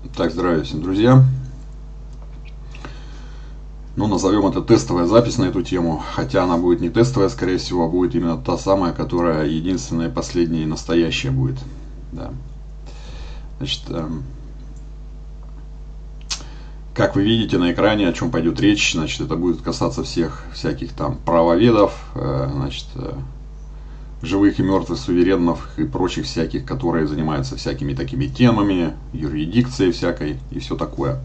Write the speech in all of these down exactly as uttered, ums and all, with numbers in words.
Так, здравия всем, друзья. Ну, назовем это тестовая запись на эту тему, хотя она будет не тестовая, скорее всего, а будет именно та самая, которая единственная, последняя и настоящая будет. Да. Значит, эм, как вы видите на экране, о чем пойдет речь, значит, это будет касаться всех всяких там правоведов, э, значит, э, живых и мертвых суверенов и прочих всяких, которые занимаются всякими такими темами, юрисдикцией всякой и все такое.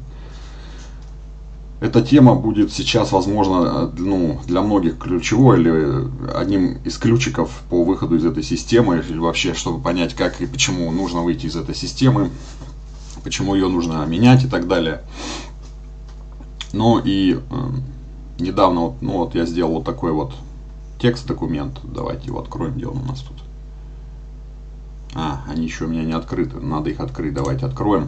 Эта тема будет сейчас, возможно, ну, для многих ключевой или одним из ключиков по выходу из этой системы, или вообще, чтобы понять, как и почему нужно выйти из этой системы, почему ее нужно менять и так далее. Ну и э, недавно, вот, ну вот я сделал вот такой вот текст-документ. Давайте его откроем, где он у нас тут. А, они еще у меня не открыты, надо их открыть, давайте откроем.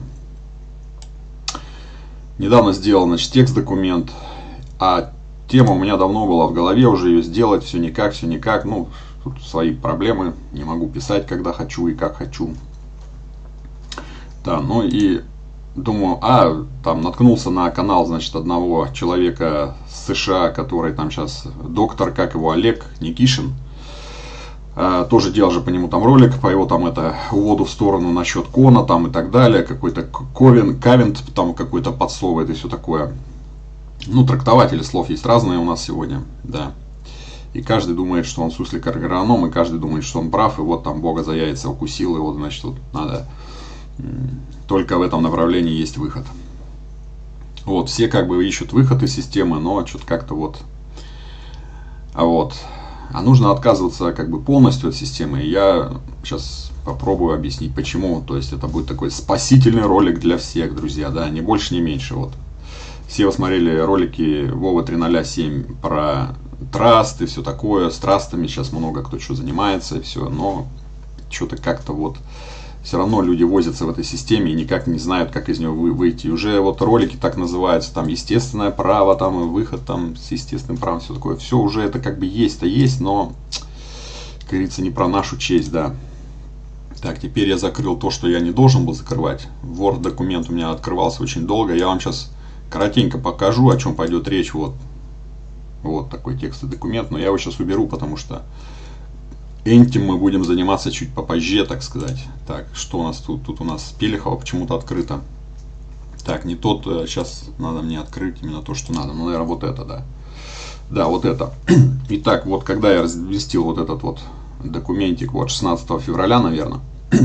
Недавно сделал, значит, текст-документ, а тема у меня давно была в голове, уже ее сделать, все никак, все никак, ну, тут свои проблемы, не могу писать, когда хочу и как хочу. Да, ну и думаю, а, там наткнулся на канал, значит, одного человека с США, который там сейчас доктор, как его, Олег Никишин. Uh, тоже делал же по нему там ролик, по его там это уводу в сторону насчет Кона там и так далее, какой-то ковен, кавент там какой-то подсовывает и все такое. Ну, трактователи слов есть разные у нас сегодня, да. И каждый думает, что он суслик-агроном, и каждый думает, что он прав, и вот там Бога за яйца укусил, и вот, значит, вот надо, только в этом направлении есть выход. Вот, все как бы ищут выход из системы, но что-то как-то вот, а вот. А нужно отказываться как бы полностью от системы. И я сейчас попробую объяснить, почему. То есть это будет такой спасительный ролик для всех, друзья, да, ни больше, ни меньше. Вот. Все вы смотрели ролики Вова три ноль семь про траст и все такое. С трастами сейчас много кто что занимается и все. Но что-то как-то вот все равно люди возятся в этой системе и никак не знают, как из нее выйти. И уже вот ролики так называются, там естественное право, там выход там с естественным правом, все такое. Все уже это как бы есть-то есть, но, как говорится, не про нашу честь, да. Так, теперь я закрыл то, что я не должен был закрывать. Word документ у меня открывался очень долго. Я вам сейчас коротенько покажу, о чем пойдет речь. Вот, вот такой текстовый документ, но я его сейчас уберу, потому что этим мы будем заниматься чуть попозже, так сказать. Так, что у нас тут? Тут у нас Пелехова почему-то открыто. Так, не тот, сейчас надо мне открыть именно то, что надо. Ну, наверное, вот это, да. Да, вот это. Итак, вот когда я разместил вот этот вот документик, вот шестнадцатого февраля, наверное.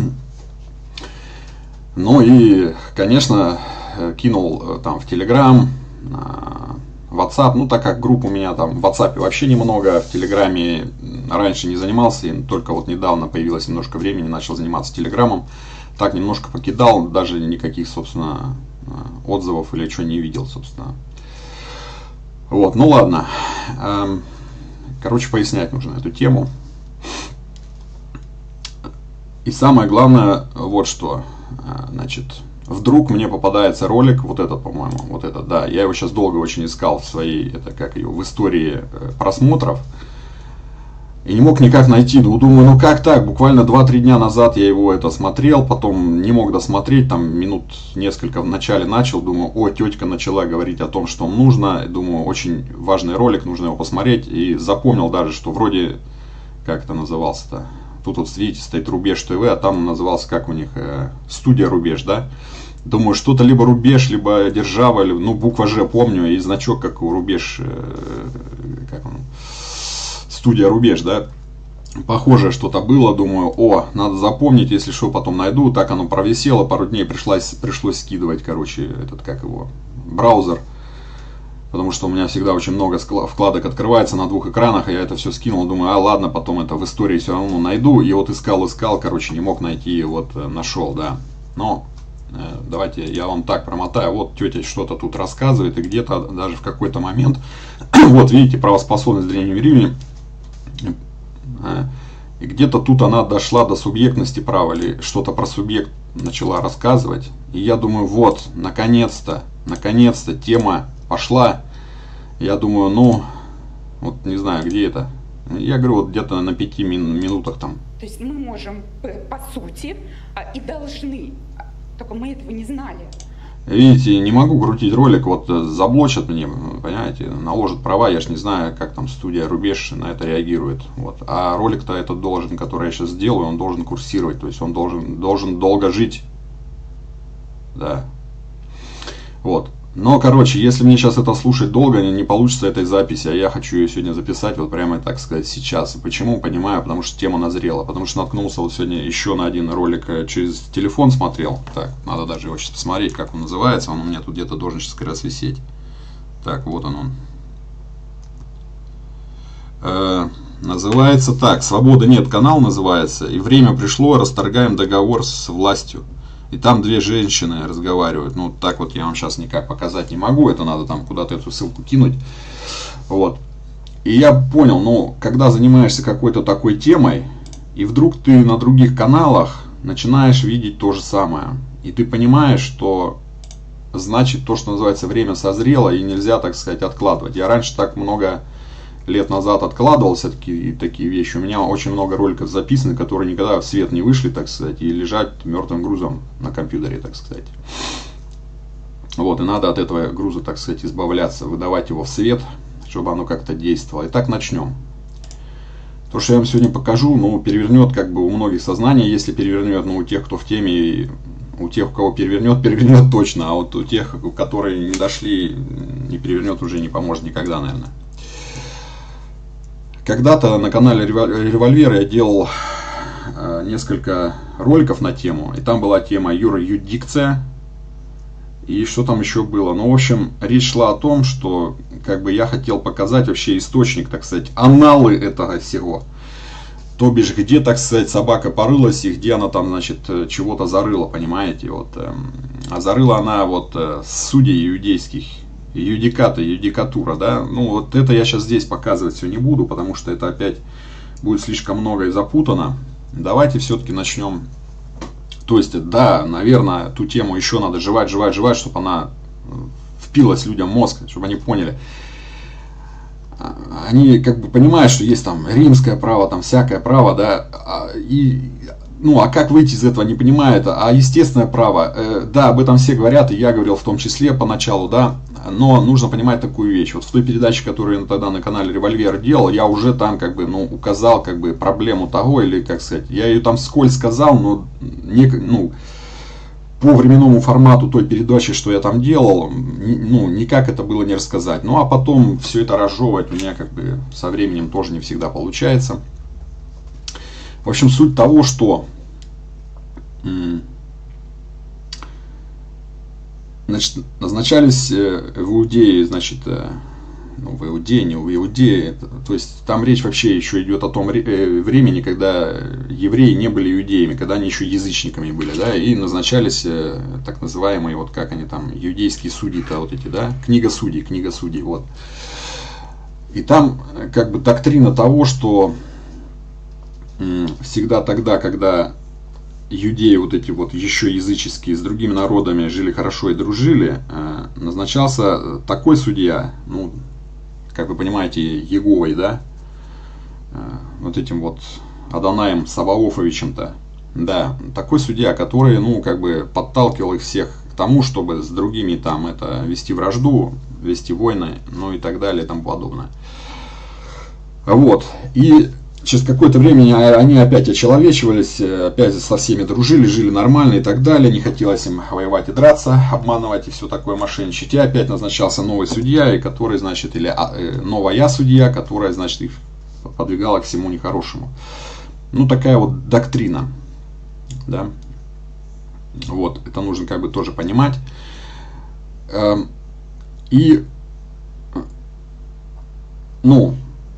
Ну и, конечно, кинул там в Телеграм, WhatsApp, ну так как групп у меня там в WhatsApp вообще немного, в Телеграме раньше не занимался, и только вот недавно появилось немножко времени, начал заниматься Телеграмом, так немножко покидал, даже никаких, собственно, отзывов или что не видел, собственно. Вот, ну ладно, короче, пояснять нужно эту тему. И самое главное, вот что, значит, вдруг мне попадается ролик, вот этот, по-моему, вот этот, да, я его сейчас долго очень искал в своей, это как ее, в истории просмотров, и не мог никак найти, ну, думаю, ну как так, буквально два-три дня назад я его это смотрел, потом не мог досмотреть, там минут несколько в начале начал, думаю, о, тетка начала говорить о том, что нужно, думаю, очень важный ролик, нужно его посмотреть, и запомнил даже, что вроде, как это назывался-то, тут вот, видите, стоит Рубеж ТВ, а там назывался, как у них, э, студия Рубеж, да? Думаю, что-то либо Рубеж, либо Держава, ну, буква Ж помню, и значок, как у Рубеж, э, как он, студия Рубеж, да? Похожее что-то было, думаю, о, надо запомнить, если что, потом найду. Так оно провисело, пару дней пришлось, пришлось скидывать, короче, этот, как его, браузер. Потому что у меня всегда очень много вкладок открывается на двух экранах, и я это все скинул, думаю, а ладно, потом это в истории все равно найду. И вот искал, искал, короче, не мог найти, и вот нашел, да. Но э, давайте я вам так промотаю. Вот тетя что-то тут рассказывает, и где-то даже в какой-то момент, вот видите, правоспособность древнего времени, э, и где-то тут она дошла до субъектности права, или что-то про субъект начала рассказывать. И я думаю, вот, наконец-то, наконец-то тема пошла. Я думаю, ну, вот не знаю, где это. Я говорю, вот где-то на пяти мин минутах там. То есть мы можем, по сути, и должны, только мы этого не знали, Видите, не могу крутить ролик, вот заблочат мне, понимаете, наложат права, я ж не знаю, как там студия Рубеж на это реагирует. Вот. А ролик-то этот должен, который я сейчас сделаю, он должен курсировать, то есть он должен, должен долго жить. Да. Вот. Но, короче, если мне сейчас это слушать долго, не получится этой записи, а я хочу ее сегодня записать вот прямо, так сказать, сейчас. Почему? Понимаю, потому что тема назрела. Потому что наткнулся вот сегодня еще на один ролик через телефон смотрел. Так, надо даже его сейчас посмотреть, как он называется. Он у меня тут где-то должен сейчас как раз висеть. Так, вот он он. Э, называется так, «Свободы нет» канал называется. И время пришло, расторгаем договор с властью. И там две женщины разговаривают. Ну, так вот я вам сейчас никак показать не могу. Это надо там куда-то эту ссылку кинуть. Вот. И я понял, ну, когда занимаешься какой-то такой темой, и вдруг ты на других каналах начинаешь видеть то же самое. И ты понимаешь, что значит то, что называется, время созрело, и нельзя, так сказать, откладывать. Я раньше так много лет назад откладывал все-таки такие вещи. У меня очень много роликов записаны, которые никогда в свет не вышли, так сказать, и лежат мертвым грузом на компьютере, так сказать. Вот, и надо от этого груза, так сказать, избавляться, выдавать его в свет, чтобы оно как-то действовало. Итак, начнем. То, что я вам сегодня покажу, ну, перевернет как бы у многих сознание, если перевернет, ну, у тех, кто в теме, у тех, у кого перевернет, перевернет точно, а вот у тех, которые не дошли, не перевернет, уже не поможет никогда, наверное. Когда-то на канале Револьвер я делал э, несколько роликов на тему, и там была тема юрисдикция, и что там еще было. Ну, в общем, речь шла о том, что как бы я хотел показать вообще источник, так сказать, аналы этого всего. То бишь, где, так сказать, собака порылась, и где она там, значит, чего-то зарыла, понимаете. Вот, э, а зарыла она вот э, судей иудейских. Юдиката, юдикатура, да, ну вот это я сейчас здесь показывать все не буду, потому что это опять будет слишком много и запутано. Давайте все-таки начнем. То есть, да, наверное, ту тему еще надо жевать, жевать, жевать, чтобы она впилась людям в мозг, чтобы они поняли. Они как бы понимают, что есть там римское право, там всякое право, да, и... Ну, а как выйти из этого, не понимает. А естественное право, э, да, об этом все говорят, и я говорил в том числе поначалу, да, но нужно понимать такую вещь. Вот в той передаче, которую я тогда на канале Револьвер делал, я уже там как бы, ну, указал как бы проблему того, или как сказать, я ее там вскользь сказал, но не, ну, по временному формату той передачи, что я там делал, ну, никак это было не рассказать. Ну, а потом все это разжевывать у меня как бы со временем тоже не всегда получается. В общем, суть того, что значит, назначались в Иудее, значит, ну, в Иудее, не в Иудее, то есть там речь вообще еще идет о том времени, когда евреи не были иудеями, когда они еще язычниками были, да, и назначались так называемые, вот как они там, иудейские судьи-то вот эти, да, книга судей, книга судей, вот. И там как бы доктрина того, что всегда тогда, когда иудеи вот эти вот еще языческие с другими народами жили хорошо и дружили, назначался такой судья, ну, как вы понимаете, Еговой, да, вот этим вот Адонаем Саваофовичем-то, да, такой судья, который, ну, как бы подталкивал их всех к тому, чтобы с другими там это вести вражду, вести войны, ну и так далее и тому подобное. Вот, и через какое-то время они опять очеловечивались, опять со всеми дружили, жили нормально и так далее. Не хотелось им воевать и драться, обманывать и все такое мошенничать. И опять назначался новый судья, и который, значит, или новая судья, которая, значит, их подвигала к всему нехорошему. Ну, такая вот доктрина. Да? Вот, это нужно как бы тоже понимать. И, ну,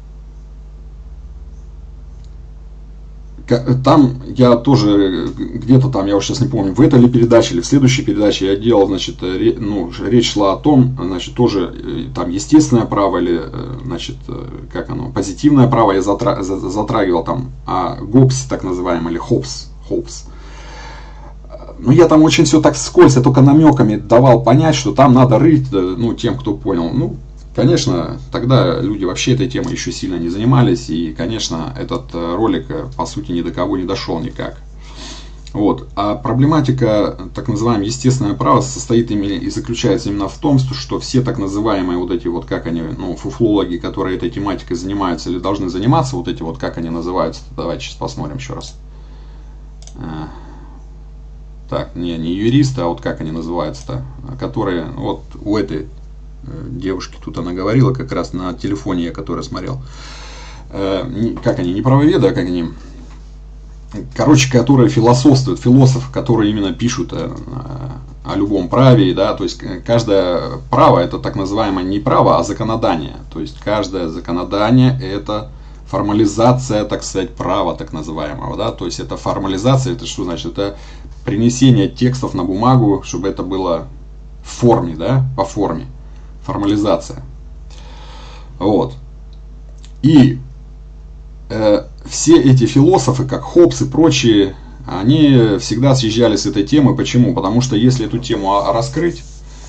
там я тоже где-то там, я уже сейчас не помню, в этой ли передаче или в следующей передаче я делал, значит, ре, ну, речь шла о том, значит, тоже там естественное право или, значит, как оно, позитивное право я затра, затрагивал там о Гоббсе, так называемом, или Хоббс, Хоббс. Ну, я там очень все так вскользь, я только намеками давал понять, что там надо рыть, ну, тем, кто понял. Ну, конечно, тогда люди вообще этой темой еще сильно не занимались, и, конечно, этот ролик, по сути, ни до кого не дошел никак. Вот. А проблематика, так называемое естественное право, состоит именно и заключается именно в том, что все так называемые вот эти вот, как они, ну, фуфлологи, которые этой тематикой занимаются или должны заниматься, вот эти вот, как они называются, давайте сейчас посмотрим еще раз. Так, не, не юристы, а вот как они называются-то, которые, вот у этой девушки тут она говорила, как раз на телефоне я, который смотрел, как они, не правоведы, а как они... Короче, которые философствуют, философы, которые именно пишут о, о любом праве, да, то есть каждое право это так называемое не право, а законодание. То есть каждое законодание это формализация, так сказать, права так называемого, да, то есть это формализация, это что значит? Это принесение текстов на бумагу, чтобы это было в форме, да, по форме, формализация. Вот. И э, все эти философы, как Хоббс и прочие, они всегда съезжали с этой темы. Почему? Потому что если эту тему раскрыть,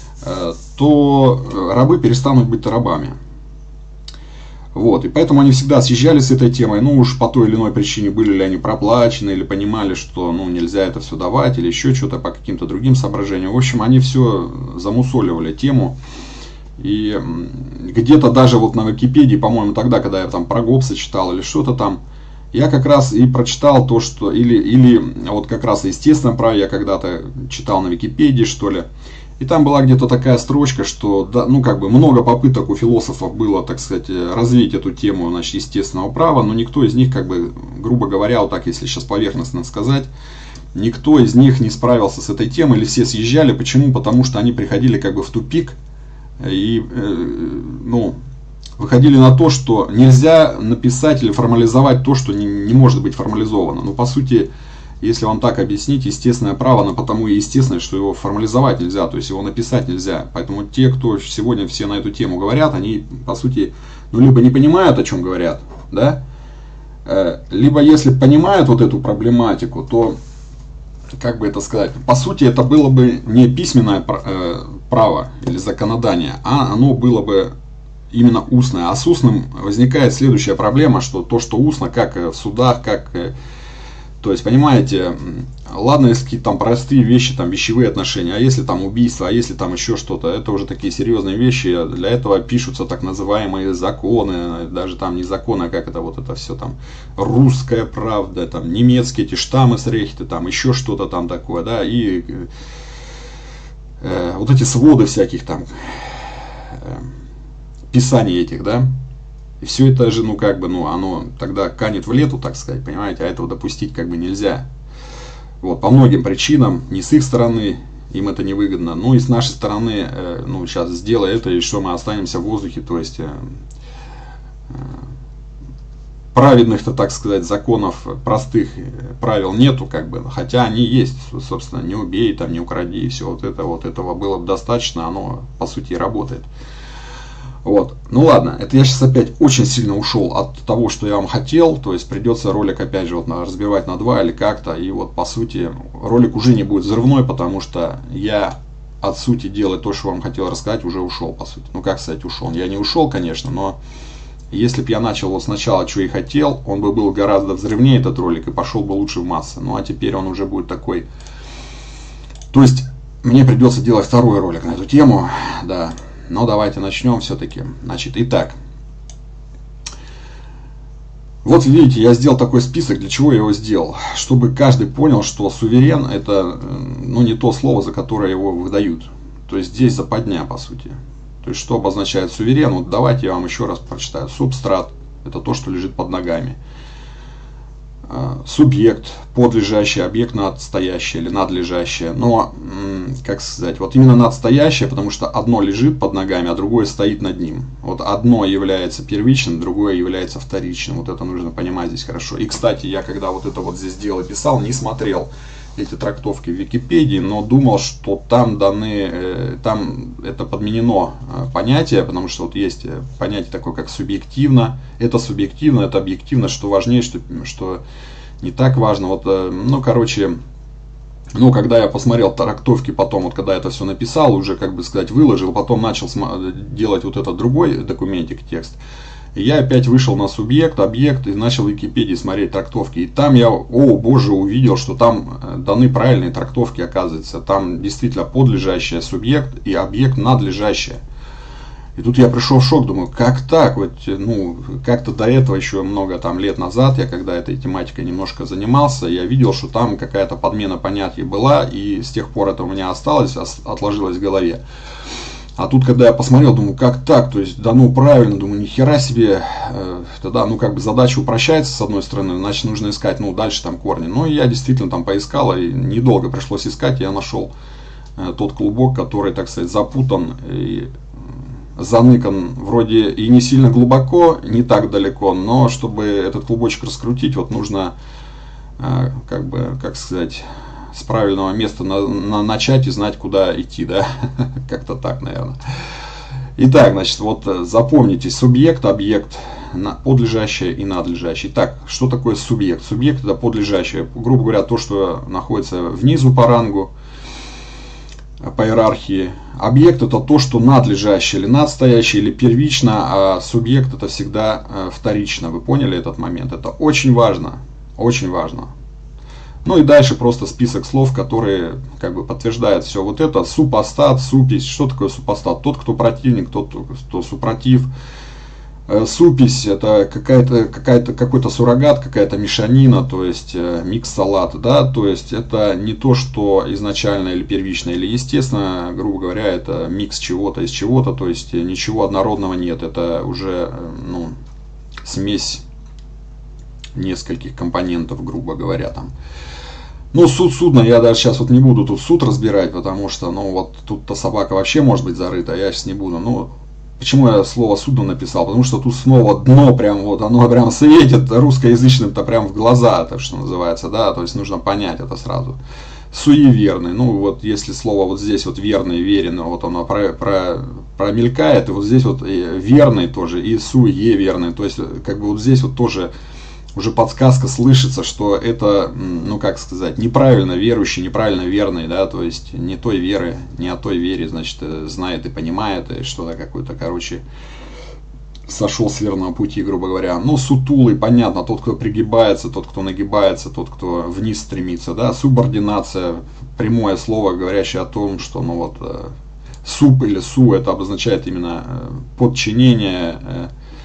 то рабы перестанут быть рабами. Вот. И поэтому они всегда съезжали с этой темой. Ну уж по той или иной причине, были ли они проплачены, или понимали, что ну, нельзя это все давать, или еще что-то по каким-то другим соображениям. В общем, они все замусоливали тему. И где-то даже вот на Википедии, по-моему, тогда, когда я там про Гоббса читал или что-то там, я как раз и прочитал то, что, или, или вот как раз естественное право я когда-то читал на Википедии, что ли, и там была где-то такая строчка, что, да, ну, как бы много попыток у философов было, так сказать, развить эту тему, значит, естественного права, но никто из них, как бы, грубо говоря, вот так, если сейчас поверхностно сказать, никто из них не справился с этой темой, или все съезжали. Почему? Потому что они приходили как бы в тупик, и, ну, выходили на то, что нельзя написать или формализовать то, что не, не может быть формализовано. Ну, по сути, если вам так объяснить, естественное право, оно потому и естественное, что его формализовать нельзя, то есть его написать нельзя. Поэтому те, кто сегодня все на эту тему говорят, они, по сути, ну, либо не понимают, о чем говорят, да, либо если понимают вот эту проблематику, то, как бы это сказать, по сути, это было бы не письменное право или законодание, а оно было бы именно устное. А с устным возникает следующая проблема, что то, что устно, как в судах, как... То есть, понимаете, ладно, если какие-то там простые вещи, там вещевые отношения, а если там убийство, а если там еще что-то, это уже такие серьезные вещи, для этого пишутся так называемые законы, даже там не законы, а как это вот это все там, русская правда, там немецкие эти штаммы с рейхты, там еще что-то там такое, да, и э, вот эти своды всяких там, э, писаний этих, да. И все это же, ну, как бы, ну, оно тогда канет в лету, так сказать, понимаете, а этого допустить как бы нельзя. Вот, по многим причинам, не с их стороны, им это невыгодно, но и с нашей стороны, э, ну, сейчас сделай это, и что мы останемся в воздухе, то есть, э, э, праведных-то, так сказать, законов, простых правил нету, как бы, хотя они есть, собственно, не убей, там, не укради, и все вот это, вот этого было бы достаточно, оно, по сути, и работает. Вот. Ну ладно, это я сейчас опять очень сильно ушел от того, что я вам хотел, то есть придется ролик опять же вот разбивать на два или как-то, и вот по сути ролик уже не будет взрывной, потому что я от сути дела то, что вам хотел рассказать, уже ушел по сути. Ну как сказать ушел? Я не ушел, конечно, но если бы я начал вот сначала, что и хотел, он бы был гораздо взрывнее этот ролик и пошел бы лучше в массы. Ну а теперь он уже будет такой, то есть мне придется делать второй ролик на эту тему, да. Но давайте начнем все-таки. Значит, итак. Вот видите, я сделал такой список. Для чего я его сделал? Чтобы каждый понял, что суверен это, ну, не то слово, за которое его выдают. То есть здесь западня, по сути. То есть что обозначает суверен? Вот давайте я вам еще раз прочитаю. Субстрат это то, что лежит под ногами. Субъект, подлежащий, объект надстоящий или надлежащее. Но, как сказать, вот именно надстоящее, потому что одно лежит под ногами, а другое стоит над ним. Вот одно является первичным, другое является вторичным. Вот это нужно понимать здесь хорошо. И, кстати, я когда вот это вот здесь дело писал, не смотрел эти трактовки в Википедии, но думал, что там даны, там это подменено понятие, потому что вот есть понятие такое, как субъективно. Это субъективно, это объективно, что важнее, что, что не так важно. Вот, ну, короче, ну, когда я посмотрел трактовки потом, вот когда я это все написал, уже, как бы сказать, выложил, потом начал делать вот этот другой документик, текст, И я опять вышел на субъект, объект и начал в Википедии смотреть трактовки. И там я, о боже, увидел, что там даны правильные трактовки, оказывается. Там действительно подлежащее субъект и объект надлежащее. И тут я пришел в шок, думаю, как так? Вот, ну, как-то до этого еще много там лет назад, я когда этой тематикой немножко занимался, я видел, что там какая-то подмена понятий была, и с тех пор это у меня осталось, отложилось в голове. А тут, когда я посмотрел, думаю, как так? То есть, да ну правильно, думаю, нихера себе. Э, тогда, ну как бы задача упрощается с одной стороны, значит нужно искать, ну дальше там корни. Ну и я действительно там поискал, и недолго пришлось искать, и я нашел э, тот клубок, который, так сказать, запутан и заныкан вроде и не сильно глубоко, не так далеко, но чтобы этот клубочек раскрутить, вот нужно, э, как бы, как сказать, с правильного места на, на, начать и знать, куда идти, да, как-то так, наверное. Итак, значит, вот запомните субъект, объект, подлежащее и надлежащее. Итак, что такое субъект? Субъект это подлежащее, грубо говоря, то, что находится внизу по рангу, по иерархии. Объект это то, что надлежащее или надстоящее, или первично, а субъект это всегда вторично. Вы поняли этот момент? Это очень важно, очень важно. Ну и дальше просто список слов, которые как бы подтверждают все вот это. Супостат, супись. Что такое супостат? Тот, кто противник, тот, кто супротив. Супись это какая-то, какая-то, какой-то суррогат, какая-то мешанина, то есть микс-салат, да, то есть это не то, что изначально или первично, или естественно, грубо говоря, это микс чего-то из чего-то, то есть ничего однородного нет, это уже, ну, смесь нескольких компонентов, грубо говоря, там. Ну, суд судно, я даже сейчас вот не буду тут суд разбирать, потому что, ну, вот тут-то собака вообще может быть зарыта, я сейчас не буду. Ну, почему я слово судно написал? Потому что тут снова дно прям вот, оно прям светит русскоязычным-то прям в глаза, так что называется, да, то есть нужно понять это сразу. Суеверный, ну, вот если слово вот здесь вот верный, верен, вот оно про, про, промелькает, и вот здесь вот верный тоже, и суеверный, то есть как бы вот здесь вот тоже уже подсказка слышится, что это, ну как сказать, неправильно верующий, неправильно верный, да, то есть не той веры, не о той вере, значит, знает и понимает, и что-то какое-то, короче, сошел с верного пути, грубо говоря. Ну, сутулый, понятно, тот, кто пригибается, тот, кто нагибается, тот, кто вниз стремится, да, субординация, прямое слово, говорящее о том, что, ну вот, суп или су, это обозначает именно подчинение,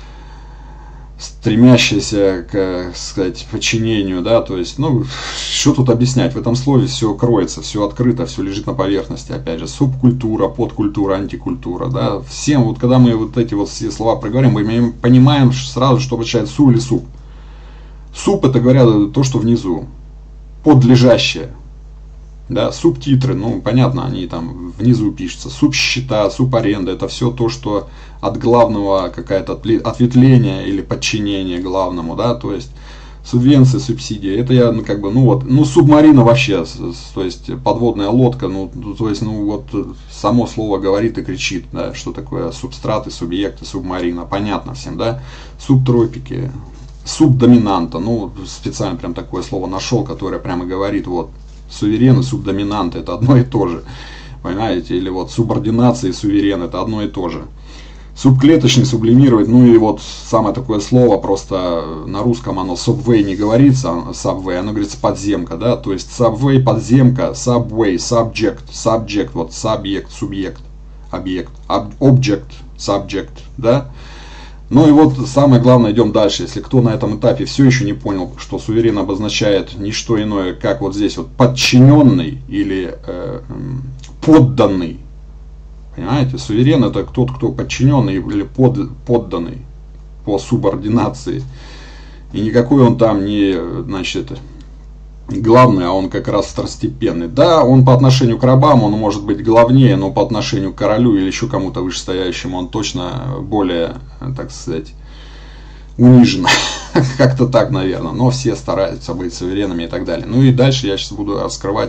стремящийся к, сказать, подчинению, да, то есть, ну, что тут объяснять, в этом слове все кроется, все открыто, все лежит на поверхности, опять же, субкультура, подкультура, антикультура, да, всем, вот когда мы вот эти вот все слова проговорим, мы понимаем сразу, что означает су или суп. Суп это, говорят, то, что внизу, подлежащее, да, субтитры, ну, понятно, они там внизу пишутся, субсчета, субаренда, это все то, что от главного какое-то ответвление или подчинение главному, да, то есть субвенции, субсидии, это я, ну, как бы, ну, вот, ну, субмарина вообще, то есть подводная лодка, ну, то есть, ну, вот, само слово говорит и кричит, да, что такое субстраты, субъекты, субмарина, понятно всем, да, субтропики, субдоминанта, ну, специально прям такое слово нашел, которое прямо говорит, вот, суверен и субдоминант это одно и то же, понимаете, или вот субординация и суверен это одно и то же. Субклеточный, сублимировать, ну и вот самое такое слово, просто на русском оно subway не говорится, subway, оно говорится подземка, да, то есть subway, подземка, subway, subject, subject, вот subject, субъект, объект, object, subject, да. Ну и вот самое главное, идем дальше. Если кто на этом этапе все еще не понял, что суверен обозначает не что иное, как вот здесь вот подчиненный или э, подданный. Понимаете, суверен это тот, кто подчиненный или под, подданный по субординации. И никакой он там не, значит, главный, а он как раз второстепенный. Да, он по отношению к рабам, он может быть главнее, но по отношению к королю или еще кому-то вышестоящему, он точно более, так сказать, унижен. Как-то так, наверное. Но все стараются быть суверенами и так далее. Ну и дальше я сейчас буду раскрывать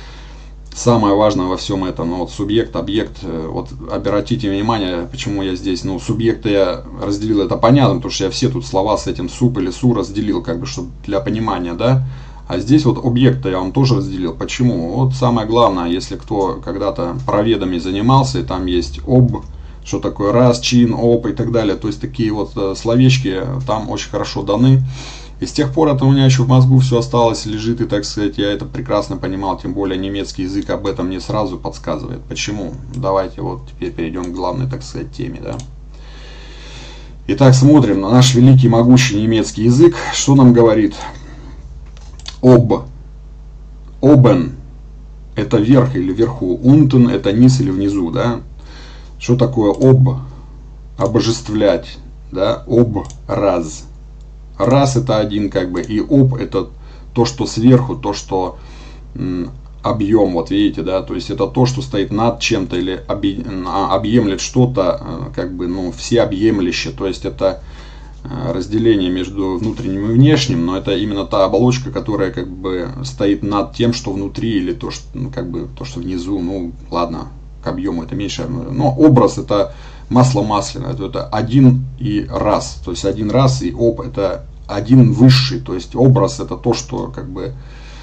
самое важное во всем этом. Ну, вот субъект, объект. Вот обратите внимание, почему я здесь, ну, субъекты я разделил, это понятно, потому что я все тут слова с этим суп или су разделил, как бы, чтобы для понимания, да. А здесь вот объекты я вам тоже разделил. Почему? Вот самое главное, если кто когда-то проведами занимался, и там есть об, что такое раз, чин, оп и так далее. То есть такие вот словечки там очень хорошо даны. И с тех пор это у меня еще в мозгу все осталось, лежит, и, так сказать, я это прекрасно понимал, тем более немецкий язык об этом мне сразу подсказывает. Почему? Давайте вот теперь перейдем к главной, так сказать, теме, да. Итак, смотрим на наш великий, могучий немецкий язык. Что нам говорит? Об. Обен. Это верх или вверху. Унтен это низ или внизу, да. Что такое об? Обожествлять, да. Об. Раз. Раз это один, как бы, и об это то, что сверху, то, что м, объем, вот видите, да, то есть это то, что стоит над чем-то или объ, объемлет что-то, как бы, ну, всеобъемлюще, то есть это разделение между внутренним и внешним, но это именно та оболочка, которая, как бы, стоит над тем, что внутри, или то, что, ну, как бы, то, что внизу, ну, ладно, к объему это меньше, но образ это масло масляное, это один и раз, то есть один раз, и об это один высший, то есть образ это то, что, как бы,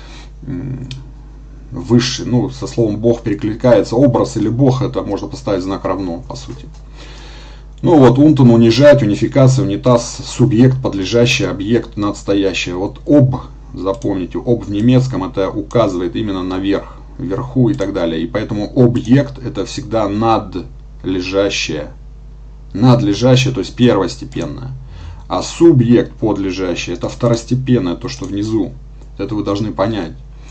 высший, ну, со словом Бог перекликается, образ или Бог, это можно поставить знак равно, по сути. Ну вот, унтон унижать, унификация, унитаз, субъект, подлежащий, объект, надстоящее. Вот об, запомните, об в немецком это указывает именно наверх, вверху и так далее. И поэтому объект это всегда надлежащее. Надлежащее, то есть первостепенное. А субъект подлежащий это второстепенное, то, что внизу. Это вы должны понять.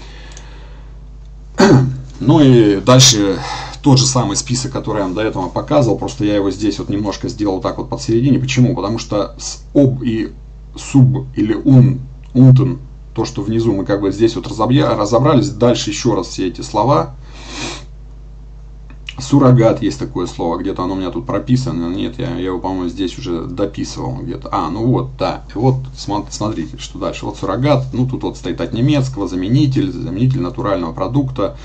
Ну и дальше тот же самый список, который я вам до этого показывал, просто я его здесь вот немножко сделал так вот посередине. Почему? Потому что с об и суб или ун, унтен, то, что внизу мы как бы здесь вот разобрались, дальше еще раз все эти слова. Суррогат есть такое слово, где-то оно у меня тут прописано, нет, я, я его, по-моему, здесь уже дописывал где-то. А, ну вот, да, и вот смотрите, что дальше. Вот суррогат, ну тут вот стоит от немецкого, заменитель, заменитель натурального продукта,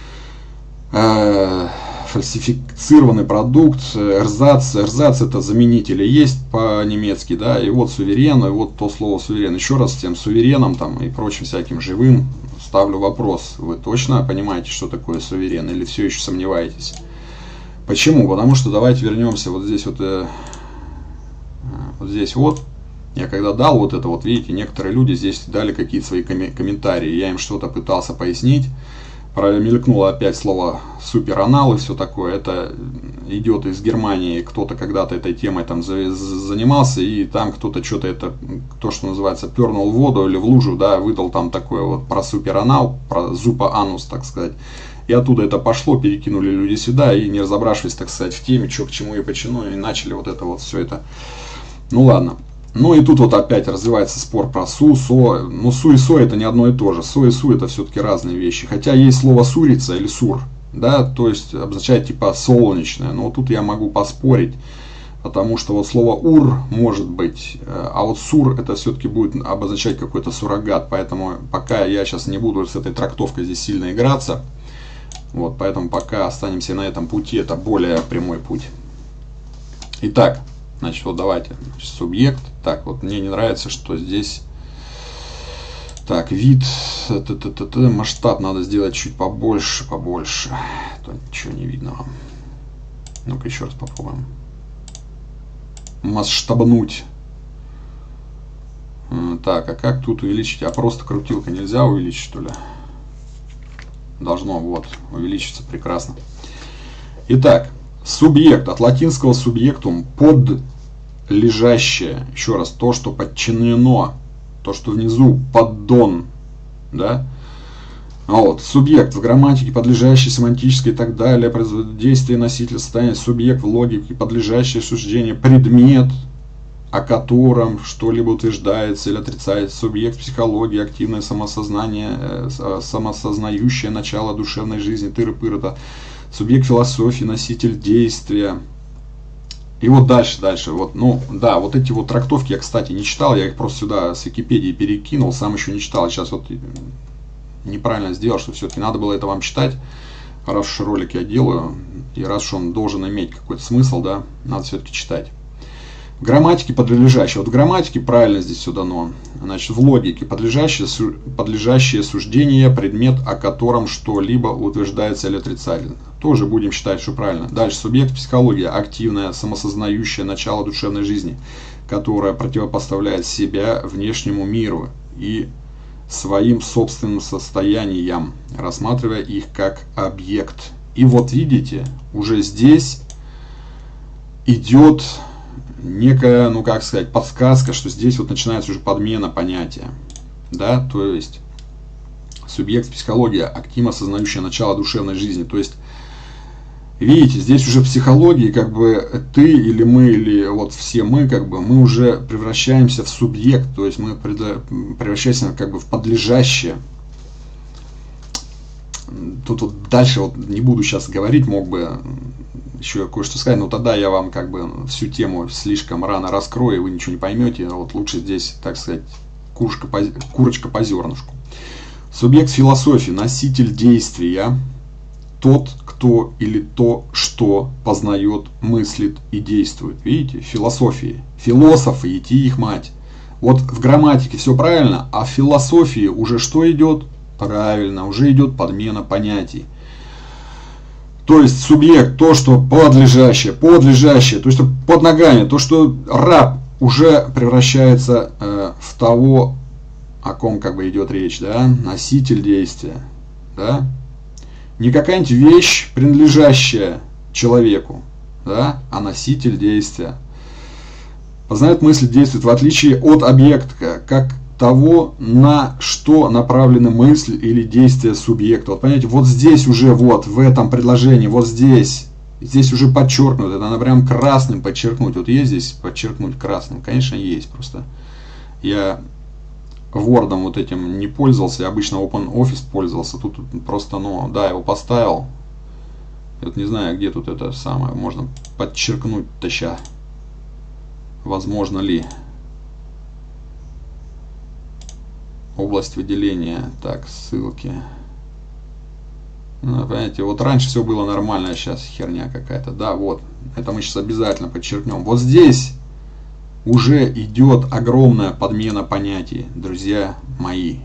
э, фальсифицированный продукт, эрзац, эрзац это заменители есть по-немецки, да, и вот суверен, и вот то слово суверен. Еще раз всем суверенам там и прочим всяким живым ставлю вопрос, вы точно понимаете, что такое суверен, или все еще сомневаетесь? Почему? Потому что давайте вернемся вот здесь вот, э, вот здесь вот, я когда дал вот это вот, видите, некоторые люди здесь дали какие-то свои комментарии, я им что-то пытался пояснить, промелькнуло опять слово суперанал и все такое, это идет из Германии, кто-то когда-то этой темой там занимался, и там кто-то что-то это, то, что называется, пернул в воду или в лужу, да, выдал там такое вот про суперанал, про зупа-анус, так сказать. И оттуда это пошло, перекинули люди сюда, и не разобравшись, так сказать, в теме, что к чему и почему, и начали вот это вот все это. Ну ладно. Ну и тут вот опять развивается спор про су, со. Ну су и со это не одно и то же. Со и су это все-таки разные вещи. Хотя есть слово сурица или сур, да, то есть обозначает типа солнечное. Но вот тут я могу поспорить, потому что вот слово ур может быть, а вот сур это все-таки будет обозначать какой-то суррогат. Поэтому пока я сейчас не буду с этой трактовкой здесь сильно играться. Вот, поэтому пока останемся на этом пути, это более прямой путь. Итак, значит, вот давайте, значит, субъект. Так, вот мне не нравится, что здесь, так, вид, т -т -т -т -т, масштаб надо сделать чуть побольше, побольше, то ничего не видно вам. Ну-ка еще раз попробуем. Масштабнуть. Так, а как тут увеличить? А просто крутилка нельзя увеличить, что ли? Должно, вот, увеличиться, прекрасно. Итак, субъект, от латинского субъектум, подлежащее, еще раз, то, что подчинено, то, что внизу, поддон, да. Вот, субъект в грамматике, подлежащий, семантический и так далее, действие, носитель, состояние, субъект в логике, подлежащее суждение, предмет, о котором что-либо утверждается или отрицается, субъект психологии, активное самосознание, самосознающее начало душевной жизни, тыры-пыры-то, субъект философии, носитель действия. И вот дальше, дальше, вот, ну, да, вот эти вот трактовки я, кстати, не читал, я их просто сюда с Википедии перекинул, сам еще не читал, сейчас вот неправильно сделал, что все-таки надо было это вам читать, раз уж ролик я делаю, и раз уж он должен иметь какой-то смысл, да, надо все-таки читать. В грамматике подлежащее. Вот в грамматике правильно здесь все дано. Значит, в логике подлежащее, подлежащее суждение, предмет, о котором что-либо утверждается или отрицательно. Тоже будем считать, что правильно. Дальше. Субъект психология. Активное, самосознающее начало душевной жизни, которое противопоставляет себя внешнему миру и своим собственным состояниям, рассматривая их как объект. И вот видите, уже здесь идет некая, ну как сказать, подсказка, что здесь вот начинается уже подмена понятия. Да, то есть субъект психология, активно осознающее начало душевной жизни. То есть, видите, здесь уже в психологии как бы ты или мы, или вот все мы, как бы, мы уже превращаемся в субъект, то есть мы превращаемся как бы в подлежащее. Тут вот дальше вот не буду сейчас говорить, мог бы еще кое-что сказать, но тогда я вам как бы всю тему слишком рано раскрою, вы ничего не поймете, вот лучше здесь, так сказать, курочка по, курочка по зернышку. Субъект философии, носитель действия, тот, кто или то, что познает, мыслит и действует. Видите, философии, философы, идти их мать. Вот в грамматике все правильно, а в философии уже что идет? Правильно, уже идет подмена понятий. То есть субъект, то, что подлежащее, подлежащее, то, что под ногами, то, что раб, уже превращается э, в того, о ком как бы идет речь, да, носитель действия, да, не какая-нибудь вещь, принадлежащая человеку, да, а носитель действия. Познает мысль, действует, в отличие от объекта, как того, на что направлены мысль или действие субъекта. Вот понимаете, вот здесь уже, вот в этом предложении, вот здесь, здесь уже подчеркнуто, это надо прям красным подчеркнуть. Вот есть здесь подчеркнуть красным? Конечно, есть, просто я Word'ом вот этим не пользовался, я обычно OpenOffice пользовался, тут просто, ну, да, его поставил. Вот не знаю, где тут это самое, можно подчеркнуть-то ща. Возможно ли? Область выделения. Так, ссылки. Ну, понимаете, вот раньше все было нормально, а сейчас херня какая-то. Да, вот. Это мы сейчас обязательно подчеркнем. Вот здесь уже идет огромная подмена понятий, друзья мои.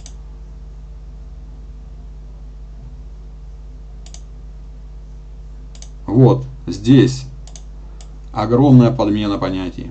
Вот здесь огромная подмена понятий.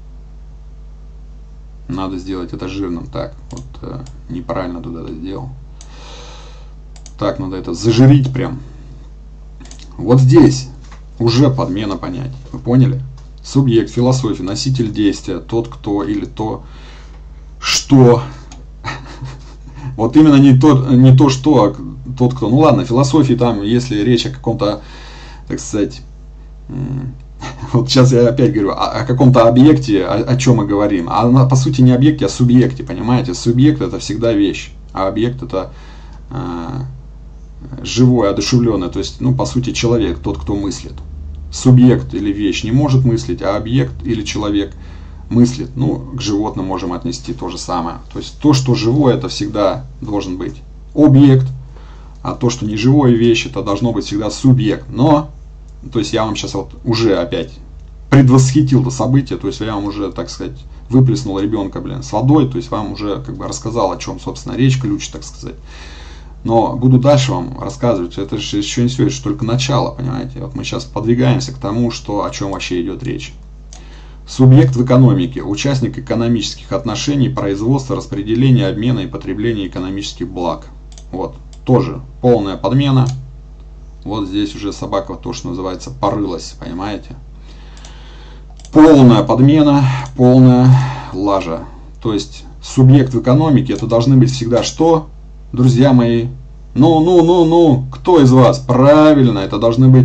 Надо сделать это жирным. Так, вот э, неправильно туда это сделал. Так, надо это зажирить прям. Вот здесь уже подмена понятий. Вы поняли? Субъект, философия, носитель действия, тот, кто или то, что. Вот именно не то, не то, что, а тот, кто. Ну ладно, философии там, если речь о каком-то, так сказать, вот сейчас я опять говорю о, о каком-то объекте, о, о чем мы говорим. А на, по сути не объекте, а субъекте, понимаете? Субъект это всегда вещь, а объект это э, живое, одушевленное, то есть, ну, по сути, человек, тот, кто мыслит. Субъект или вещь не может мыслить, а объект или человек мыслит. Ну, к животным можем отнести то же самое. То есть то, что живое, это всегда должен быть объект, а то, что не живое вещь, это должно быть всегда субъект. Но, то есть я вам сейчас вот уже опять предвосхитил это событие, то есть я вам уже, так сказать, выплеснул ребенка, блин, с водой, то есть вам уже как бы рассказал, о чем, собственно, речь, ключ, так сказать. Но буду дальше вам рассказывать, это же еще не все, это же только начало, понимаете. Вот мы сейчас подвигаемся к тому, что, о чем вообще идет речь. Субъект в экономике, участник экономических отношений, производства, распределения, обмена и потребления экономических благ. Вот, тоже полная подмена. Вот здесь уже собака, то, что называется, порылась, понимаете. Полная подмена, полная лажа. То есть субъект в экономике, это должны быть всегда что? Друзья мои, ну, ну, ну, ну, кто из вас? Правильно, это должны быть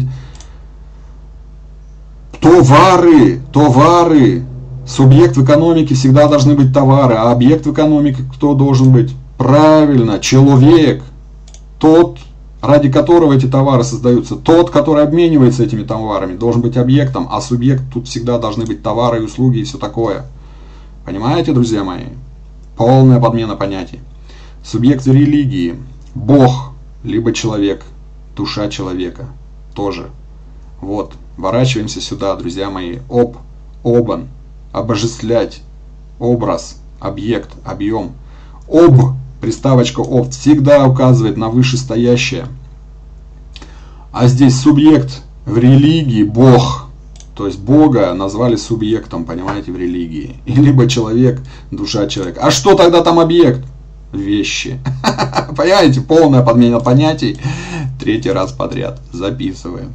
товары, товары. Субъект в экономике всегда должны быть товары, а объект в экономике кто должен быть? Правильно, человек, тот, ради которого эти товары создаются, тот, который обменивается этими товарами, должен быть объектом, а субъект тут всегда должны быть товары и услуги и все такое. Понимаете, друзья мои? Полная подмена понятий. Субъект религии, Бог, либо человек, душа человека, тоже. Вот, ворачиваемся сюда, друзья мои. Оп, обан, обожествлять, образ, объект, объем. Об, приставочка об всегда указывает на вышестоящее. А здесь субъект в религии Бог. То есть Бога назвали субъектом, понимаете, в религии. И либо человек, душа человека. А что тогда там объект? Вещи. Понимаете, полная подмена понятий. Третий раз подряд. Записываем.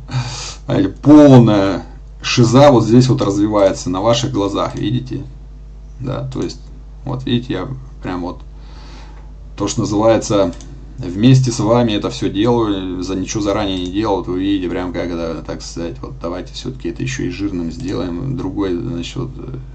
Полная шиза вот здесь вот развивается на ваших глазах, видите? Да, то есть, вот видите, я прям вот то, что называется, вместе с вами это все делаю, за ничего заранее не делал, вы видите, прям как это, так сказать, вот давайте все-таки это еще и жирным сделаем, другой, значит, вот,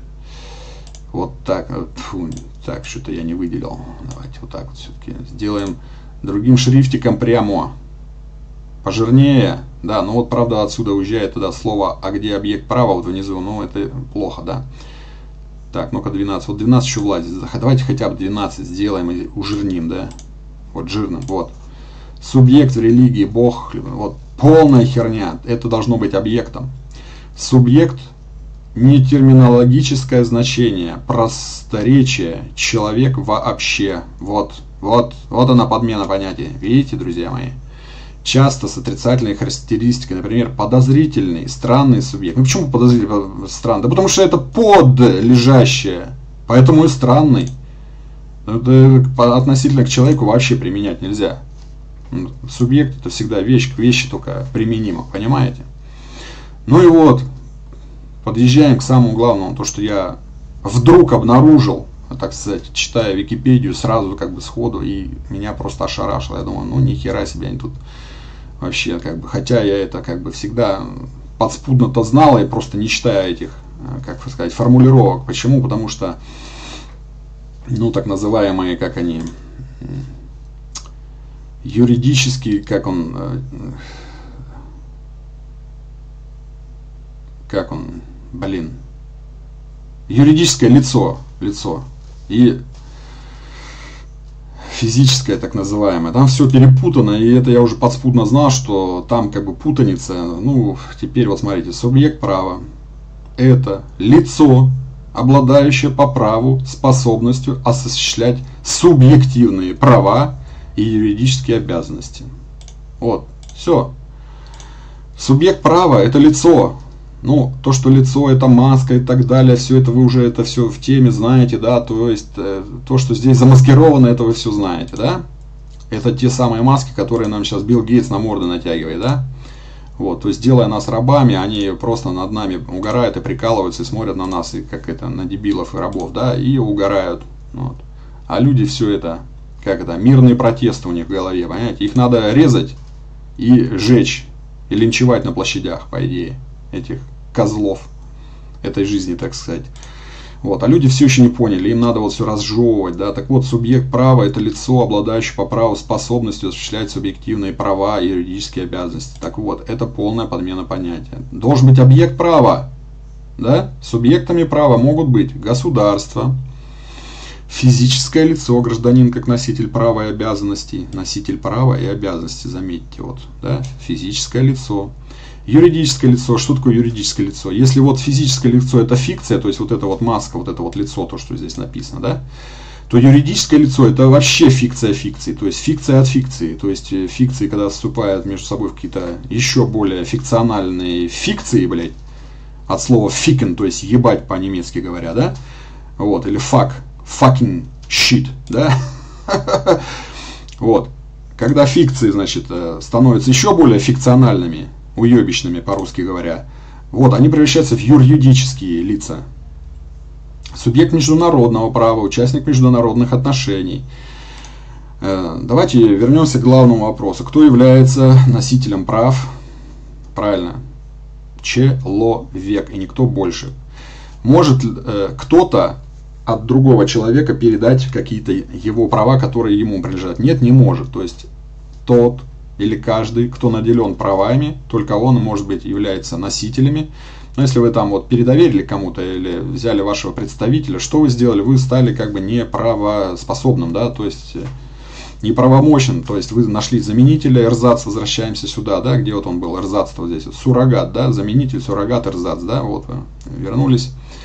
вот так, фу, так, что-то я не выделил, давайте вот так вот все-таки сделаем другим шрифтиком прямо, пожирнее, да, ну вот правда отсюда уезжает туда слово, а где объект права, вот внизу, ну это плохо, да. Так, ну-ка двенадцать, вот двенадцать еще влазит, давайте хотя бы двенадцать сделаем и ужирним, да, вот жирным, вот. Субъект в религии, Бог, вот полная херня, это должно быть объектом. Субъект не терминологическое значение, просторечие, человек вообще, вот, вот, вот она подмена понятия, видите, друзья мои. Часто с отрицательной характеристикой, например, подозрительный, странный субъект. Ну почему подозрительный, странный? Да потому что это подлежащее, поэтому и странный. Это относительно к человеку вообще применять нельзя. Субъект это всегда вещь, к вещи только применимо, понимаете? Ну и вот, подъезжаем к самому главному, то, что я вдруг обнаружил, так сказать, читая Википедию сразу как бы сходу, и меня просто ошарашило. Я думаю, ну ни хера себе они тут вообще как бы, хотя я это как бы всегда подспудно-то знал, и просто не читая этих, как сказать, формулировок. Почему? Потому что, ну так называемые, как они, юридические, как он, как он, блин, юридическое лицо, лицо и физическое, так называемое, там все перепутано, и это я уже подспудно знал, что там как бы путаница. Ну, теперь вот смотрите, субъект права – это лицо, обладающее по праву способностью осуществлять субъективные права и юридические обязанности. Вот, все. Субъект права – это лицо. Ну, то, что лицо, это маска и так далее, все это вы уже это все в теме знаете, да, то есть э, то, что здесь замаскировано, это вы все знаете, да. Это те самые маски, которые нам сейчас Билл Гейтс на морды натягивает, да. Вот, то есть делая нас рабами, они просто над нами угорают и прикалываются, и смотрят на нас, и как это, на дебилов и рабов, да, и угорают. Вот. А люди все это, как это, мирные протесты у них в голове, понимаете, их надо резать и жечь, и линчевать на площадях, по идее, этих козлов этой жизни, так сказать. Вот. А люди все еще не поняли, им надо вот все разжевывать, да. Так вот, субъект права – это лицо, обладающее по праву способностью осуществлять субъективные права и юридические обязанности. Так вот, это полная подмена понятия. Должен быть объект права, да. Субъектами права могут быть государство, физическое лицо, гражданин как носитель права и обязанностей, носитель права и обязанностей, заметьте, вот, да, физическое лицо. Юридическое лицо. Что такое юридическое лицо? Если вот физическое лицо это фикция, то есть вот это вот маска, вот это вот лицо, то, что здесь написано, да, то юридическое лицо это вообще фикция фикции, то есть фикция от фикции. То есть фикции, когда вступают между собой в какие-то еще более фикциональные фикции, блядь, от слова фикен, то есть ебать по-немецки говоря, да, вот, или fuck, fucking shit, да, вот, когда фикции, значит, становятся еще более фикциональными, уебищными, по-русски говоря, вот, они превращаются в юридические лица. Субъект международного права, участник международных отношений. Давайте вернемся к главному вопросу. Кто является носителем прав? Правильно. Человек, и никто больше. Может кто-то от другого человека передать какие-то его права, которые ему принадлежат? Нет, не может. То есть тот или каждый, кто наделен правами, только он, может быть, является носителями. Но если вы там вот передоверили кому-то или взяли вашего представителя, что вы сделали? Вы стали как бы неправоспособным, да, то есть неправомочным, то есть вы нашли заменителя, эрзац, возвращаемся сюда, да, где вот он был, эрзац, вот здесь, вот, суррогат, да, заменитель, суррогат, эрзац, да, вот вы вернулись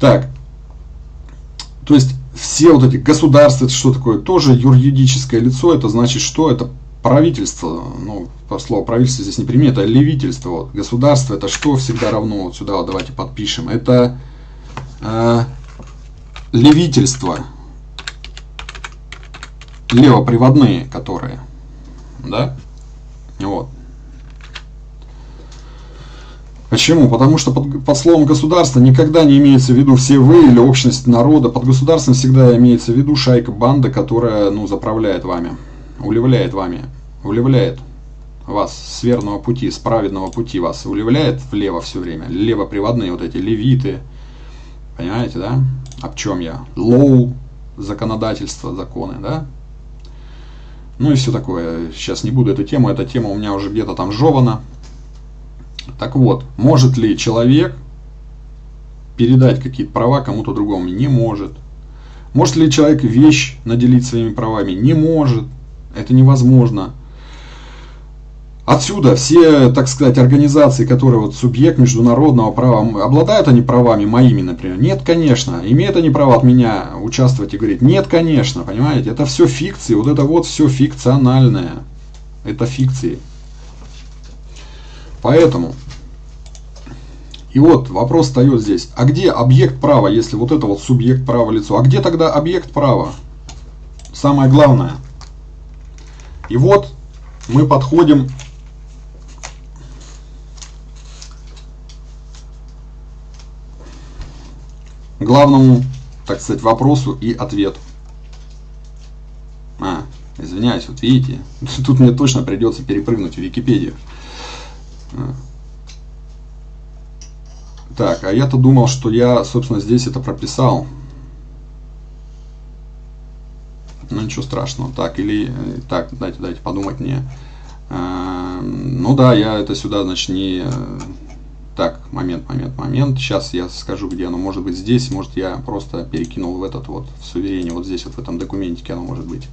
Так, то есть все вот эти государства, это что такое? Тоже юридическое лицо, это значит что? Это правительство, ну, по слову правительство здесь не применяется, это левительство. Вот. Государство это что? Всегда равно, вот сюда вот давайте подпишем. Это э, левительство, левоприводные, которые, да, вот. Почему? Потому что под, под словом государство никогда не имеется в виду все вы или общность народа. Под государством всегда имеется в виду шайка, банда, которая, ну, заправляет вами, уливляет вами, уливляет вас с верного пути, с праведного пути вас, уливляет влево все время. Левоприводные вот эти левиты, понимаете, да? Об чем я? Лоу, законодательство, законы, да? Ну и все такое. Сейчас не буду эту тему, эта тема у меня уже где-то там жевана. Так вот, может ли человек передать какие-то права кому-то другому? Не может. Может ли человек вещь наделить своими правами? Не может. Это невозможно. Отсюда все, так сказать, организации, которые вот субъект международного права, обладают они правами моими, например? Нет, конечно. Имеют они право от меня участвовать и говорить? Нет, конечно. Понимаете? Это все фикции. Вот это вот все фикциональное. Это фикции. Поэтому, и вот вопрос встает здесь, а где объект права, если вот это вот субъект права лицо, а где тогда объект права? Самое главное. И вот мы подходим к главному, так сказать, вопросу и ответу. А, извиняюсь, вот видите, тут мне точно придется перепрыгнуть в Википедию. Так, а я-то думал, что я, собственно, здесь это прописал. Ну, ничего страшного. Так, или... Так, дайте, дайте подумать мне. А, ну да, я это сюда, значит, не... Так, момент, момент, момент. Сейчас я скажу, где оно может быть здесь. Может, я просто перекинул в этот вот, в суверене, вот здесь, вот в этом документике оно может быть.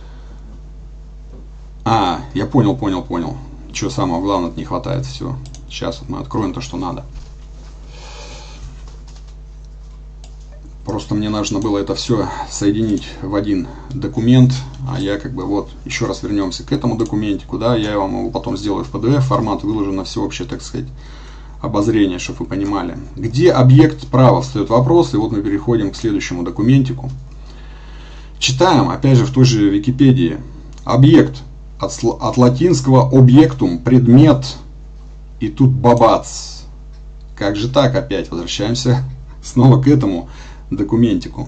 А, я понял, понял, понял. Чего самого главного не хватает, все. Сейчас вот мы откроем то, что надо. Просто мне нужно было это все соединить в один документ, а я как бы вот, еще раз вернемся к этому документику, да, я вам его потом сделаю в пи ди эф формат, выложу на всеобщее, так сказать, обозрение, чтобы вы понимали. Где объект права? Встает вопрос, и вот мы переходим к следующему документику. Читаем, опять же, в той же Википедии. Объект. От, от латинского объектум, предмет, и тут бабац. Как же так опять? Возвращаемся снова к этому документику.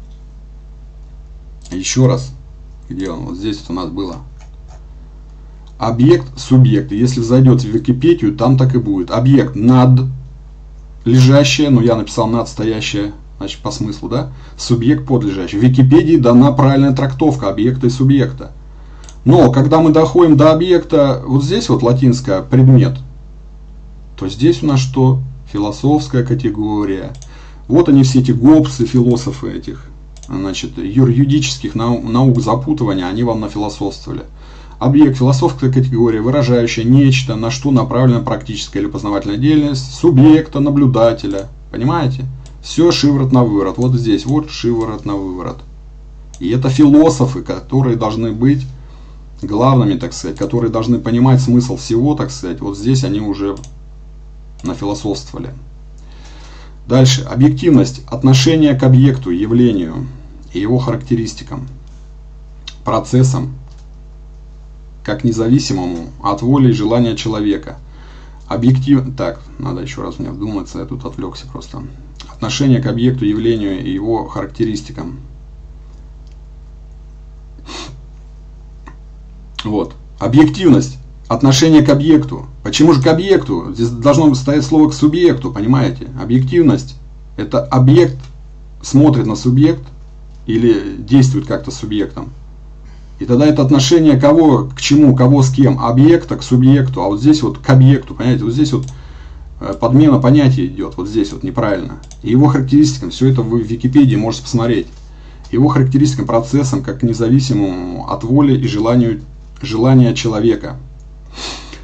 Еще раз. Где он? Вот здесь вот у нас было. Объект, субъект. Если зайдете в Википедию, там так и будет. Объект над лежащее, ну я написал над стоящее, значит по смыслу, да? Субъект подлежащий. В Википедии дана правильная трактовка объекта и субъекта. Но когда мы доходим до объекта, вот здесь вот латинское предмет, то здесь у нас что? Философская категория. Вот они все эти гоббсы, философы этих, значит, юридических нау наук запутывания, они вам нафилософствовали. Объект, философская категория, выражающая нечто, на что направлена практическая или познавательная деятельность субъекта, наблюдателя. Понимаете? Все шиворот на выворот. Вот здесь вот шиворот на выворот. И это философы, которые должны быть главными, так сказать, которые должны понимать смысл всего, так сказать. Вот здесь они уже нафилософствовали. Дальше. Объективность. Отношение к объекту, явлению и его характеристикам, процессам, как независимому от воли и желания человека. Объектив... Так, надо еще раз мне вдуматься, я тут отвлекся просто. Отношение к объекту, явлению и его характеристикам. Вот. Объективность. Отношение к объекту. Почему же к объекту? Здесь должно стоять слово к субъекту, понимаете? Объективность. Это объект смотрит на субъект или действует как-то с субъектом. И тогда это отношение кого к чему, кого с кем? Объекта к субъекту. А вот здесь вот к объекту, понимаете? Вот здесь вот подмена понятия идет. Вот здесь вот неправильно. И его характеристикам, все это вы в Википедии можете посмотреть. Его характеристикам, процессам, как независимому от воли и желанию, желания человека.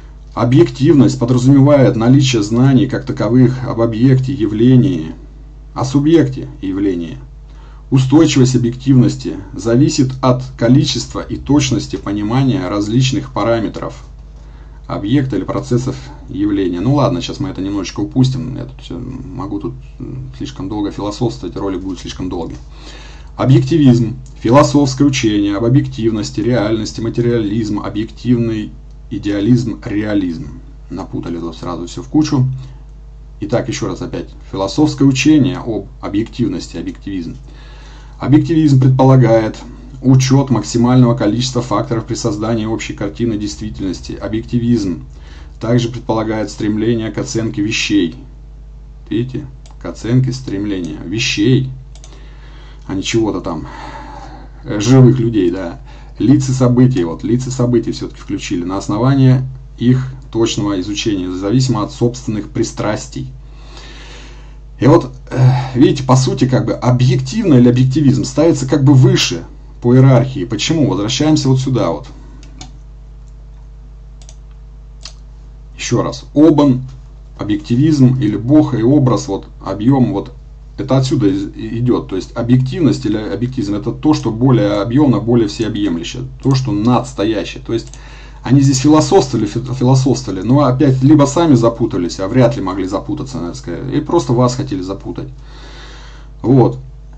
Объективность подразумевает наличие знаний как таковых об объекте, явлении о субъекте явления. Устойчивость объективности зависит от количества и точности понимания различных параметров объекта или процессов явления. Ну ладно, сейчас мы это немножечко упустим. Я тут могу тут слишком долго философствовать, ролик будет слишком долгий. Объективизм, философское учение об объективности, реальности, материализм, объективный идеализм, реализм. Напутали тут сразу все в кучу. Итак, еще раз опять. Философское учение об объективности, объективизм. Объективизм предполагает учет максимального количества факторов при создании общей картины действительности. Объективизм также предполагает стремление к оценке вещей. Видите? К оценке стремления вещей, а не чего-то там живых людей, да. Лиц и событий, вот лиц и событий все-таки включили на основании их точного изучения, зависимо от собственных пристрастий. И вот, видите, по сути, как бы объективно или объективизм ставится как бы выше по иерархии. Почему? Возвращаемся вот сюда вот. Еще раз. Обан, объективизм или Бог и образ, вот объем, вот это отсюда идет. То есть объективность или объективизм — это то, что более объемно, более всеобъемлющее, то, что надстоящее. То есть они здесь философствовали, философствовали, но опять либо сами запутались, а вряд ли могли запутаться, надо сказать, и просто вас хотели запутать. Вот.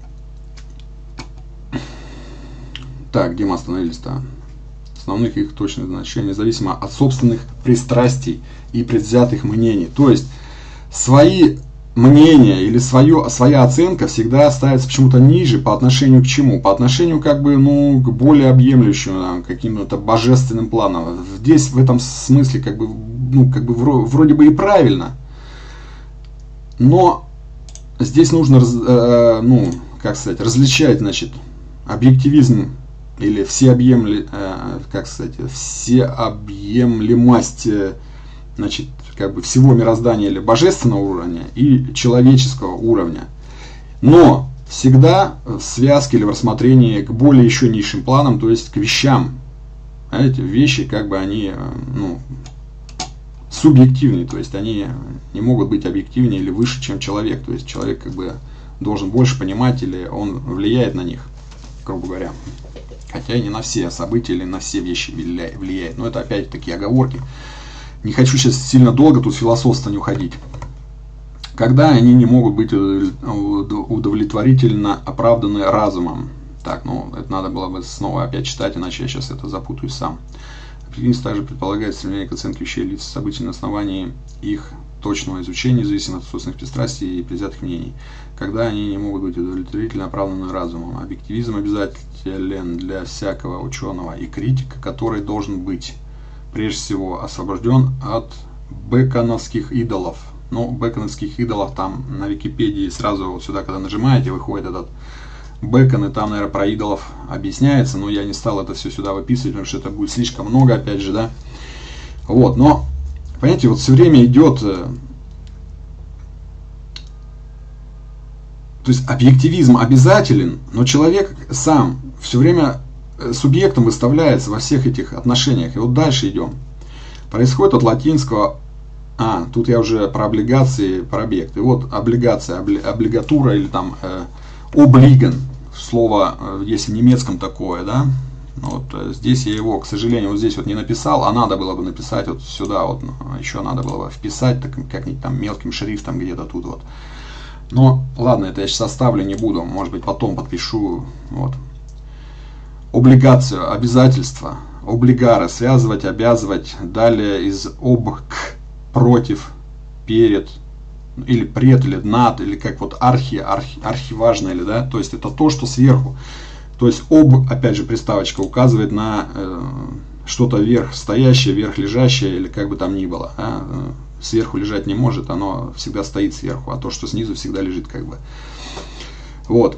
Так, где мы остановились-то? Основных их точных значений, независимо от собственных пристрастий и предвзятых мнений. То есть свои мнение или свое, своя оценка всегда ставится почему-то ниже по отношению к чему? По отношению как бы, ну, к более объемлющим, каким-то божественным планам. Здесь в этом смысле как бы, ну, как бы вроде бы и правильно, но здесь нужно, э, ну, как сказать, различать, значит, объективизм или всеобъемли, э, как сказать, всеобъемлемость, э, значит, как бы всего мироздания или божественного уровня и человеческого уровня. Но всегда в связке или в рассмотрении к более еще низшим планам, то есть к вещам. Эти вещи, как бы они, ну, субъективнее, то есть они не могут быть объективнее или выше, чем человек. То есть человек как бы должен больше понимать или он влияет на них, грубо говоря. Хотя и не на все события или на все вещи влияет. Но это опять такие оговорки. Не хочу сейчас сильно долго тут философство не уходить. Когда они не могут быть удовлетворительно оправданы разумом. Так, ну это надо было бы снова опять читать, иначе я сейчас это запутаюсь сам. Объективизм также предполагает стремление к оценке вещей, лиц, событий на основании их точного изучения, зависимо от собственных пристрастий и предвзятых мнений. Когда они не могут быть удовлетворительно оправданы разумом. Объективизм обязателен для всякого ученого и критика, который должен быть прежде всего освобожден от бэконовских идолов. Ну, бэконовских идолов там на Википедии сразу вот сюда, когда нажимаете, выходит этот Бэкон, и там, наверное, про идолов объясняется, но я не стал это все сюда выписывать, потому что это будет слишком много, опять же, да. Вот, но, понимаете, вот все время идет, то есть объективизм обязателен, но человек сам все время субъектом выставляется во всех этих отношениях. И вот дальше идем. Происходит от латинского, а, тут я уже про облигации, про объекты. Вот облигация, обли, облигатура или там э, облиген, слово э, есть в немецком такое, да. Вот э, здесь я его, к сожалению, вот здесь вот не написал, а надо было бы написать вот сюда, вот еще надо было бы вписать так, как-нибудь там мелким шрифтом где-то тут вот. Но ладно, это я сейчас оставлю, не буду, может быть потом подпишу, вот. Облигацию, обязательство, облигары, связывать, обязывать, далее из об, к, против, перед, или пред, или над, или как вот архи, архи, архиважно, или, да, то есть это то, что сверху. То есть об, опять же, приставочка указывает на э, что-то вверх стоящее, вверх лежащее, или как бы там ни было. А, э, сверху лежать не может, оно всегда стоит сверху, а то, что снизу, всегда лежит как бы. Вот.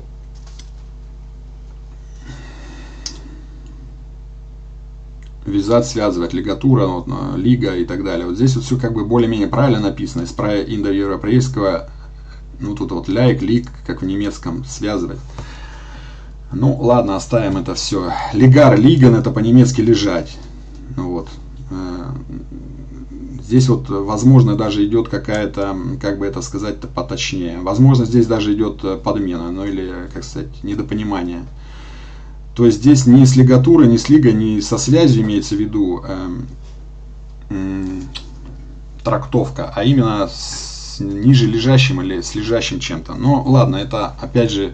Вязать, связывать, лигатура, вот, лига и так далее. Вот здесь вот все как бы более-менее правильно написано. Из индоевропейского, ну тут вот ляйк, лиг, как в немецком, связывать. Ну ладно, оставим это все. Лигар, лиган, это по-немецки лежать. Ну, вот. Здесь вот, возможно, даже идет какая-то, как бы это сказать-то поточнее, возможно, здесь даже идет подмена, ну или, как сказать, недопонимание. То есть здесь ни с лигатурой, ни с лигой, ни со связью имеется в виду э, э, трактовка, а именно с ниже лежащим или с лежащим чем-то. Но ладно, это опять же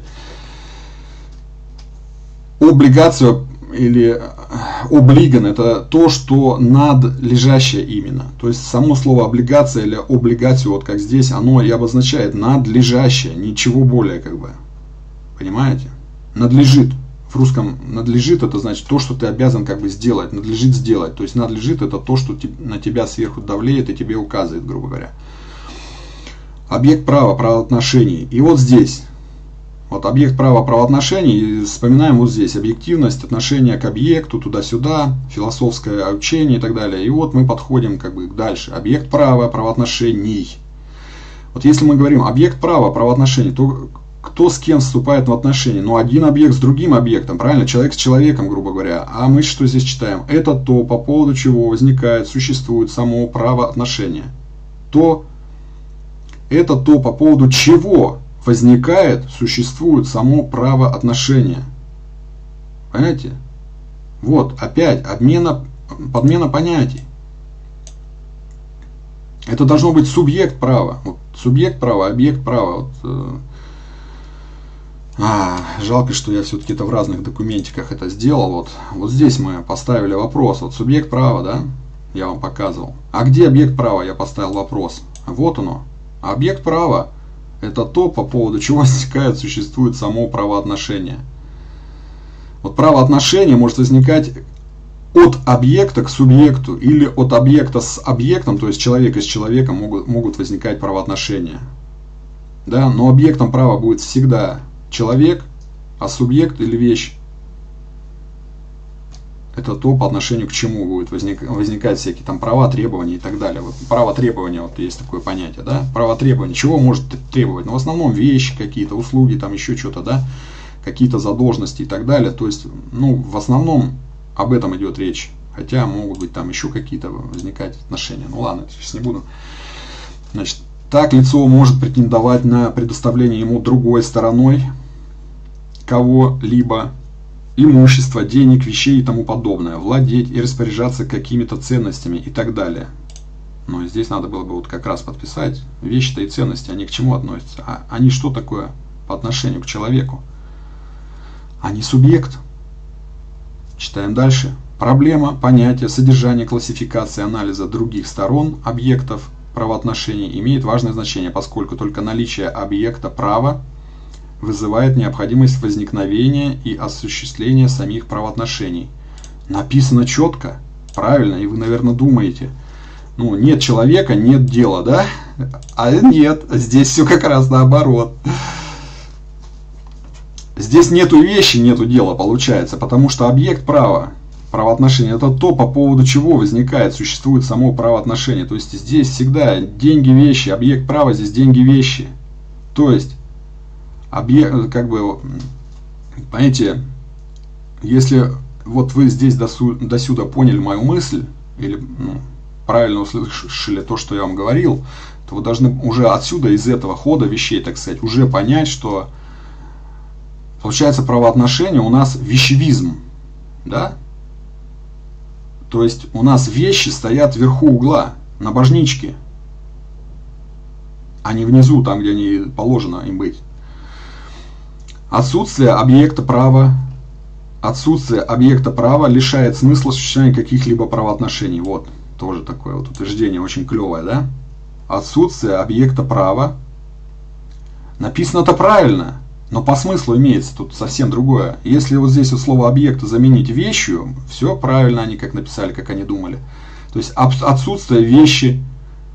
облигацию или облиган, это то, что надлежащее именно. То есть само слово облигация или облигацию, вот как здесь, оно и обозначает надлежащее, ничего более, как бы. Понимаете? Надлежит. В русском надлежит, это значит то, что ты обязан как бы сделать, надлежит сделать. То есть надлежит, это то, что на тебя сверху давлеет и тебе указывает, грубо говоря. Объект права, правоотношений. И вот здесь. Вот объект права правоотношений, вспоминаем вот здесь объективность, отношение к объекту, туда-сюда, философское учение и так далее. И вот мы подходим как бы дальше. Объект права правоотношений. Вот если мы говорим объект права правоотношений, то кто с кем вступает в отношения? Ну, один объект с другим объектом, правильно? Человек с человеком, грубо говоря. А мы что здесь читаем? Это то, по поводу чего возникает, существует само правоотношение. То, это то, по поводу чего возникает, существует само правоотношение. Понимаете? Вот, опять, обмена, подмена понятий. Это должно быть субъект права. Вот, субъект права, объект права. Вот, э, а, жалко, что я все-таки это в разных документиках это сделал. Вот, вот здесь мы поставили вопрос. Вот субъект права, да, я вам показывал. А где объект права? Я поставил вопрос. Вот оно. Объект права. Это то, по поводу чего возникает, существует само правоотношение. Вот правоотношение может возникать от объекта к субъекту или от объекта с объектом, то есть человека с человеком могут, могут возникать правоотношения. Да? Но объектом права будет всегда человек, а субъект или вещь это то, по отношению к чему будет возник, возникать всякие там права, требования и так далее. Вот, право требования, вот есть такое понятие, да? Право требования. Чего может требовать? Ну, в основном вещи какие-то, услуги, там еще что-то, да? Какие-то задолженности и так далее. То есть, ну, в основном об этом идет речь. Хотя могут быть там еще какие-то возникать отношения. Ну ладно, сейчас не буду. Значит, так лицо может претендовать на предоставление ему другой стороной кого-либо имущество, денег, вещей и тому подобное, владеть и распоряжаться какими-то ценностями и так далее. Но здесь надо было бы вот как раз подписать вещи-то и ценности, они к чему относятся? А они что такое по отношению к человеку? Они субъект. Читаем дальше. Проблема, понятие, содержание, классификация, анализа других сторон объектов правоотношений имеет важное значение, поскольку только наличие объекта права вызывает необходимость возникновения и осуществления самих правоотношений. Написано четко, правильно, и вы, наверное, думаете, ну, нет человека, нет дела, да? А нет, здесь все как раз наоборот. Здесь нету вещи, нету дела, получается, потому что объект права, правоотношения, это то, по поводу чего возникает, существует само правоотношение. То есть здесь всегда деньги, вещи, объект права, здесь деньги, вещи. То есть объект, как бы, понимаете, если вот вы здесь до сюда поняли мою мысль, или ну, правильно услышали то, что я вам говорил, то вы должны уже отсюда, из этого хода вещей, так сказать, уже понять, что получается правоотношение у нас вещевизм, да? То есть у нас вещи стоят вверху угла, на божничке, а не внизу, там, где они положено им быть. Отсутствие объекта права, отсутствие объекта права лишает смысла существования каких-либо правоотношений. Вот, тоже такое вот утверждение очень клевое, да? Отсутствие объекта права. Написано-то правильно, но по смыслу имеется тут совсем другое. Если вот здесь вот слово объекта заменить вещью, все правильно они как написали, как они думали. То есть отсутствие вещи,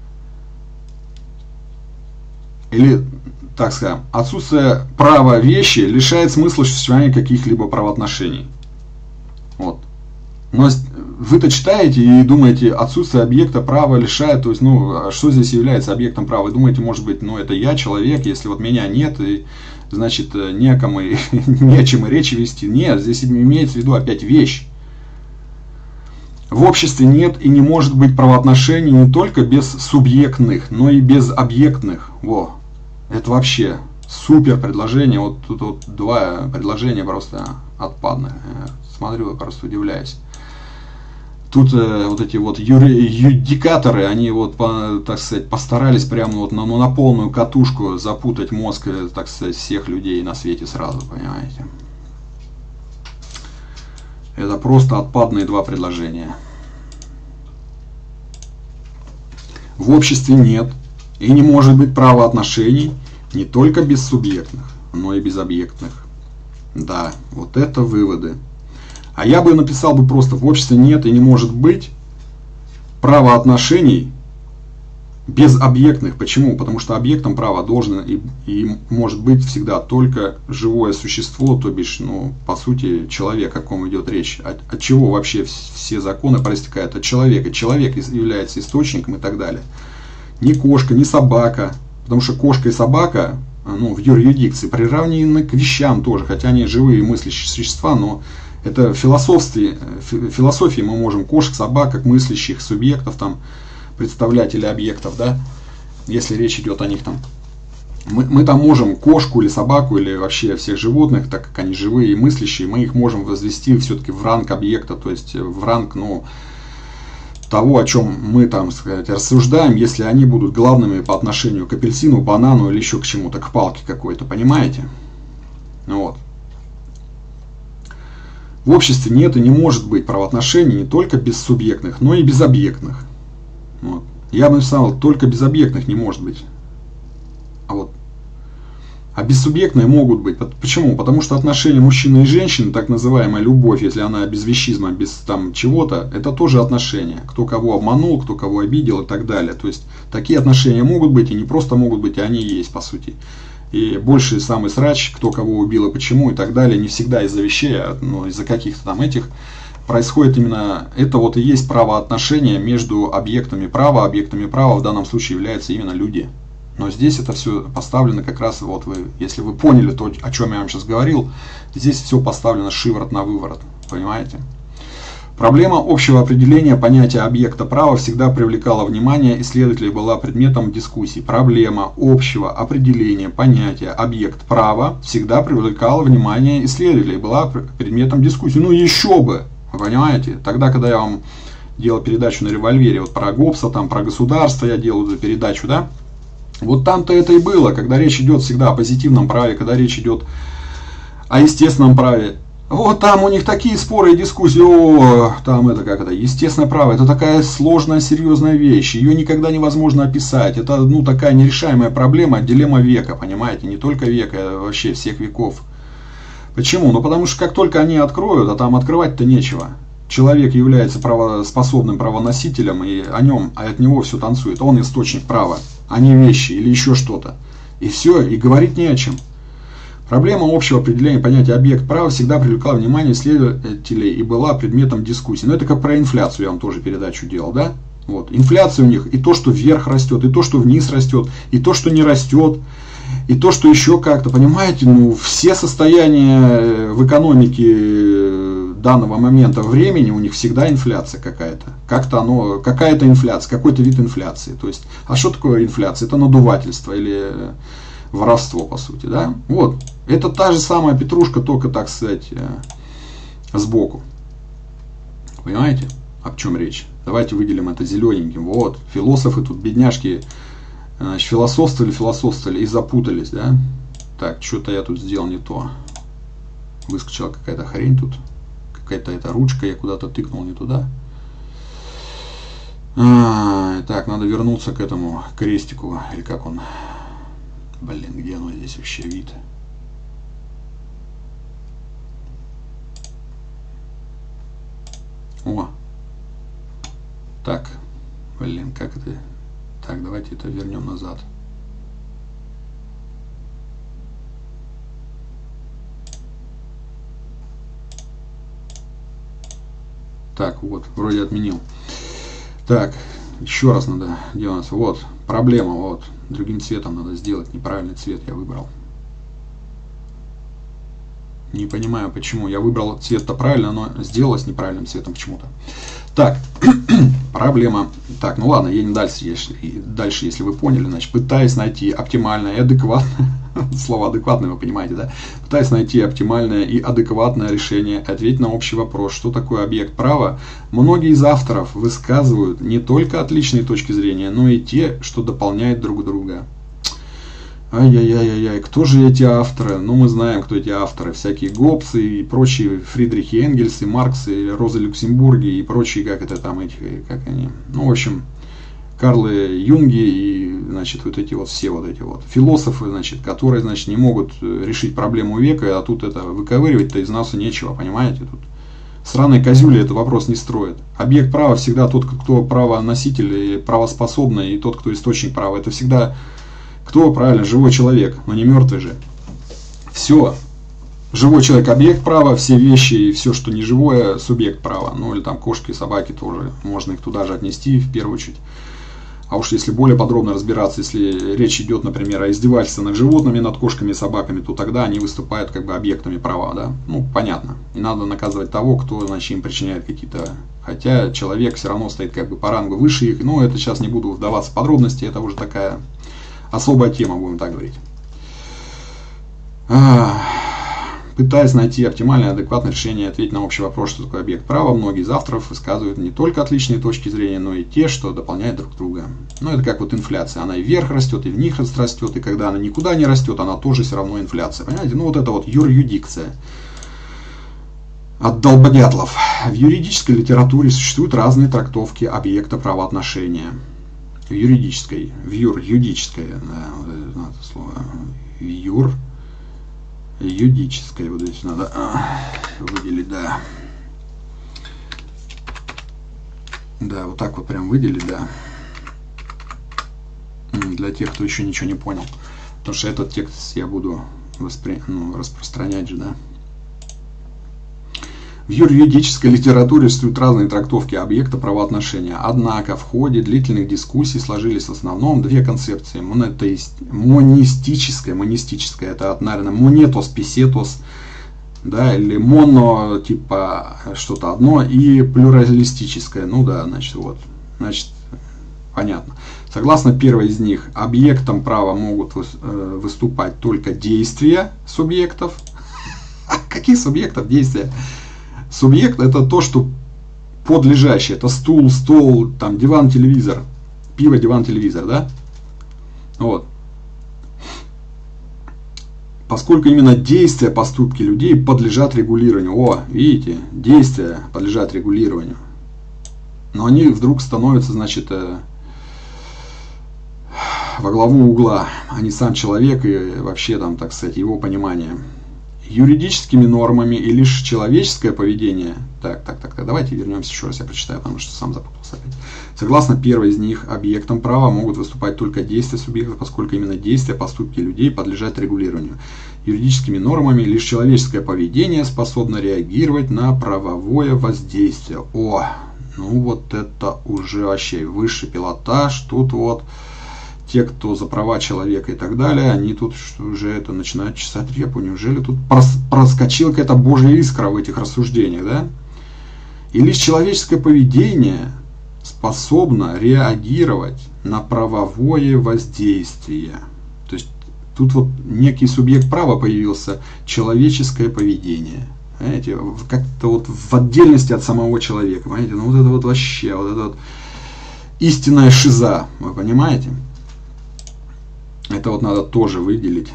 или, так скажем, отсутствие права вещи лишает смысла существования каких-либо правоотношений. Вот. Но вы-то читаете и думаете, отсутствие объекта права лишает, то есть, ну, что здесь является объектом права? Вы думаете, может быть, ну, это я человек, если вот меня нет, и, значит, не о ком и не о чем и речи вести. Нет, здесь имеется в виду опять вещь. В обществе нет и не может быть правоотношений не только без субъектных, но и без объектных. Во, это вообще супер предложение. Вот тут вот два предложения просто отпадных. Я смотрю, я просто удивляюсь. Тут э, вот эти вот юри, юдикаторы, они вот, по, так сказать, постарались прямо вот на, ну, на полную катушку запутать мозг, так сказать, всех людей на свете сразу, понимаете. Это просто отпадные два предложения. В обществе нет и не может быть правоотношений не только бессубъектных, но и безобъектных. Да, вот это выводы. А я бы написал бы просто: в обществе нет и не может быть правоотношений безобъектных. Почему? Потому что объектом права должен и, и может быть всегда только живое существо, то бишь, ну, по сути, человек, о ком идет речь. От, от чего вообще все законы проистекают? От человека. Человек является источником и так далее. Ни кошка, ни собака. Потому что кошка и собака, ну, в юрисдикции приравнены к вещам тоже, хотя они живые мыслящие существа, но это в философии, в философии мы можем кошек, собак, как мыслящих субъектов там представлять или объектов, да, если речь идет о них там. Мы, мы там можем кошку или собаку или вообще всех животных, так как они живые и мыслящие, мы их можем возвести все-таки в ранг объекта, то есть в ранг, ну, того, о чем мы там, сказать, рассуждаем, если они будут главными по отношению к апельсину, банану или еще к чему-то, к палке какой-то, понимаете? Вот. В обществе нет и не может быть правоотношений не только бессубъектных, но и безобъектных. Вот. Я бы написал, только безобъектных не может быть. А вот. А бессубъектные могут быть. Почему? Потому что отношения мужчины и женщины, так называемая любовь, если она без вещизма, без там чего-то, это тоже отношения. Кто кого обманул, кто кого обидел и так далее. То есть такие отношения могут быть и не просто могут быть, и они есть по сути. И больше самый срач, кто кого убил и почему и так далее, не всегда из-за вещей, а ну, из-за каких-то там этих, происходит именно, это вот и есть правоотношения между объектами права, объектами права в данном случае являются именно люди. Но здесь это все поставлено как раз, вот вы, если вы поняли то, о чем я вам сейчас говорил, здесь все поставлено шиворот на выворот, понимаете? Проблема общего определения понятия объекта права всегда привлекала внимание исследователей, была предметом дискуссий. Проблема общего определения понятия объект права всегда привлекала внимание исследователей, была предметом дискуссий. Ну еще бы, вы понимаете? Тогда, когда я вам делал передачу на револьвере, вот про Гоббса, там про государство я делал эту передачу, да? Вот там-то это и было, когда речь идет всегда о позитивном праве, когда речь идет о естественном праве. Вот там у них такие споры и дискуссии, о, там это как это, естественное право, это такая сложная, серьезная вещь, ее никогда невозможно описать, это, ну, такая нерешаемая проблема, дилемма века, понимаете, не только века, а вообще всех веков. Почему? Ну, потому что как только они откроют, а там открывать-то нечего, человек является правоспособным правоносителем, и о нем, а от него все танцует, он источник права, а не вещи или еще что-то, и все, и говорить не о чем. Проблема общего определения понятия объект права всегда привлекала внимание исследователей и была предметом дискуссии. Но это как про инфляцию, я вам тоже передачу делал, да? Вот. Инфляция у них и то, что вверх растет, и то, что вниз растет, и то, что не растет, и то, что еще как-то, понимаете, ну, все состояния в экономике данного момента времени, у них всегда инфляция какая-то. Как-то оно, какая-то инфляция, какой-то вид инфляции. То есть, а что такое инфляция? Это надувательство или воровство, по сути, да? Вот. Это та же самая петрушка, только, так сказать, сбоку. Понимаете, о чем речь? Давайте выделим это зелененьким. Вот. Философы тут, бедняжки, значит, философствовали, философствовали и запутались, да? Так, что-то я тут сделал не то. Выскочила какая-то хрень тут. Какая-то эта ручка, я куда-то тыкнул не туда. А, так, надо вернуться к этому крестику, или как он... Блин, где оно здесь вообще вид? О! Так, блин, как это? Так, давайте это вернем назад. Так, вот, вроде отменил. Так, еще раз надо делать. Вот, проблема, вот. Другим цветом надо сделать. Неправильный цвет я выбрал. Не понимаю, почему. Я выбрал цвет-то правильно, но сделалось неправильным цветом почему-то. Так, проблема. Так, ну ладно, едем дальше, если, дальше, если вы поняли. Значит, пытаясь найти оптимальное и адекватное, слово адекватное вы понимаете, да? Пытаясь найти оптимальное и адекватное решение, ответить на общий вопрос, что такое объект права, многие из авторов высказывают не только отличные точки зрения, но и те, что дополняют друг друга. Ай-яй-яй-яй, кто же эти авторы? Ну, мы знаем, кто эти авторы. Всякие Гоббсы и прочие Фридрихи Энгельсы, Марксы, Роза Люксембурги и прочие, как это там, эти, как они. Ну, в общем, Карлы Юнги и, значит, вот эти вот все вот эти вот философы, значит, которые, значит, не могут решить проблему века, а тут это выковыривать-то из носа нечего, понимаете? Тут сраные козюли этот вопрос не строят. Объект права всегда тот, кто правоноситель и правоспособный, и тот, кто источник права. Это всегда... Кто? Правильно, живой человек, но не мертвый же. Все. Живой человек – объект права, все вещи и все, что не живое – субъект права. Ну или там кошки и собаки тоже, можно их туда же отнести в первую очередь. А уж если более подробно разбираться, если речь идет, например, о издевательстве над животными, над кошками и собаками, то тогда они выступают как бы объектами права, да? Ну, понятно. Не надо наказывать того, кто, значит, им причиняет какие-то... Хотя человек все равно стоит как бы по рангу выше их. Но это сейчас не буду вдаваться в подробности, это уже такая... особая тема, будем так говорить. Пытаясь найти оптимальное, адекватное решение, ответить на общий вопрос, что такое объект права, многие из авторов высказывают не только отличные точки зрения, но и те, что дополняют друг друга. Ну, это как вот инфляция. Она и вверх растет, и вниз растет, и когда она никуда не растет, она тоже все равно инфляция. Понимаете? Ну, вот это вот юрюдикция. От долбодятлов. В юридической литературе существуют разные трактовки объекта правоотношения. В юридической, в юр, юридическое, да, вот это надо слово, юр, юридическое, вот здесь надо а, выделить, да. Да, вот так вот прям выделить, да. Для тех, кто еще ничего не понял. Потому что этот текст я буду воспри... ну, распространять же, да. В юридической литературе существуют разные трактовки объекта правоотношения. Однако в ходе длительных дискуссий сложились в основном две концепции. Монистическая, монистическая, это, наверное, монетос, писетос, да, или моно, типа что-то одно, и плюралистическая, ну да, значит, вот, значит, понятно. Согласно первой из них, объектом права могут выступать только действия субъектов. Каких субъектов действия? Субъект — это то, что подлежащее. Это стул, стол, там, диван, телевизор. Пиво, диван, телевизор, да? Вот. Поскольку именно действия, поступки людей подлежат регулированию. О, видите, действия подлежат регулированию. Но они вдруг становятся, значит, во главу угла, а не сам человек и вообще там, так сказать, его понимание. Юридическими нормами и лишь человеческое поведение. Так, так, так, так, давайте вернемся еще раз, я прочитаю, потому что сам запутался опять. Согласно первой из них, объектом права могут выступать только действия субъекта, поскольку именно действия, поступки людей подлежат регулированию. Юридическими нормами лишь человеческое поведение способно реагировать на правовое воздействие. О, ну вот это уже вообще высший пилотаж, тут вот... Те, кто за права человека и так далее, они тут уже это начинают чесать репу. Неужели тут проскочила какая-то божья искра в этих рассуждениях, да? И лишь человеческое поведение способно реагировать на правовое воздействие. То есть тут вот некий субъект права появился, человеческое поведение. Понимаете, как-то вот в отдельности от самого человека. Понимаете, ну вот это вот вообще, вот это вот истинная шиза, вы понимаете? Это вот надо тоже выделить.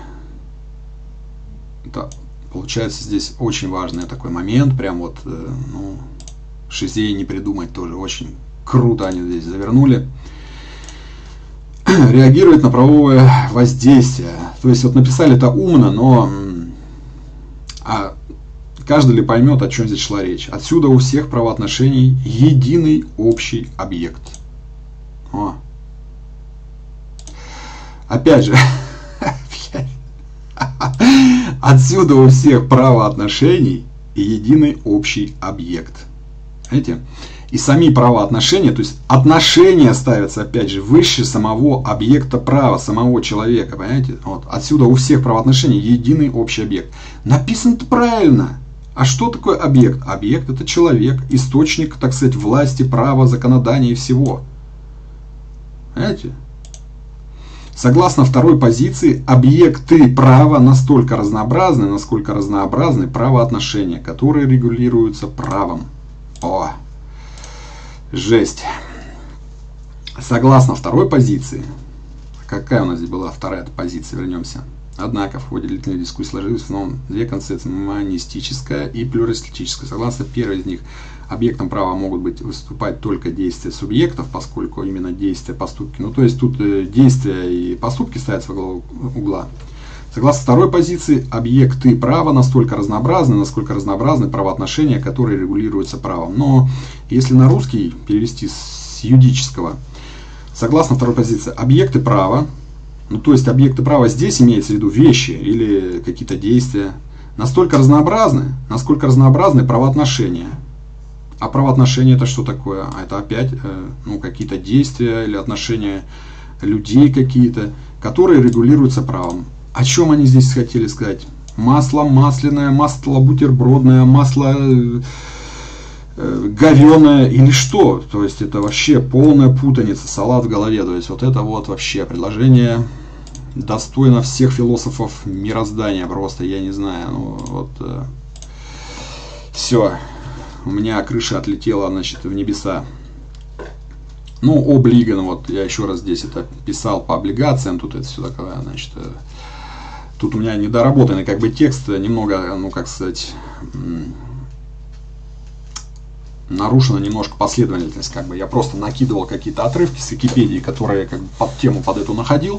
Это, получается, здесь очень важный такой момент. Прям вот, ну, шизей не придумать тоже. Очень круто они здесь завернули. Реагирует на правовое воздействие. То есть, вот написали это умно, но а каждый ли поймет, о чем здесь шла речь. Отсюда у всех правоотношений единый общий объект. О. Опять же, отсюда у всех правоотношений единый общий объект. Знаете? И сами правоотношения, то есть отношения ставятся, опять же, выше самого объекта права, самого человека, понимаете? Вот. Отсюда у всех правоотношений единый общий объект. Написано-то правильно. А что такое объект? Объект — это человек, источник, так сказать, власти, права, законодания и всего. Понимаете? Согласно второй позиции, объекты права настолько разнообразны, насколько разнообразны правоотношения, которые регулируются правом. О! Жесть. Согласно второй позиции, какая у нас здесь была вторая позиция, вернемся. Однако в ходе длительной дискуссии сложились но две концепции: монистическая и плюристическая. Согласно первой из них, объектом права могут быть выступать только действия субъектов, поскольку именно действия, поступки. Ну то есть тут действия и поступки ставятся во главу угла. Согласно второй позиции, объекты права настолько разнообразны, насколько разнообразны правоотношения, которые регулируются правом. Но если на русский перевести с юридического, согласно второй позиции, объекты права, ну то есть объекты права здесь имеется в виду вещи или какие-то действия, настолько разнообразны, насколько разнообразны правоотношения. А правоотношения — это что такое? А это опять ну, какие-то действия или отношения людей какие-то, которые регулируются правом. О чем они здесь хотели сказать? Масло масляное, масло бутербродное, масло э, говеное или что? То есть это вообще полная путаница, салат в голове. То есть вот это вот вообще предложение достойно всех философов мироздания. Просто я не знаю. Ну, вот, э, все. У меня крыша отлетела, значит, в небеса. Ну, облиган, вот я еще раз здесь это писал по облигациям. Тут это все такое, значит... Тут у меня недоработанный как бы текст, немного, ну как сказать, нарушена немножко последовательность. Как бы я просто накидывал какие-то отрывки с Википедии, которые как бы под тему под эту находил.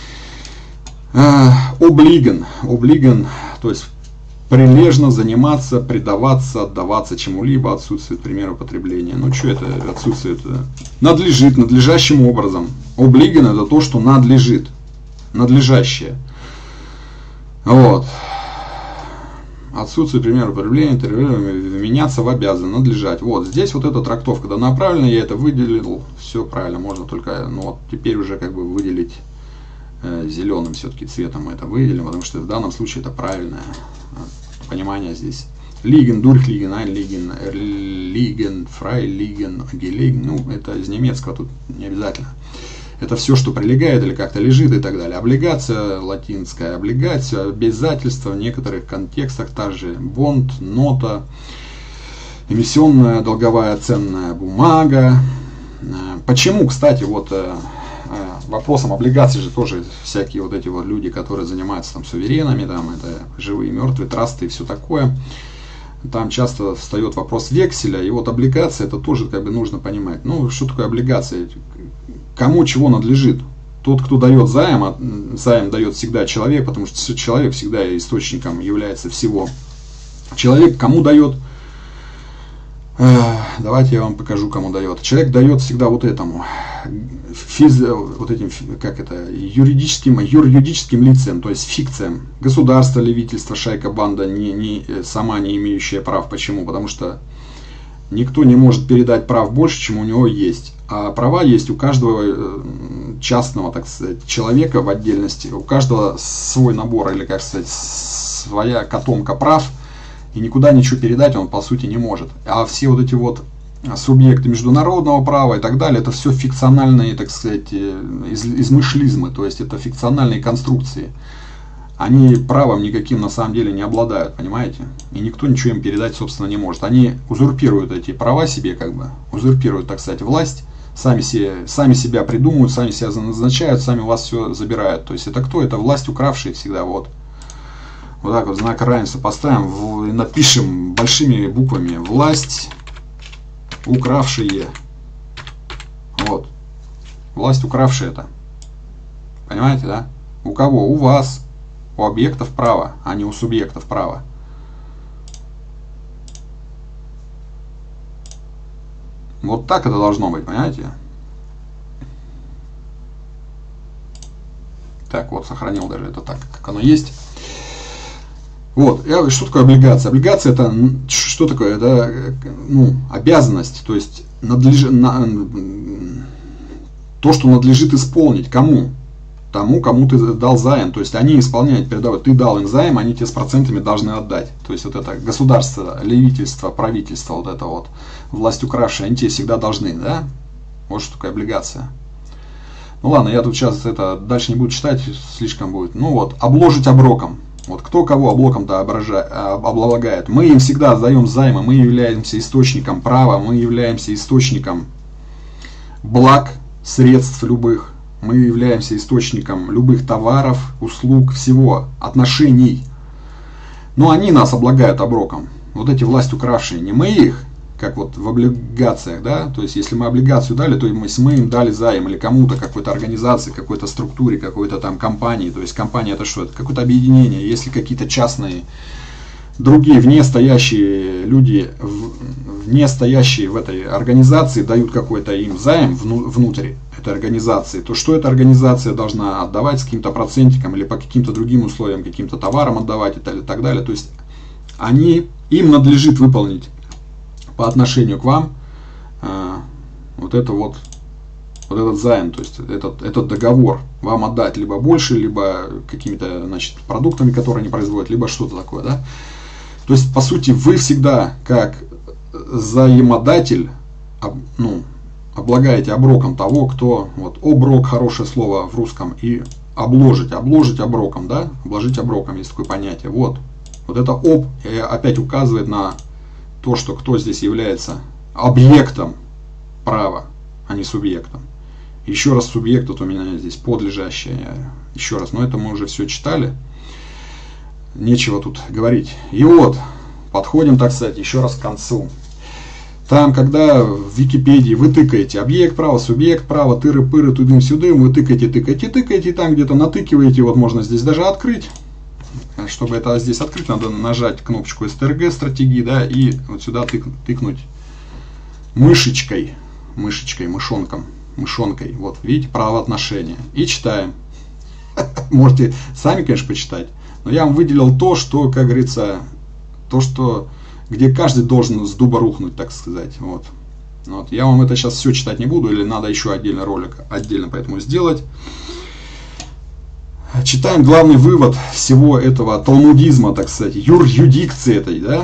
Облиган, облиган, то есть прилежно заниматься, предаваться, отдаваться чему-либо, отсутствует примера употребления. Ну что это отсутствует? Надлежит, надлежащим образом. Облиган — это то, что надлежит, надлежащее. Вот. Отсутствие примера употребления, меняться в обязан, надлежать. Вот здесь вот эта трактовка дана правильно, я это выделил, все правильно, можно только, ну вот теперь уже как бы выделить э, зеленым все-таки цветом мы это выделим, потому что в данном случае это правильное понимание здесь. Лиген, дурхлиген, айлиген, эрлиген, фрайлиген, гелиген, ну это из немецкого, тут не обязательно. Это все, что прилегает или как-то лежит и так далее. Облигация, латинская облигация, обязательство в некоторых контекстах, также бонд, нота, эмиссионная долговая ценная бумага. Почему, кстати, вот вопросом облигаций же тоже всякие вот эти вот люди, которые занимаются там суверенами, там это живые, мертвые, трасты и все такое. Там часто встает вопрос векселя, и вот облигация, это тоже как бы нужно понимать. Ну, что такое облигация? Кому чего надлежит? Тот, кто дает займ, а займ дает всегда человек, потому что человек всегда источником является всего. Человек кому дает? Давайте я вам покажу, кому дает. Человек дает всегда вот этому, физ, вот этим, как это, юридическим, юридическим лицам, то есть фикциям. Государство, левительство, шайка, банда, не, не, сама не имеющая прав. Почему? Потому что никто не может передать прав больше, чем у него есть. А права есть у каждого частного, так сказать, человека в отдельности. У каждого свой набор, или, как сказать, своя котомка прав. И никуда ничего передать он, по сути, не может. А все вот эти вот субъекты международного права и так далее, это все фикциональные, так сказать, из, измышлизмы. То есть это фикциональные конструкции. Они правом никаким на самом деле не обладают, понимаете? И никто ничего им передать, собственно, не может. Они узурпируют эти права себе, как бы, узурпируют, так сказать, власть. Сами, себе, сами себя придумывают, сами себя назначают, сами у вас все забирают. То есть это кто? Это власть укравшие всегда. Вот, вот так вот знак равенства поставим в, и напишем большими буквами: власть укравшие. Вот. Власть укравшая это. Понимаете, да? У кого? У вас. У объектов права, а не у субъектов права. Вот так это должно быть, понимаете? Так, вот, сохранил даже это так, как оно есть. Вот, что такое облигация? Облигация — это что такое? Это, ну, обязанность, то есть надлеж... на... то, что надлежит исполнить. Кому? Тому, кому ты дал займ. То есть они исполняют, передавают. Ты дал им займ, они тебе с процентами должны отдать. То есть вот это государство, левительство, правительство, вот это вот, власть укравшая, они тебе всегда должны, да? Вот что такое облигация. Ну ладно, я тут сейчас это дальше не буду читать, слишком будет. Ну вот, обложить оброком. Вот кто кого облоком-то облагает. Мы им всегда даем займы, мы являемся источником права, мы являемся источником благ, средств любых. Мы являемся источником любых товаров, услуг, всего, отношений. Но они нас облагают оброком. Вот эти власть укравшие, не мы их, как вот в облигациях, да, то есть если мы облигацию дали, то если мы им дали займ или кому-то, какой-то организации, какой-то структуре, какой-то там компании, то есть компания это что, это какое-то объединение, если какие-то частные, другие вне стоящие люди, вне стоящие в этой организации дают какой-то им займ внутрь этой организации, то что эта организация должна отдавать с каким-то процентиком или по каким-то другим условиям, каким-то товарам отдавать и так далее, то есть они, им надлежит выполнить по отношению к вам э, вот это вот, вот этот займ, то есть этот, этот договор вам отдать либо больше, либо какими-то, значит, продуктами, которые они производят, либо что-то такое, да. То есть, по сути, вы всегда, как заимодатель, об, ну, облагаете оброком того, кто, вот, оброк, хорошее слово в русском, и обложить, обложить оброком, да, обложить оброком, есть такое понятие, вот, вот это об, опять указывает на то, что кто здесь является объектом права, а не субъектом. Еще раз субъект, вот у меня здесь подлежащее, еще раз, но это мы уже все читали, нечего тут говорить. И вот, подходим, так сказать, еще раз к концу. Там, когда в Википедии вы тыкаете объект права, субъект права, тыры-пыры, тудым-сюдым, вы тыкаете, тыкаете, тыкаете, и там где-то натыкиваете, вот можно здесь даже открыть. Чтобы это здесь открыть, надо нажать кнопочку эс тэ эр джи стратегии, да, и вот сюда тык, тыкнуть мышечкой, мышечкой, мышонком, мышонкой. Вот, видите, правоотношения. И читаем. Можете сами, конечно, почитать. Но я вам выделил то, что, как говорится, то, что, где каждый должен с дуба рухнуть, так сказать. Вот. Вот. Я вам это сейчас все читать не буду, или надо еще отдельный ролик отдельно поэтому сделать. Читаем главный вывод всего этого талмудизма, так сказать, юр-юдикции этой, да?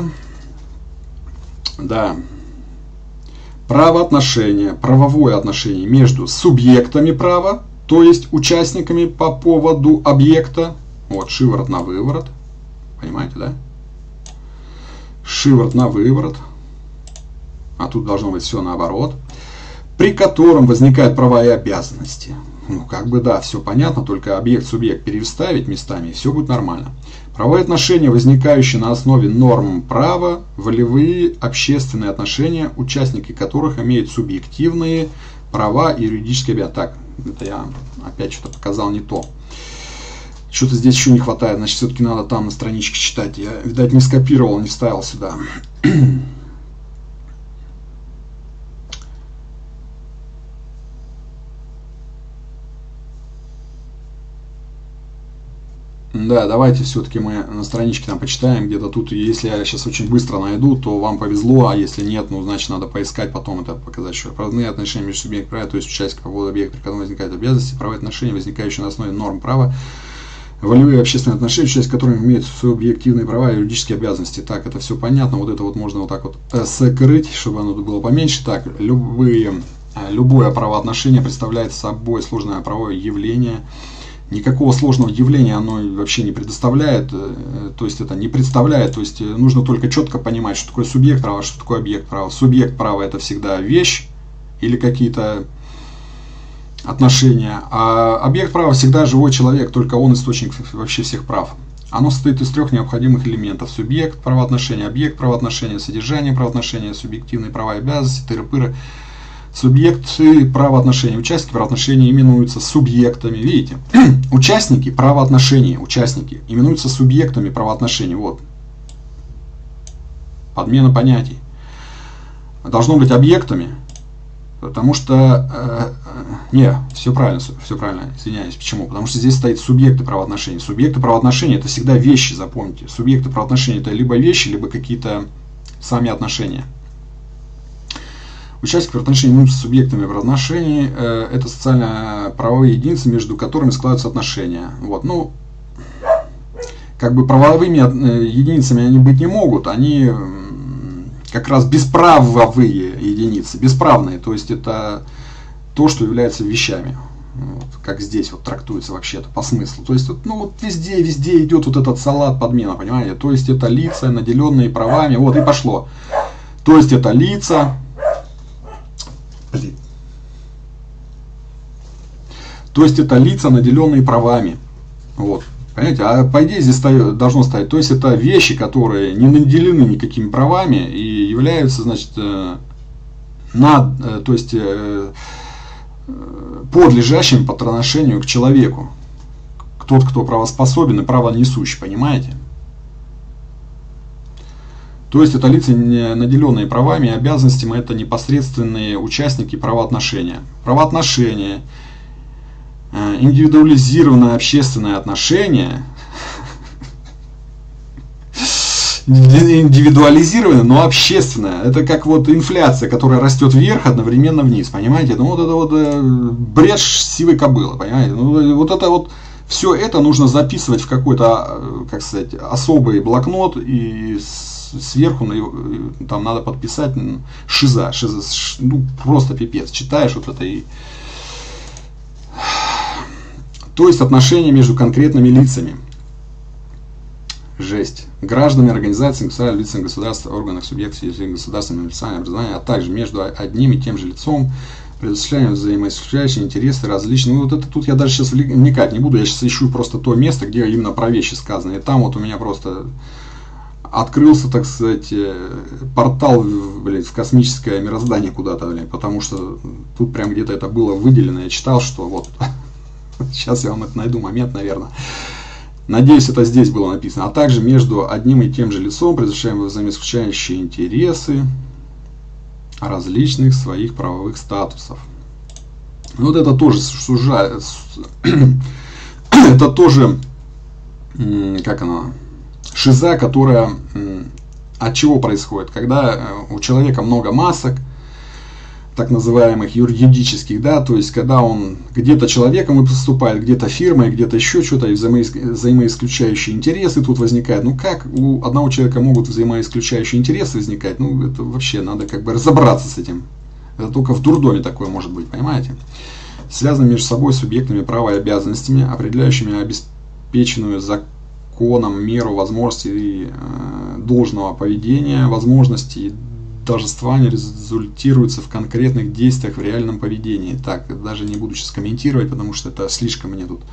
Да. Правоотношение, правовое отношение между субъектами права, то есть участниками по поводу объекта. Вот, шиворот на выворот. Понимаете, да? Шиворот на выворот. А тут должно быть все наоборот. При котором возникают права и обязанности. Ну, как бы да, все понятно, только объект-субъект переставить местами, и все будет нормально. Правовые отношения, возникающие на основе норм права, волевые общественные отношения, участники которых имеют субъективные права и юридические обязанности. Так, это я опять что-то показал не то. Что-то здесь еще не хватает, значит, все-таки надо там на страничке читать. Я, видать, не скопировал, не вставил сюда. Да, давайте все-таки мы на страничке там почитаем где-то тут. Если я сейчас очень быстро найду, то вам повезло, а если нет, ну значит надо поискать, потом это показать. Что правовые отношения между субъектами права, то есть участников по поводу объекта, при котором возникают обязанности, правовые отношения, возникающие на основе норм права, волевые общественные отношения, участие которых имеют субъективные права и юридические обязанности. Так, это все понятно. Вот это вот можно вот так вот сокрыть, чтобы оно было поменьше. Так, любые, любое правоотношение представляет собой сложное правовое явление. Никакого сложного явления оно вообще не предоставляет, то есть это не представляет, то есть нужно только четко понимать, что такое субъект права, что такое объект права. Субъект права это всегда вещь или какие-то отношения, а объект права всегда живой человек, только он источник вообще всех прав. Оно состоит из трех необходимых элементов: субъект правоотношения, объект правоотношения, содержание правоотношения, субъективные права и обязанности, тыры-пыры. Субъекты правоотношений, участники правоотношений именуются субъектами. Видите? Участники правоотношений, участники именуются субъектами правоотношений. Вот. Подмена понятий. Должно быть объектами, потому что... Э, э, не, все правильно, все правильно, извиняюсь. Почему? Потому что здесь стоит субъекты правоотношений. Субъекты правоотношений это всегда вещи, запомните. Субъекты правоотношений это либо вещи, либо какие-то сами отношения. Участники отношений имеются субъектами правоотношений. Э, это социально-правовые единицы, между которыми складываются отношения. Вот, ну, как бы правовыми единицами они быть не могут, они как раз бесправовые единицы, бесправные, то есть это то, что является вещами, вот, как здесь вот трактуется вообще-то по смыслу. То есть, вот, ну вот везде, везде идет вот этот салат подмена, понимаете, то есть это лица, наделенные правами, вот и пошло. То есть это лица, блин. То есть это лица, наделенные правами, вот. Понимаете, а по идее здесь стоит, должно стоять, то есть это вещи, которые не наделены никакими правами и являются, значит, над, то есть подлежащим по отношению к человеку. Тот, кто правоспособен и правонесущий, понимаете? То есть это лица, наделенные правами и обязанностями, это непосредственные участники правоотношения. Правоотношения, индивидуализированное общественное отношение, индивидуализированное, но общественное. Это как вот инфляция, которая растет вверх, одновременно вниз, понимаете? Ну вот это вот бред сивой кобылы, понимаете? Ну вот это вот, все это нужно записывать в какой-то, как сказать, особый блокнот, и сверху там надо подписать шиза, шиза, ну просто пипец. Читаешь вот это и... То есть отношения между конкретными лицами. Жесть. Гражданами, организациями, государственными лицами государства, органах, субъектов государственного официального образования, а также между одним и тем же лицом, предоставляем взаимоисключающие интересы различные. Ну, вот это тут я даже сейчас вникать не буду, я сейчас ищу просто то место, где именно про вещи сказано. И там вот у меня просто открылся, так сказать, портал, блядь, в космическое мироздание куда-то, блядь, потому что тут прям где-то это было выделено. Я читал, что вот... Сейчас я вам это найду момент, наверное. Надеюсь, это здесь было написано. А также между одним и тем же лицом предоставляем взаимоисключающие интересы различных своих правовых статусов. Вот это тоже сужает. Это тоже, как оно, шиза, которая от чего происходит? Когда у человека много масок, так называемых юридических, да, то есть когда он где-то человеком выступает, где-то фирмой, где-то еще что-то, и взаимоисключающие интересы тут возникают. Ну как у одного человека могут взаимоисключающие интересы возникать? Ну это вообще надо как бы разобраться с этим. Это только в дурдоме такое может быть, понимаете? Связаны между собой субъектами права и обязанностями, определяющими обеспеченную законом меру возможностей э, должного поведения, возможностей должествование результируется в конкретных действиях в реальном поведении. Так, даже не буду сейчас комментировать, потому что это слишком мне тут...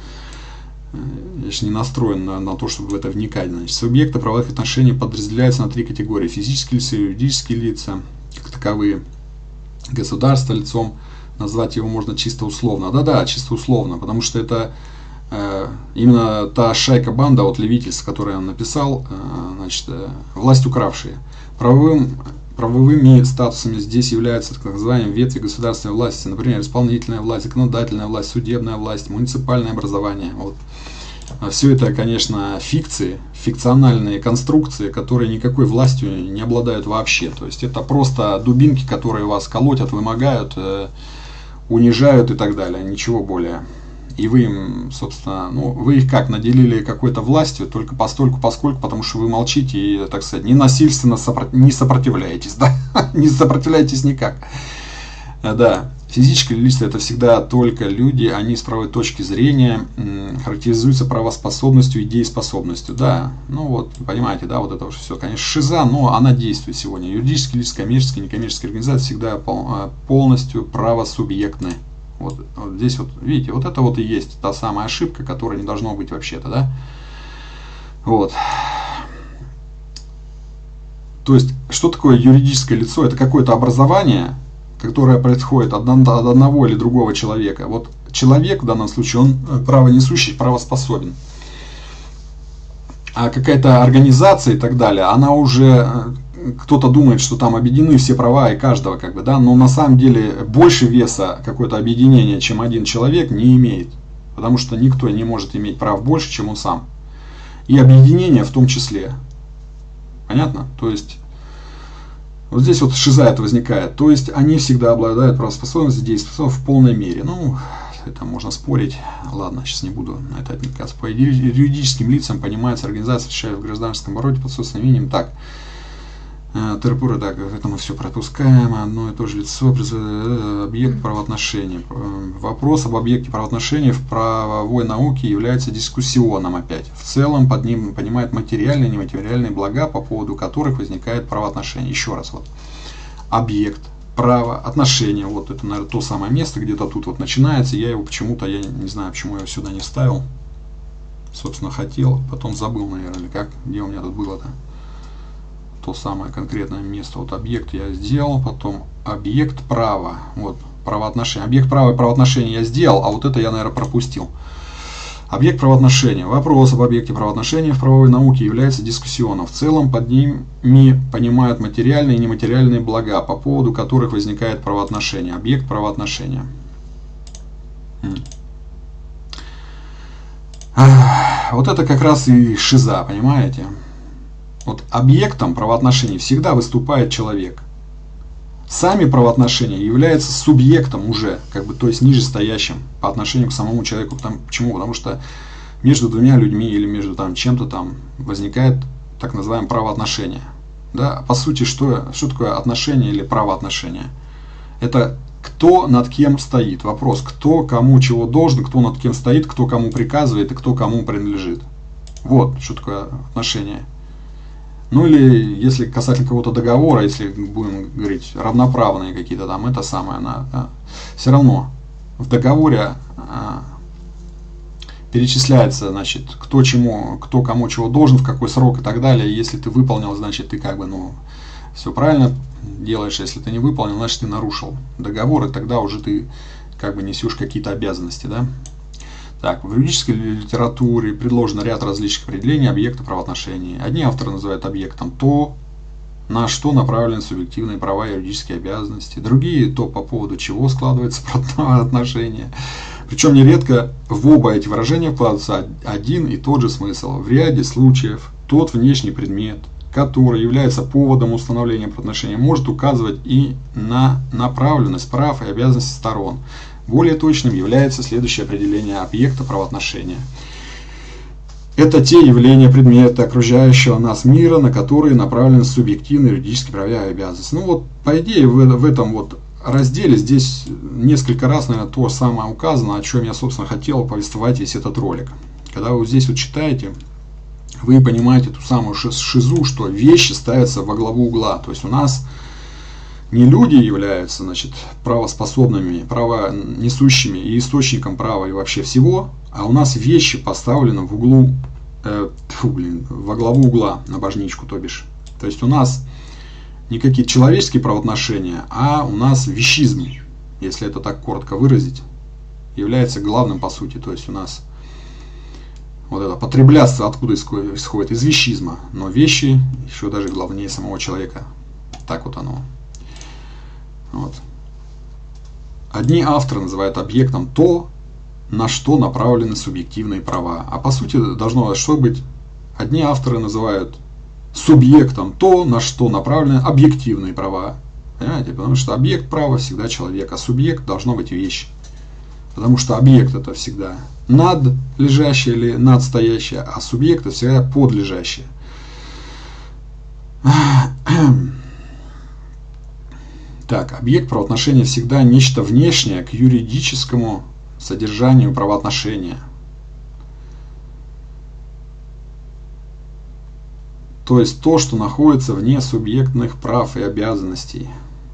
Я же не настроен на, на то, чтобы в это вникать. Значит, субъекты правовых отношений подразделяются на три категории. Физические лица, юридические лица, как таковые. Государство лицом, назвать его можно чисто условно. Да-да, чисто условно, потому что это э, именно та шайка-банда от Левительс, которую он написал, э, значит, э, власть укравшие. Правовым Правовыми статусами здесь являются так называемые ветви государственной власти, например, исполнительная власть, законодательная власть, судебная власть, муниципальное образование. Вот. Все это, конечно, фикции, фикциональные конструкции, которые никакой властью не обладают вообще. То есть это просто дубинки, которые вас колотят, вымогают, унижают и так далее, ничего более. И вы им, собственно, ну, вы их как, наделили какой-то властью, только постольку, поскольку, потому что вы молчите и, так сказать, не насильственно сопротив... не сопротивляетесь, да, не сопротивляетесь никак. Да, физические лица это всегда только люди, они с правовой точки зрения характеризуются правоспособностью и дееспособностью, да, ну вот, понимаете, да, вот это уже все, конечно, шиза, но она действует сегодня. Юридические лица, коммерческие, некоммерческие организации всегда полностью правосубъектны. Вот, вот здесь вот, видите, вот это вот и есть та самая ошибка, которая не должно быть вообще-то, да? Вот. То есть, что такое юридическое лицо? Это какое-то образование, которое происходит от одного или другого человека. Вот человек в данном случае, он правонесущий, правоспособен. А какая-то организация и так далее, она уже... Кто-то думает, что там объединены все права и каждого, как бы, да, но на самом деле больше веса какое-то объединение, чем один человек, не имеет. Потому что никто не может иметь прав больше, чем он сам. И объединение в том числе. Понятно? То есть, Вот здесь вот шиза это возникает. То есть они всегда обладают правоспособностью, дееспособностью в полной мере. Ну, это можно спорить. Ладно, сейчас не буду на это отвлекаться. По юридическим лицам понимается организация, отвечает в гражданском обороте под собственным именем. Так. Терпура, так, это мы все пропускаем. Одно и то же лицо, объект правоотношений. Вопрос об объекте правоотношений в правовой науке является дискуссионным опять. В целом под ним понимают материальные и нематериальные блага, по поводу которых возникает правоотношение. Еще раз, вот. Объект, право, отношения. Вот это, наверное, то самое место, где-то тут вот начинается. Я его почему-то, я не знаю, почему я его сюда не вставил. Собственно, хотел, потом забыл, наверное, или как, где у меня тут было-то. То самое конкретное место. Вот объект я сделал, потом объект права. Вот правоотношения. Объект права и правоотношения я сделал, а вот это я, наверное, пропустил. Объект правоотношения. Вопрос об объекте правоотношения в правовой науке является дискуссионным. В целом под ними понимают материальные и нематериальные блага, по поводу которых возникает правоотношение. Объект правоотношения. Вот это как раз и шиза, понимаете? Вот объектом правоотношений всегда выступает человек. Сами правоотношения являются субъектом уже, как бы, то есть нижестоящим по отношению к самому человеку. Потому, почему? Потому что между двумя людьми или между там чем-то там возникает так называемое правоотношение. Да? По сути, что, что такое отношение или правоотношение? Это кто над кем стоит. Вопрос, кто кому чего должен, кто над кем стоит, кто кому приказывает и кто кому принадлежит. Вот что такое отношение. Ну или если касательно какого-то договора, если будем говорить равноправные какие-то там, это самое, она, да, все равно в договоре а, перечисляется, значит, кто чему, кто кому чего должен, в какой срок и так далее. Если ты выполнил, значит, ты как бы, ну, все правильно делаешь, если ты не выполнил, значит, ты нарушил договор, и тогда уже ты как бы несешь какие-то обязанности, да. Так, в юридической литературе предложен ряд различных определений объекта правоотношений. Одни авторы называют объектом то, на что направлены субъективные права и юридические обязанности. Другие то, по поводу чего складывается правоотношение. Причем нередко в оба эти выражения вкладывается один и тот же смысл. В ряде случаев тот внешний предмет, который является поводом установления правоотношения, может указывать и на направленность прав и обязанностей сторон. Более точным является следующее определение объекта правоотношения. Это те явления предмета окружающего нас мира, на которые направлены субъективные юридические права и обязанности. Ну вот, по идее, в, в этом вот разделе здесь несколько раз, наверное, то самое указано, о чем я, собственно, хотел повествовать весь этот ролик. Когда вы вот здесь вот читаете, вы понимаете ту самую шизу, что вещи ставятся во главу угла. То есть у нас не люди являются, значит, правоспособными, правонесущими и источником права и вообще всего, а у нас вещи поставлены в углу, э, фу, блин, во главу угла, на божничку, то бишь. То есть у нас не какие-то человеческие правоотношения, а у нас вещизм, если это так коротко выразить, является главным по сути. То есть у нас вот это потреблятство откуда исходит? Из вещизма, но вещи еще даже главнее самого человека. Так вот оно. Вот. Одни авторы называют объектом то, на что направлены субъективные права. А по сути должно что быть? Одни авторы называют субъектом то, на что направлены объективные права. Понимаете? Потому что объект права всегда человек, а субъект должно быть вещь. Потому что объект это всегда надлежащее или надстоящее, а субъект это всегда подлежащее. Так, объект правоотношения всегда нечто внешнее к юридическому содержанию правоотношения. То есть то, что находится вне субъектных прав и обязанностей.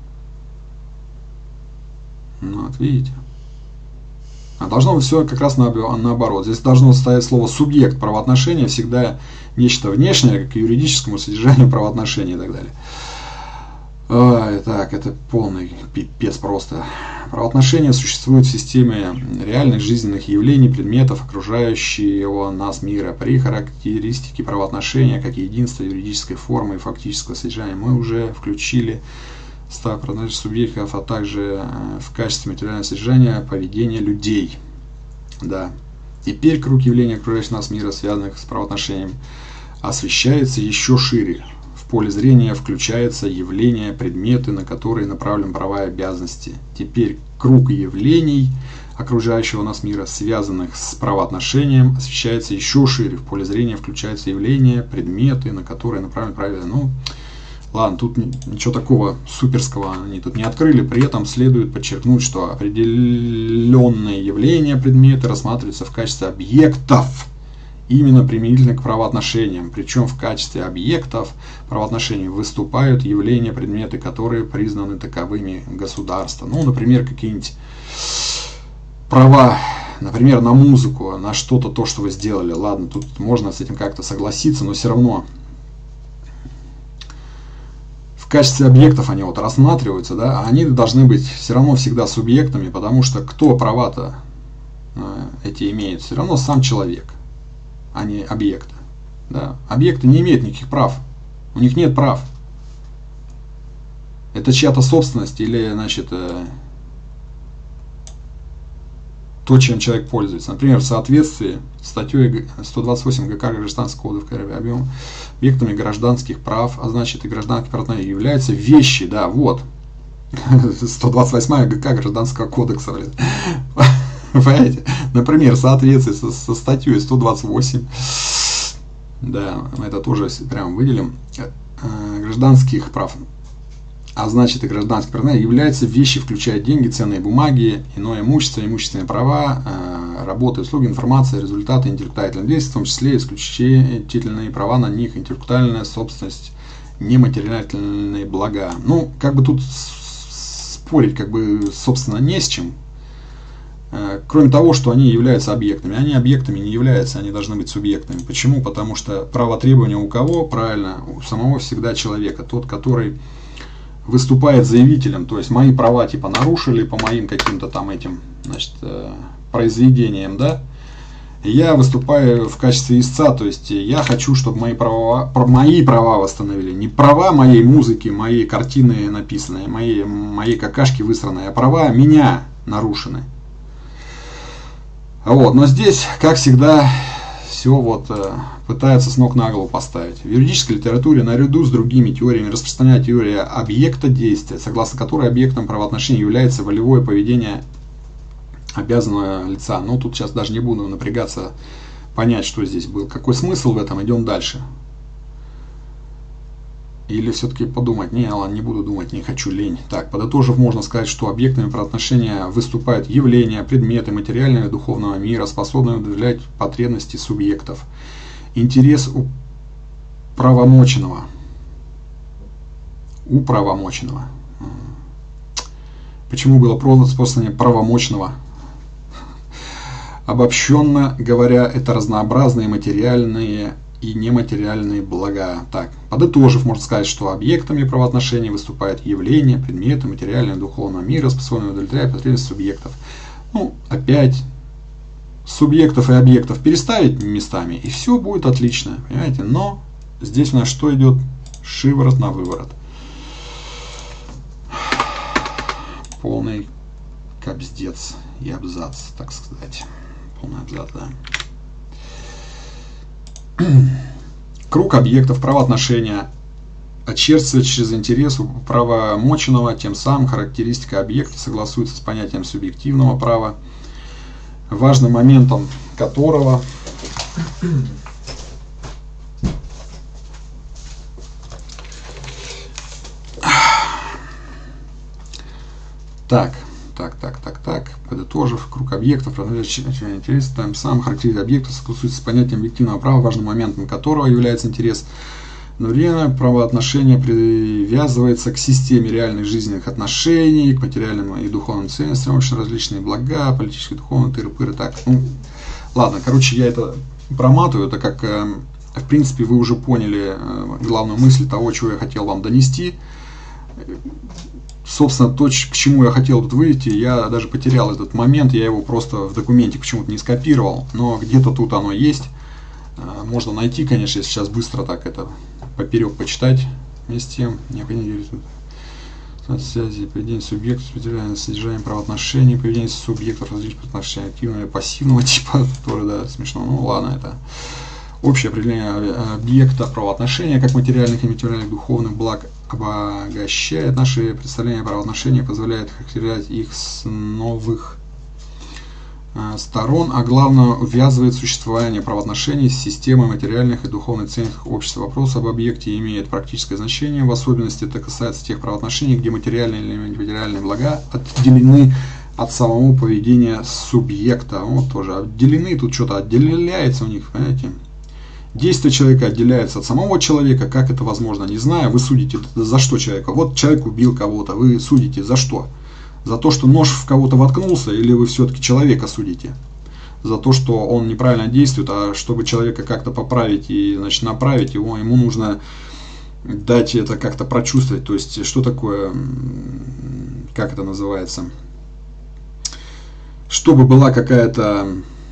Ну, вот видите. А должно быть все как раз наоборот. Здесь должно стоять слово субъект правоотношения, всегда нечто внешнее к юридическому содержанию правоотношений и так далее. Ой, так, это полный пипец просто. Правоотношения существуют в системе реальных жизненных явлений, предметов, окружающего нас мира. При характеристике правоотношения, как единство юридической формы и фактического содержания, мы уже включили став правоотношений субъектов, а также в качестве материального содержания поведения людей. Да. Теперь круг явлений окружающего нас мира, связанных с правоотношением, освещается еще шире. поле зрения включается явление, предметы, на которые направлены права и обязанности. Теперь круг явлений окружающего нас мира, связанных с правоотношением, освещается еще шире. В поле зрения включаются явления, предметы, на которые направлены права и обязанности. Ну, ладно, тут ничего такого суперского они тут не открыли. При этом следует подчеркнуть, что определенные явления, предметы рассматриваются в качестве объектов, именно применительно к правоотношениям. Причем в качестве объектов правоотношений выступают явления, предметы, которые признаны таковыми государства. Ну, например, какие-нибудь права, например, на музыку, на что-то, то, что вы сделали. Ладно, тут можно с этим как-то согласиться, но все равно в качестве объектов они вот рассматриваются, да, они должны быть все равно всегда субъектами, потому что кто права-то эти имеет? Все равно сам человек, а не объекты. Да. Объекты не имеют никаких прав. У них нет прав. Это чья-то собственность или, значит, то, чем человек пользуется. Например, в соответствии с статьей сто двадцать восемь ГК Гражданского кодекса объектами гражданских прав, а значит и гражданских прав являются вещи. Да, вот. сто двадцать восемь ГК Гражданского кодекса. Понимаете? Например, в соответствии со, со статьей сто двадцать восемь, да, мы это тоже прямо выделим, гражданских прав, а значит и гражданских прав, являются вещи, включая деньги, ценные бумаги, иное имущество, имущественные права, работы, услуги, информация, результаты интеллектуальной деятельности, в том числе исключительные права на них, интеллектуальная собственность, нематериальные блага. Ну, как бы тут спорить, как бы, собственно, не с чем. Кроме того, что они являются объектами. Они объектами не являются, они должны быть субъектами. Почему? Потому что право требования у кого? Правильно, у самого всегда человека. Тот, который выступает заявителем. То есть мои права типа нарушили по моим каким-то там этим, значит, произведениям, да? Я выступаю в качестве истца, то есть я хочу, чтобы мои права, мои права восстановили. Не права моей музыки, мои картины написанные, мои, мои какашки высранные, а права меня нарушены. Вот, но здесь, как всегда, все вот э, пытаются с ног на голову поставить. В юридической литературе наряду с другими теориями распространяется теория объекта действия, согласно которой объектом правоотношений является волевое поведение обязанного лица. Но тут сейчас даже не буду напрягаться понять, что здесь был. Какой смысл в этом? Идем дальше. Или все-таки подумать, не, ладно, не буду думать, не хочу, лень. Так, подытожив, можно сказать, что объектами правоотношения выступают явления, предметы материального и духовного мира, способные удовлетворять потребности субъектов. Интерес у правомочного. У правомочного. Почему было просто правомочного? Обобщенно говоря, это разнообразные материальные и нематериальные блага. Так, подытожив, можно сказать, что объектами правоотношений выступают явления, предметы материального и духовного мира, способные удовлетворять потребности субъектов. Ну, опять, субъектов и объектов переставить местами, и все будет отлично, понимаете? Но здесь у нас что идет? Шиворот на выворот. Полный кобздец и абзац, так сказать. Полный абзац, да. Круг объектов правоотношения очерчивается через интерес у правомоченного, тем самым характеристика объекта согласуется с понятием субъективного права, важным моментом которого так, так, так, так, так, подытожив, круг объектов, правоотношения интереса, тем самым характеристика объекта согласуется с понятием объективного права, важным моментом которого является интерес. Одновременно правоотношение привязывается к системе реальных жизненных отношений, к материальным и духовным ценностям, очень различные блага, политические, духовные, тыры-пыры. Так, ну, ладно, короче, я это проматываю, это как, э, в принципе, вы уже поняли э, главную мысль того, чего я хотел вам донести. Собственно, то, к чему я хотел тут выйти, я даже потерял этот момент, я его просто в документе почему-то не скопировал, но где-то тут оно есть. Можно найти, конечно, если сейчас быстро так это поперек почитать. Вместе с тем, необходимо связи, поведение субъектов, содержание правоотношений, поведение субъектов различных отношений, активного или пассивного типа, который, да, смешно, ну ладно, это Общее определение объекта правоотношения как материальных и материальных духовных благ обогащает наши представления о правоотношениях, позволяет характеризовать их с новых сторон, а главное, увязывает существование правоотношений с системой материальных и духовных ценностей общества. Вопрос об объекте имеет практическое значение, в особенности это касается тех правоотношений, где материальные или нематериальные блага отделены от самого поведения субъекта. Вот тоже отделены, тут что-то отделяется у них, понимаете? Действие человека отделяется от самого человека, как это возможно, не знаю. Вы судите за что человека? Вот человек убил кого-то, вы судите за что? За то, что нож в кого-то воткнулся, или вы все-таки человека судите? За то, что он неправильно действует, а чтобы человека как-то поправить и, значит, направить его, ему нужно дать это как-то прочувствовать. То есть, что такое, как это называется? Чтобы была какая-то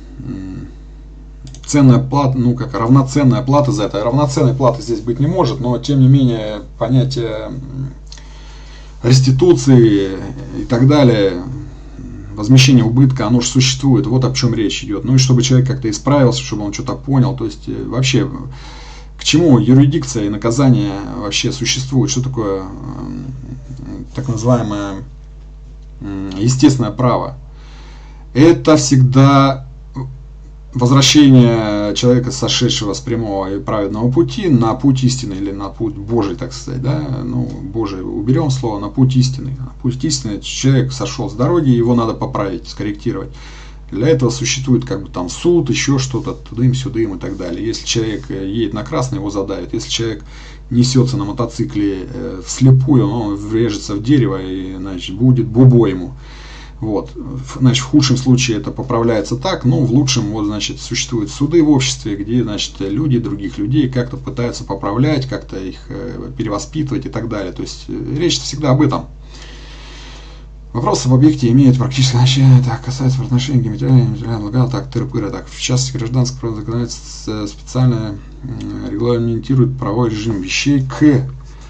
ценная плата, ну как равноценная плата за это. Равноценной платы здесь быть не может, но тем не менее понятие реституции и так далее, возмещение убытка, оно же существует, вот об чем речь идет. Ну и чтобы человек как-то исправился, чтобы он что-то понял, то есть вообще к чему юрисдикция и наказание вообще существует, что такое так называемое естественное право. Это всегда возвращение человека, сошедшего с прямого и праведного пути, на путь истины, или на путь Божий, так сказать, да, ну, Божий, уберем слово, на путь истины. На путь истины человек сошел с дороги, его надо поправить, скорректировать. Для этого существует как бы там суд, еще что-то, тудым-сюдым и так далее. Если человек едет на красный, его задавят. Если человек несется на мотоцикле вслепую, он врежется в дерево и, значит, будет бубо ему. Вот. Значит, в худшем случае это поправляется так, но в лучшем, вот, значит, существуют суды в обществе, где, значит, люди других людей как-то пытаются поправлять, как-то их перевоспитывать и так далее. То есть речь всегда об этом. Вопрос об объекте имеет практическое значение, так, касается отношений к материальным и материальным благам, так, тыры-пыры, так, в частности, гражданское право законодательство специально регламентирует правовой режим вещей к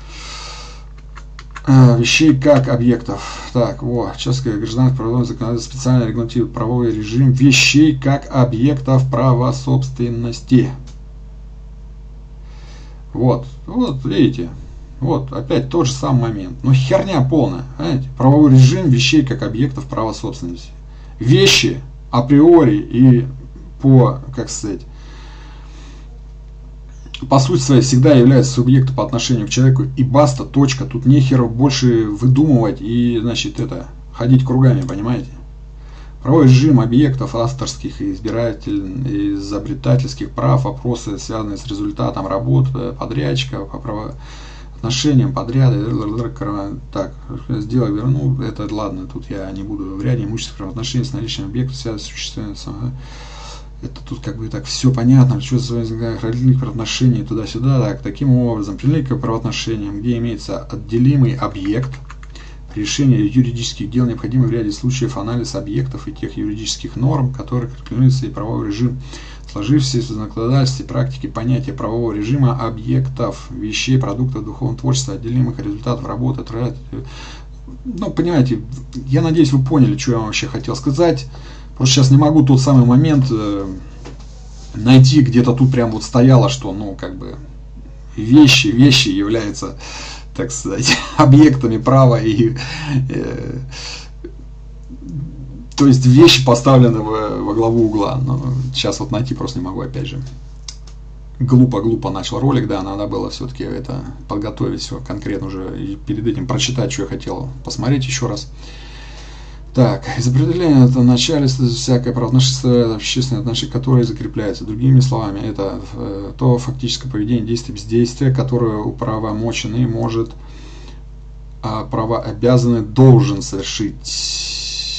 вещей как объектов. Так, вот, частное гражданское правовое законодательство специально регламентирует правовой режим вещей как объектов права собственности. Вот, вот, видите, вот, опять тот же самый момент. Но херня полная, понимаете? Правовой режим вещей как объектов права собственности. Вещи априори и по, как сказать, по сути своей всегда является субъектом по отношению к человеку, и баста, точка. Тут нехер больше выдумывать и, значит, это, ходить кругами, понимаете? Правовой режим объектов авторских и избиратель, изобретательских прав, вопросы, связанные с результатом работы подрядчика, по правоотношениям подряда, так, сделай, верну, это ладно, тут я не буду в ряде имущественных правоотношений с наличием объектов, связанных с существованием. Это тут как бы так все понятно, что родительных правоотношений туда-сюда, так, таким образом, привлечение к правоотношениям, где имеется отделимый объект, при решении юридических дел необходимый в ряде случаев анализ объектов и тех юридических норм, которые характеризуются и правовой режим, сложившиеся в законодательстве практике понятия правового режима объектов, вещей, продуктов духовного творчества, отделимых результатов работы, ну, понимаете, я надеюсь, вы поняли, что я вам вообще хотел сказать. Просто сейчас не могу тот самый момент э, найти, где-то тут прям вот стояло, что, ну, как бы, вещи, вещи являются, так сказать, объектами права и, э, то есть, вещи поставлены во, во главу угла. Но сейчас вот найти просто не могу, опять же. Глупо-глупо начал ролик, да, надо было все-таки это подготовить все конкретно уже и перед этим прочитать, что я хотел посмотреть еще раз. Так, из определения это начальство, всякое правоотношение, общественные отношения, которые закрепляются. Другими словами, это э, то фактическое поведение, действие, бездействие, которое управомоченный может, а правообязанный должен совершить.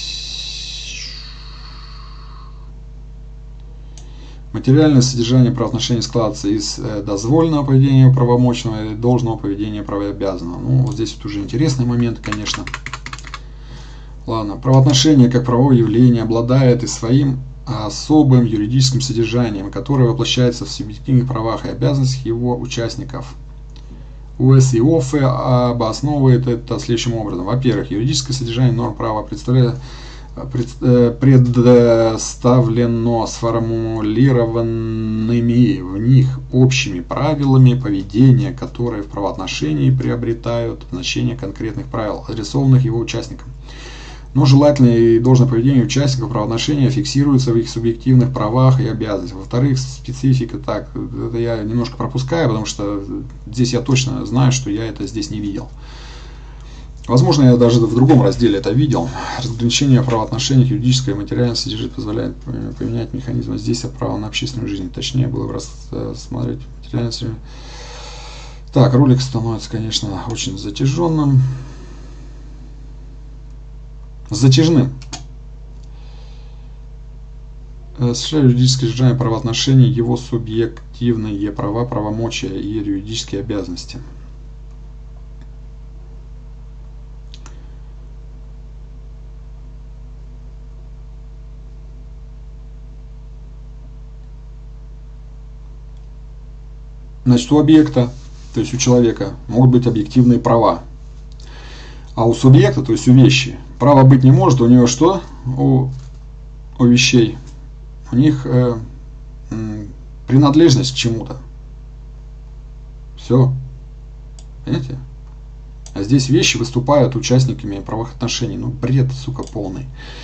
Материальное содержание правоотношений складывается из э, дозволенного поведения правомочного и должного поведения правообязанного. Ну, вот здесь вот уже интересный момент, конечно. Ладно, правоотношение как правовое явление обладает и своим особым юридическим содержанием, которое воплощается в субъективных правах и обязанностях его участников. УС и ОФЭ обосновывает это следующим образом. Во-первых, юридическое содержание норм права представляет предоставлено сформулированными в них общими правилами поведения, которые в правоотношении приобретают значение конкретных правил, адресованных его участникам. Но желательное и должное поведение участников правоотношения фиксируется в их субъективных правах и обязанностях. Во-вторых, специфика, так, это я немножко пропускаю, потому что здесь я точно знаю, что я это здесь не видел. Возможно, я даже в другом разделе это видел. Разграничение правоотношений юридическое и материальное содержит позволяет поменять механизм воздействия права на общественную жизнь. Точнее было бы рассмотреть материальное содержание. Так, ролик становится, конечно, очень затяженным. Затяжным. Осуществляя юридическое содержание правоотношений, его субъективные права, правомочия и юридические обязанности. Значит, у объекта, то есть у человека, могут быть объективные права. А у субъекта, то есть у вещи, права быть не может. У него что? У, у вещей. У них э, м, принадлежность к чему-то. Все. Понимаете? А здесь вещи выступают участниками правовых отношений. Ну, бред, сука, полный.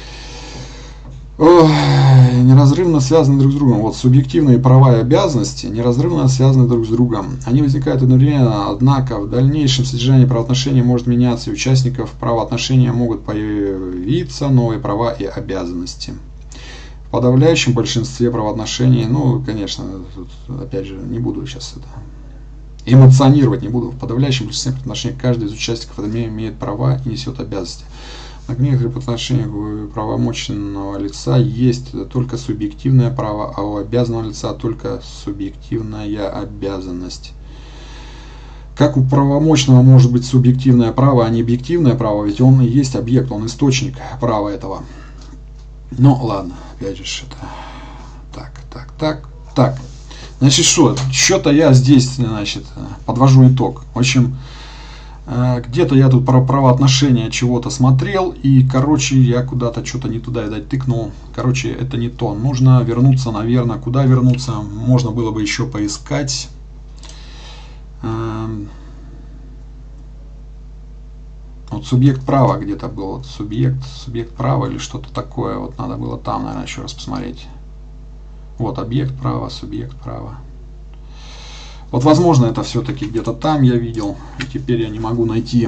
Ой, неразрывно связаны друг с другом. Вот субъективные права и обязанности неразрывно связаны друг с другом. Они возникают одновременно, однако в дальнейшем содержание правоотношений может меняться, и у участников правоотношения могут появиться новые права и обязанности. В подавляющем большинстве правоотношений, ну, конечно, тут, опять же, не буду сейчас это эмоционировать, не буду. В подавляющем большинстве правоотношений каждый из участников имеет права и несет обязанности. В некоторых отношениях у правомочного лица есть только субъективное право, а у обязанного лица только субъективная обязанность. Как у правомочного может быть субъективное право, а не объективное право, ведь он и есть объект, он источник права этого. Ну ладно, опять же это. Так, так, так, так. Значит, что? Что-то я здесь, значит, подвожу итог. В общем, где-то я тут про правоотношения чего-то смотрел, и, короче, я куда-то что-то не туда, видать, тыкнул. Короче, это не то. Нужно вернуться, наверное. Куда вернуться? Можно было бы еще поискать. Вот субъект права где-то был. Вот субъект, субъект права или что-то такое. Вот надо было там, наверное, еще раз посмотреть. Вот объект права, субъект права. Вот, возможно, это все-таки где-то там я видел, и теперь я не могу найти.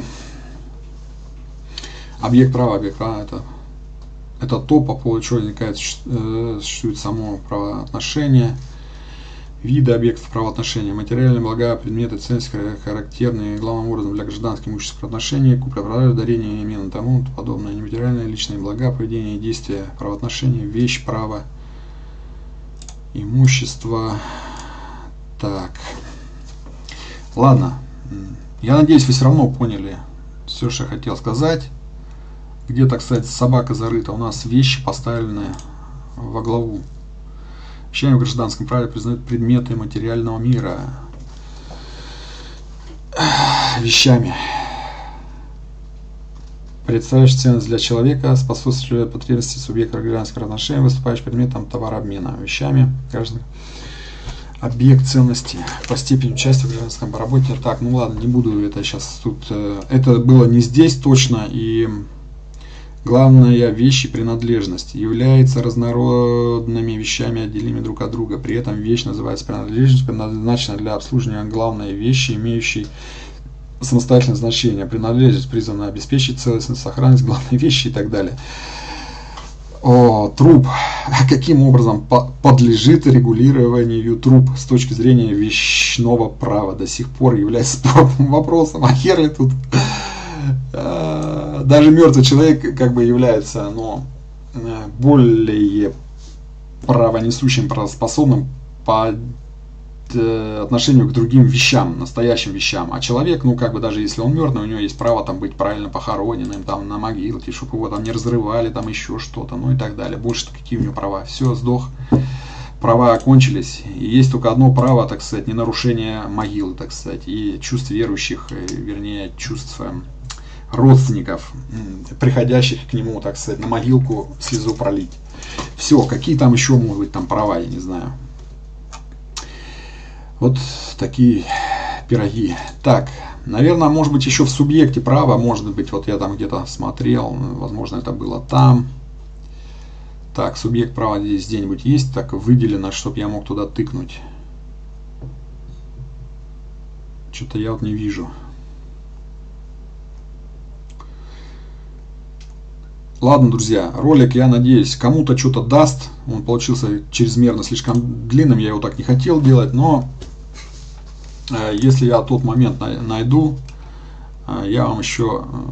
Объект права, объект права, это, это то, по поводу чего возникает, существует само правоотношение, виды объектов правоотношения, материальные блага, предметы, ценности, характерные главным образом для гражданских имущественных отношений, купля-продажа, дарение, именно тому подобное, нематериальные личные блага, поведение, действия, правоотношения, вещь, право, имущество. Так. Ладно, я надеюсь, вы все равно поняли все, что я хотел сказать. Где-то, кстати, собака зарыта. У нас вещи поставлены во главу. Вещами в гражданском праве признают предметы материального мира. Вещами, представляющие ценность для человека, способствующие потребности субъекта гражданских отношений, выступающих предметом товарообмена. Вещами граждан. Объект ценности по степени участия в гражданском работе. Так, ну ладно, не буду это сейчас тут. Э, это было не здесь точно. И главная вещь и принадлежность являются разнородными вещами, отделимыми друг от друга. При этом вещь называется принадлежность, предназначена для обслуживания главной вещи, имеющей самостоятельное значение. Принадлежность призвана обеспечить целостность, сохранность главной вещи и так далее. О, труп. Каким образом подлежит регулированию труп с точки зрения вещного права до сих пор является спорным вопросом. А хер ли тут? Даже мертвый человек как бы является, но более правонесущим, правоспособным по отношению к другим вещам, настоящим вещам. А человек, ну как бы даже если он мертвый, у него есть право там быть правильно похороненным, там на могилке, чтобы его там не разрывали, там еще что-то, ну и так далее. Больше какие у него права? Все, сдох, права окончились. И есть только одно право, так сказать, не нарушение могилы, так сказать, и чувств верующих, вернее, чувств родственников, приходящих к нему, так сказать, на могилку слезу пролить. Все, какие там еще могут быть там права, я не знаю. Вот такие пироги. Так, наверное, может быть, еще в субъекте права, может быть, вот я там где-то смотрел, возможно, это было там. Так, субъект права здесь где-нибудь есть, так выделено, чтобы я мог туда тыкнуть. Что-то я вот не вижу. Ладно, друзья, ролик, я надеюсь, кому-то что-то даст. Он получился чрезмерно слишком длинным, я его так не хотел делать, но э, если я тот момент на, найду, э, я вам еще... Э...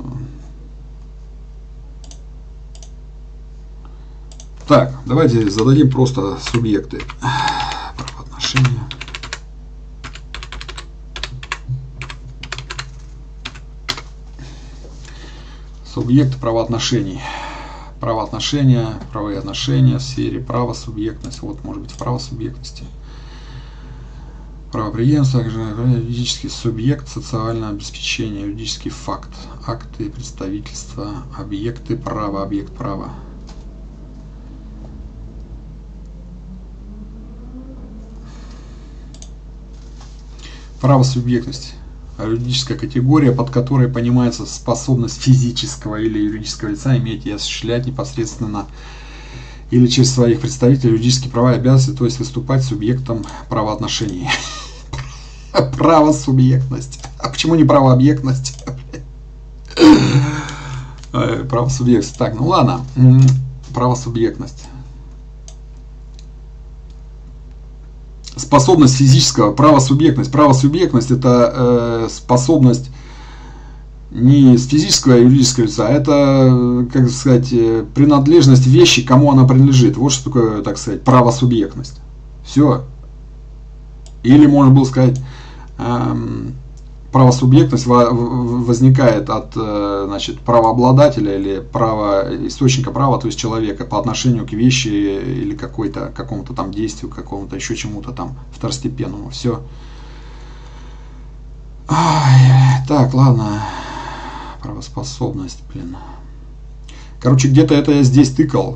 Так, давайте зададим просто субъекты. Правоотношения. Субъект правоотношений. Правоотношения, правовые отношения в сфере права субъектности. Вот, может быть, в правосубъектности. Правопреемство, также юридический субъект, социальное обеспечение, юридический факт, акты, представительства, объекты права, объект права. Правосубъектность. Юридическая категория, под которой понимается способность физического или юридического лица иметь и осуществлять непосредственно или через своих представителей юридические права и обязанности, то есть выступать субъектом правоотношений. Правосубъектность. А почему не правообъектность? Правосубъектность. Так, ну ладно. Правосубъектность. Способность физического, правосубъектность. Правосубъектность это э, способность не с физического и юридического лица, а это, как сказать, принадлежность вещи, кому она принадлежит. Вот что такое, так сказать, правосубъектность. Все. Или можно было сказать, э, правосубъектность возникает от, значит, правообладателя или права, источника права, то есть человека, по отношению к вещи или какой-то, какому-то там действию, какому-то еще чему-то там второстепенному. Все. Ай, так, ладно. Правоспособность, блин. Короче, где-то это я здесь тыкал.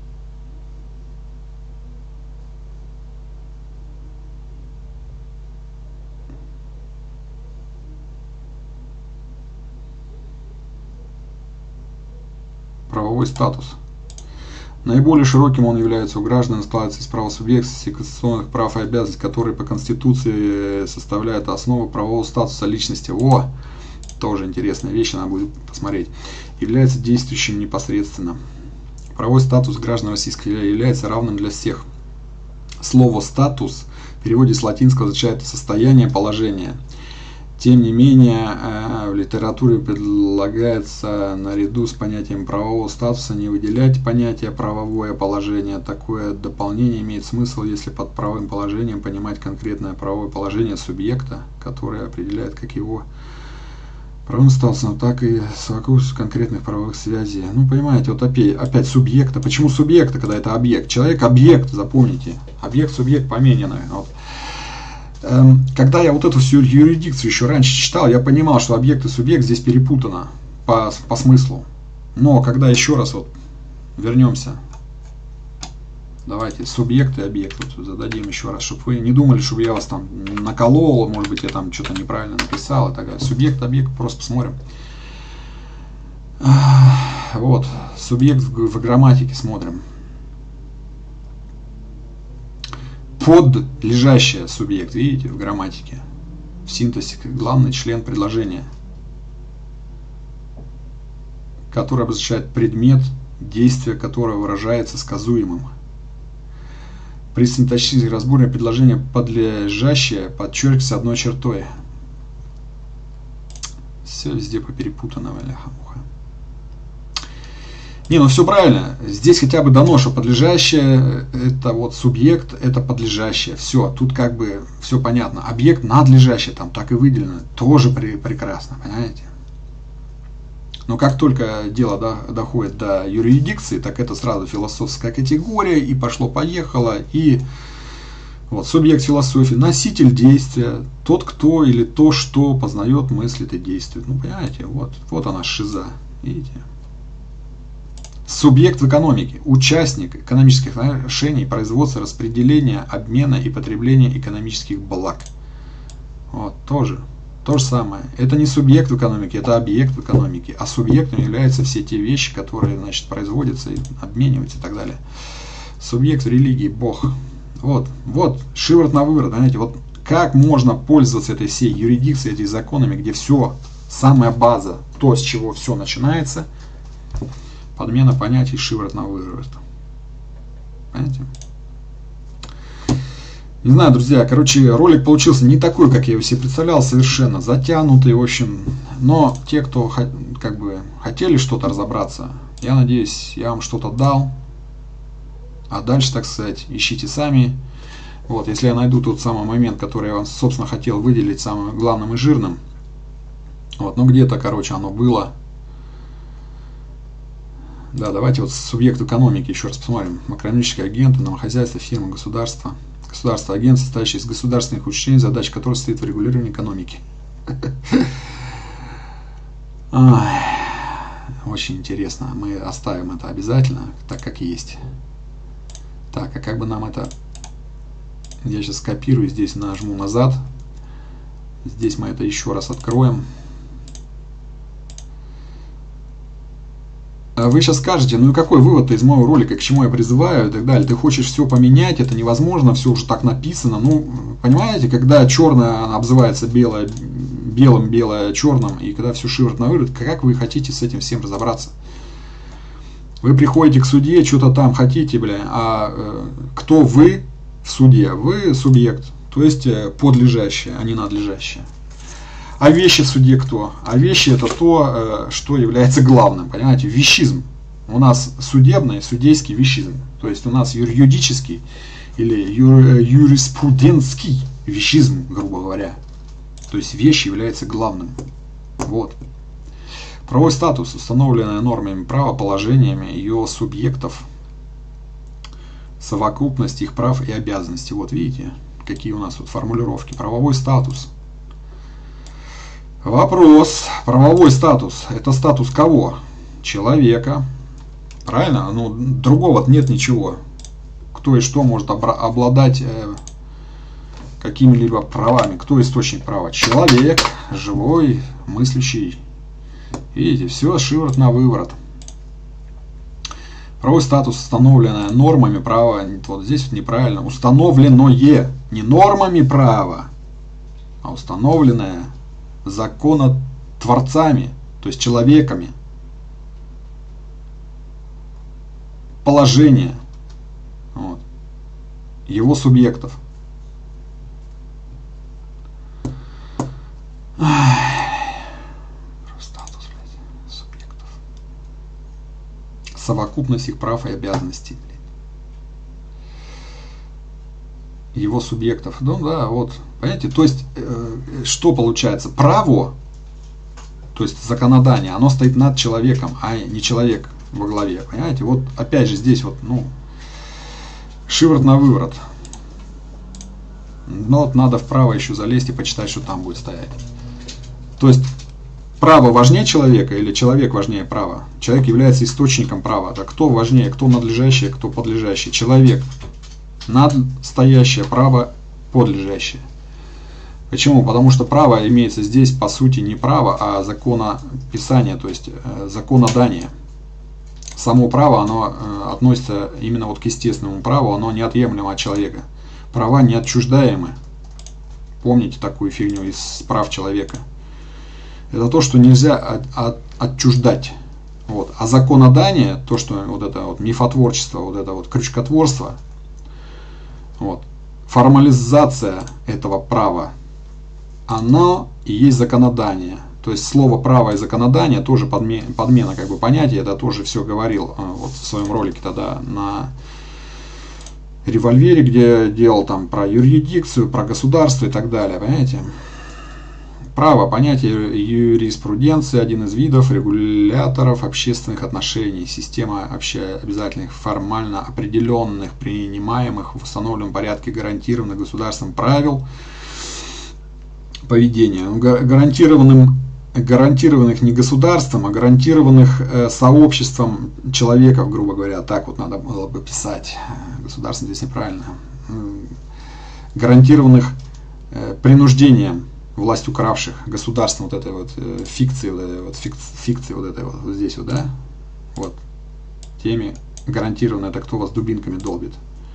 Правовой статус. Наиболее широким он является у граждан, складывается из правосубъектности, конституционных прав и обязанностей, которые по Конституции составляют основу правового статуса личности. О, тоже интересная вещь, надо будет посмотреть. Является действующим непосредственно. Правовой статус граждан Российской Федерации является равным для всех. Слово «статус» в переводе с латинского означает «состояние, положение». Тем не менее, в литературе предлагается наряду с понятием правового статуса не выделять понятие правовое положение. Такое дополнение имеет смысл, если под правовым положением понимать конкретное правовое положение субъекта, которое определяет как его правовым статусом, так и совокупность конкретных правовых связей. Ну, понимаете, вот опять, опять субъекта. Почему субъекта, когда это объект? Человек объект, запомните. Объект, субъект поменяны. Вот. Когда я вот эту всю юрисдикцию еще раньше читал, я понимал, что объект и субъект здесь перепутано по, по смыслу. Но когда еще раз вот вернемся, давайте субъект и объект вот зададим еще раз, чтобы вы не думали, чтобы я вас там наколол, может быть, я там что-то неправильно написал и так далее. Субъект, объект, просто посмотрим. Вот, субъект в грамматике смотрим. Подлежащее субъект, видите, в грамматике, в синтаксисе, главный член предложения, который обозначает предмет, действие которого выражается сказуемым. При синтаксическом разборе предложение подлежащее подчеркивается одной чертой. Все везде поперепутано, валяха-муха. Не, ну все правильно. Здесь хотя бы дано, что подлежащее это вот субъект, это подлежащее. Все, тут как бы все понятно. Объект надлежащий, там так и выделено. Тоже при, прекрасно, понимаете? Но как только дело до, доходит до юрисдикции, так это сразу философская категория, и пошло-поехало, и Вот, субъект философии, носитель действия, тот, кто или то, что познает, мыслит и действует. Ну, понимаете, вот, вот она шиза, видите. Субъект в экономике, участник экономических отношений, производства, распределения, обмена и потребления экономических благ. Вот, тоже, то же самое. Это не субъект в экономике, это объект в экономике, а субъектом являются все те вещи, которые, значит, производятся, обмениваются и так далее. Субъект в религии, Бог. Вот, вот, шиворот на выворот, понимаете, вот как можно пользоваться этой всей юрисдикцией, этими законами, где все, самая база, то, с чего все начинается, подмена понятий, шиворот на выворот. Понимаете? Не знаю, друзья, короче, ролик получился не такой, как я его себе представлял, совершенно затянутый, в общем, но те, кто как бы хотели что-то разобраться, я надеюсь, я вам что-то дал. А дальше, так сказать, ищите сами. Вот, если я найду тот самый момент, который я вам, собственно, хотел выделить самым главным и жирным. Вот, ну где-то, короче, оно было. Да, давайте вот субъект экономики еще раз посмотрим. Макроэкономические агенты, домохозяйство, фирмы, государство. Государство, агент, состоящий из государственных учреждений, задача которых стоит в регулировании экономики. Очень интересно. Мы оставим это обязательно, так как есть. Так, а как бы нам это... Я сейчас скопирую, здесь нажму назад. Здесь мы это еще раз откроем. Вы сейчас скажете, ну и какой вывод из моего ролика, к чему я призываю и так далее. Ты хочешь все поменять, это невозможно, все уже так написано. Ну, понимаете, когда черное обзывается белое, белым, белое черным, и когда все шиворот на выворот, как вы хотите с этим всем разобраться? Вы приходите к судье, что-то там хотите, бля, а э, кто вы в суде? Вы субъект, то есть э, подлежащее, а не надлежащее. А вещи в суде кто? А вещи это то, э, что является главным, понимаете, вещизм. У нас судебный, судейский вещизм, то есть у нас юридический или ю, юриспрудентский вещизм, грубо говоря. То есть вещь является главным. Вот. Правовой статус, установленный нормами права, положениями ее субъектов, совокупность их прав и обязанностей. Вот видите, какие у нас тут формулировки. Правовой статус. Вопрос. Правовой статус. Это статус кого? Человека. Правильно? Ну, другого нет ничего. Кто и что может обладать э, какими-либо правами. Кто источник права? Человек, живой, мыслящий. Видите, все шиворот на выворот. Правовой статус, установленное нормами права, вот здесь вот неправильно, установленное не нормами права, а установленное законотворцами, то есть человеками, положение вот, его субъектов. Совокупность их прав и обязанностей. Его субъектов. Ну да, вот. Понимаете, то есть, э, что получается? Право, то есть законодание, оно стоит над человеком, а не человек во главе. Понимаете, вот опять же здесь вот, ну, шиворот на выворот. Но вот надо вправо еще залезть и почитать, что там будет стоять. То есть, право важнее человека или человек важнее права? Человек является источником права. Да кто важнее, кто надлежащее, кто подлежащее? Человек. Надстоящее право, подлежащее. Почему? Потому что право имеется здесь по сути не право, а законописание, то есть э, законодание. Само право, оно э, относится именно вот к естественному праву, оно неотъемлемо от человека. Права неотчуждаемы. Помните такую фигню из прав человека? Это то, что нельзя от, от, отчуждать. Вот. А законодание, то, что вот это вот мифотворчество, вот это вот крючкотворство, вот, формализация этого права, оно и есть законодание. То есть слово право и законодание тоже подмена, подмена как бы понятия, это тоже все говорил вот в своем ролике тогда на револьвере, где делал там про юрисдикцию, про государство и так далее, понимаете? Право, понятие юриспруденции, один из видов регуляторов общественных отношений, система общеобязательных, формально определенных, принимаемых в установленном порядке, гарантированных государством правил поведения. Гарантированным, гарантированных не государством, а гарантированных э, сообществом человеков, грубо говоря. Так вот надо было бы писать. Государством здесь неправильно. Гарантированных э, принуждением власть укравших государством вот этой вот э, фикции, вот этой вот фик, фикции вот этой вот, вот здесь вот, да, вот, теми гарантированно, это кто вас дубинками долбит.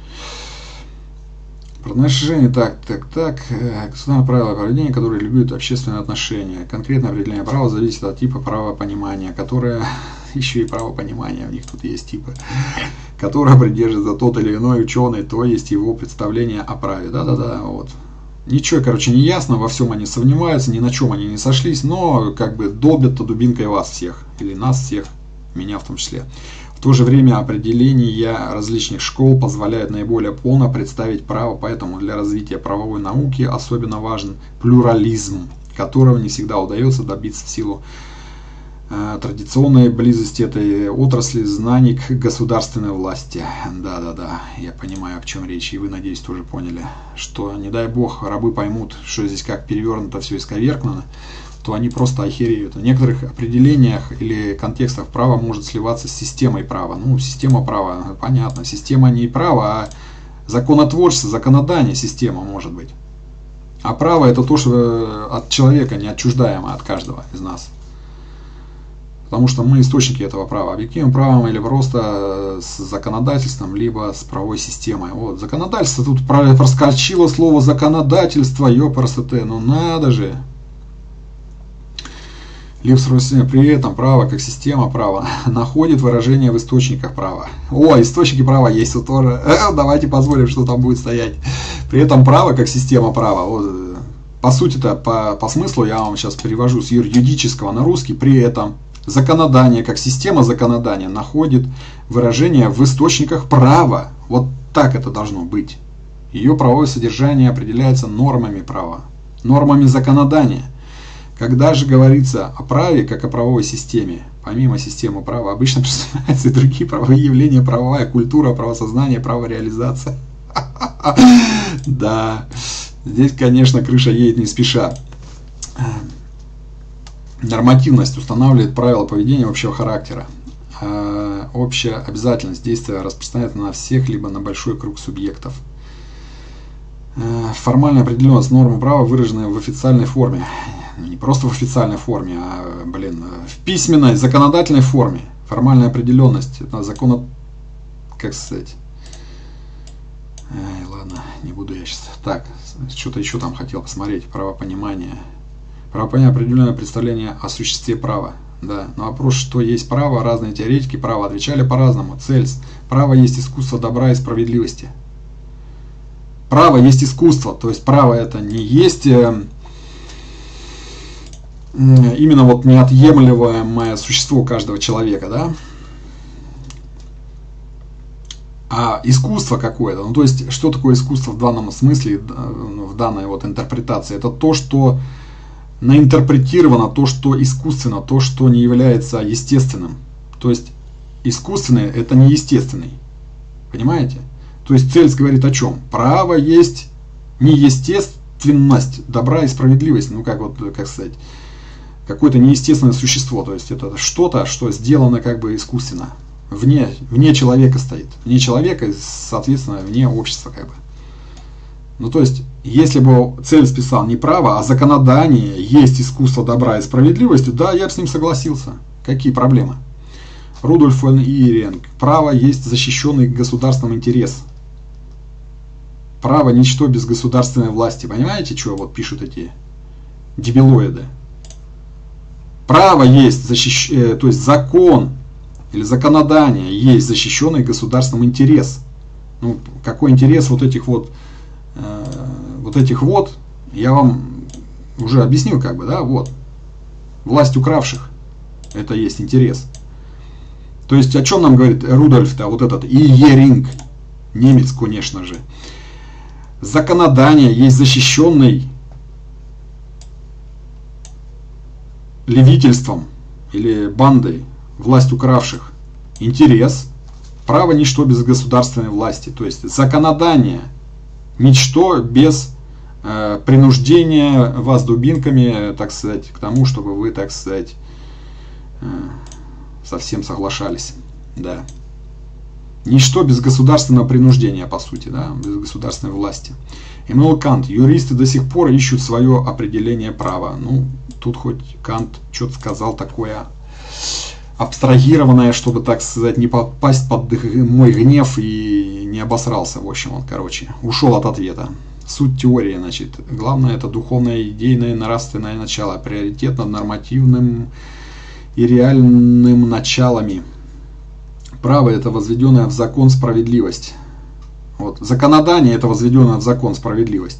Отношения, так, так, так, государственное правило поведения, которое регулирует общественные отношения. Конкретное определение права зависит от типа правопонимания, которое, еще и правопонимание, у них тут есть типы, которое придерживается тот или иной ученый, то есть его представление о праве. Да-да-да, вот. Ничего, короче, не ясно, во всем они сомневаются, ни на чем они не сошлись, но как бы долбят-то дубинкой вас всех, или нас всех, меня в том числе. В то же время определения различных школ позволяют наиболее полно представить право, поэтому для развития правовой науки особенно важен плюрализм, которого не всегда удается добиться в силу э, традиционной близости этой отрасли знаний к государственной власти. Да-да-да, я понимаю, о чем речь, и вы, надеюсь, тоже поняли, что, не дай бог, рабы поймут, что здесь как перевернуто все исковеркнуто, то они просто охереют. В некоторых определениях или контекстах право может сливаться с системой права. Ну, система права, понятно. Система не право, а законотворчество, законодание система может быть. А право это то, что от человека неотчуждаемо, от каждого из нас. Потому что мы источники этого права. Объективным правом или просто с законодательством, либо с правовой системой. Вот, законодательство, тут проскочило слово законодательство, ёпрст, ну надо же. При этом право, как система права, находит выражение в источниках права. О, источники права есть вот тоже. Давайте посмотрим, что там будет стоять. При этом право, как система права. Вот, по сути-то, по, по смыслу, я вам сейчас перевожу с юридического на русский. При этом законодание, как система законодания, находит выражение в источниках права. Вот так это должно быть. Ее правовое содержание определяется нормами права, нормами законодания. Когда же говорится о праве, как о правовой системе, помимо системы права, обычно представляются и другие правовые явления, правовая культура, правосознание, правореализация. Да, здесь, конечно, крыша едет не спеша. Нормативность устанавливает правила поведения общего характера. Общая обязательность действия распространяется на всех, либо на большой круг субъектов. Формальная определенность нормы права, выраженная в официальной форме. Не просто в официальной форме, а, блин, в письменной, законодательной форме. Формальная определенность. Это закон, как сказать. Ай, ладно, не буду я сейчас. Так, что-то еще там хотел посмотреть. Правопонимание. Правопонимание, определенное представление о существе права. Да. На вопрос, что есть право, разные теоретики права отвечали по-разному. Цель. Право есть искусство добра и справедливости. Право есть искусство. То есть право это не есть именно вот неотъемлемое существо каждого человека, да, а искусство какое-то. Ну, то есть, что такое искусство в данном смысле, в данной вот интерпретации? Это то, что наинтерпретировано, то, что искусственно, то, что не является естественным. То есть, искусственный это не естественный. Понимаете? То есть, Цельс говорит о чем? Право есть неестественность добра и справедливость. Ну, как вот, как сказать, какое-то неестественное существо, то есть это что-то, что сделано как бы искусственно, вне, вне человека стоит, вне человека и, соответственно, вне общества как бы. Ну то есть, если бы Цель списал не право, а законодание есть искусство добра и справедливости, да, я бы с ним согласился. Какие проблемы? Рудольф фон Иеринг. Право есть защищенный государством интерес. Право ничто без государственной власти. Понимаете, что вот пишут эти дебилоиды? Право есть, защищ... то есть закон или законодание есть защищенный государством интерес. Ну, какой интерес вот этих вот, э, вот этих вот, я вам уже объяснил как бы, да, вот. Власть укравших, это есть интерес. То есть о чем нам говорит Рудольф-то, вот этот Иеринг, немец, конечно же. Законодание есть защищенный левительством или бандой власть укравших интерес, право ничто без государственной власти. То есть законодание ничто без э, принуждения вас дубинками, так сказать, к тому, чтобы вы, так сказать, э, совсем соглашались. Да. Ничто без государственного принуждения, по сути, да, без государственной власти. Иммануил Кант. Юристы до сих пор ищут свое определение права. Ну, тут хоть Кант что-то сказал такое абстрагированное, чтобы, так сказать, не попасть под мой гнев и не обосрался. В общем, он, короче, ушел от ответа. Суть теории, значит, главное это духовное, идейное, нравственное начало, приоритет над нормативным и реальным началами. Право это возведенная в закон справедливость. Вот. Законодание это возведенная в закон справедливость.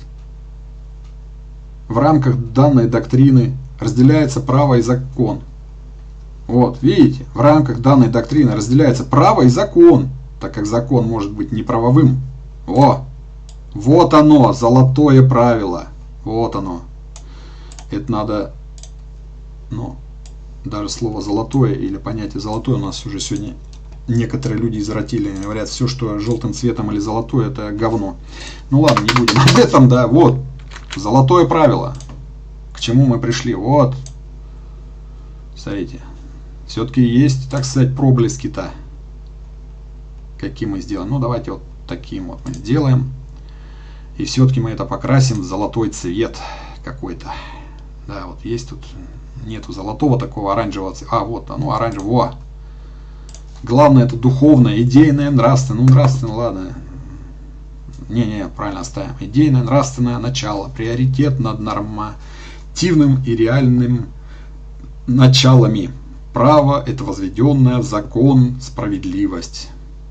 В рамках данной доктрины разделяется право и закон. Вот, видите, в рамках данной доктрины разделяется право и закон, так как закон может быть неправовым. О, вот оно, золотое правило. Вот оно. Это надо, ну, даже слово золотое или понятие золотое у нас уже сегодня некоторые люди извратили. Говорят, все, что желтым цветом или золотое, это говно. Ну ладно, не будем об этом, да. Вот, золотое правило. К чему мы пришли? Вот. Смотрите. Все-таки есть, так сказать, проблески-то. Какие мы сделаем? Ну, давайте вот таким вот мы сделаем. И все-таки мы это покрасим в золотой цвет какой-то. Да, вот есть тут, нету золотого такого оранжевого цвета. А, вот, ну, оранжевого. Главное это духовное, идейное, нравственное. Ну, нравственное, ладно. Не-не, правильно оставим. Идейное, нравственное начало. Приоритет над нормативным и реальным началами. Право это возведенная в закон справедливость.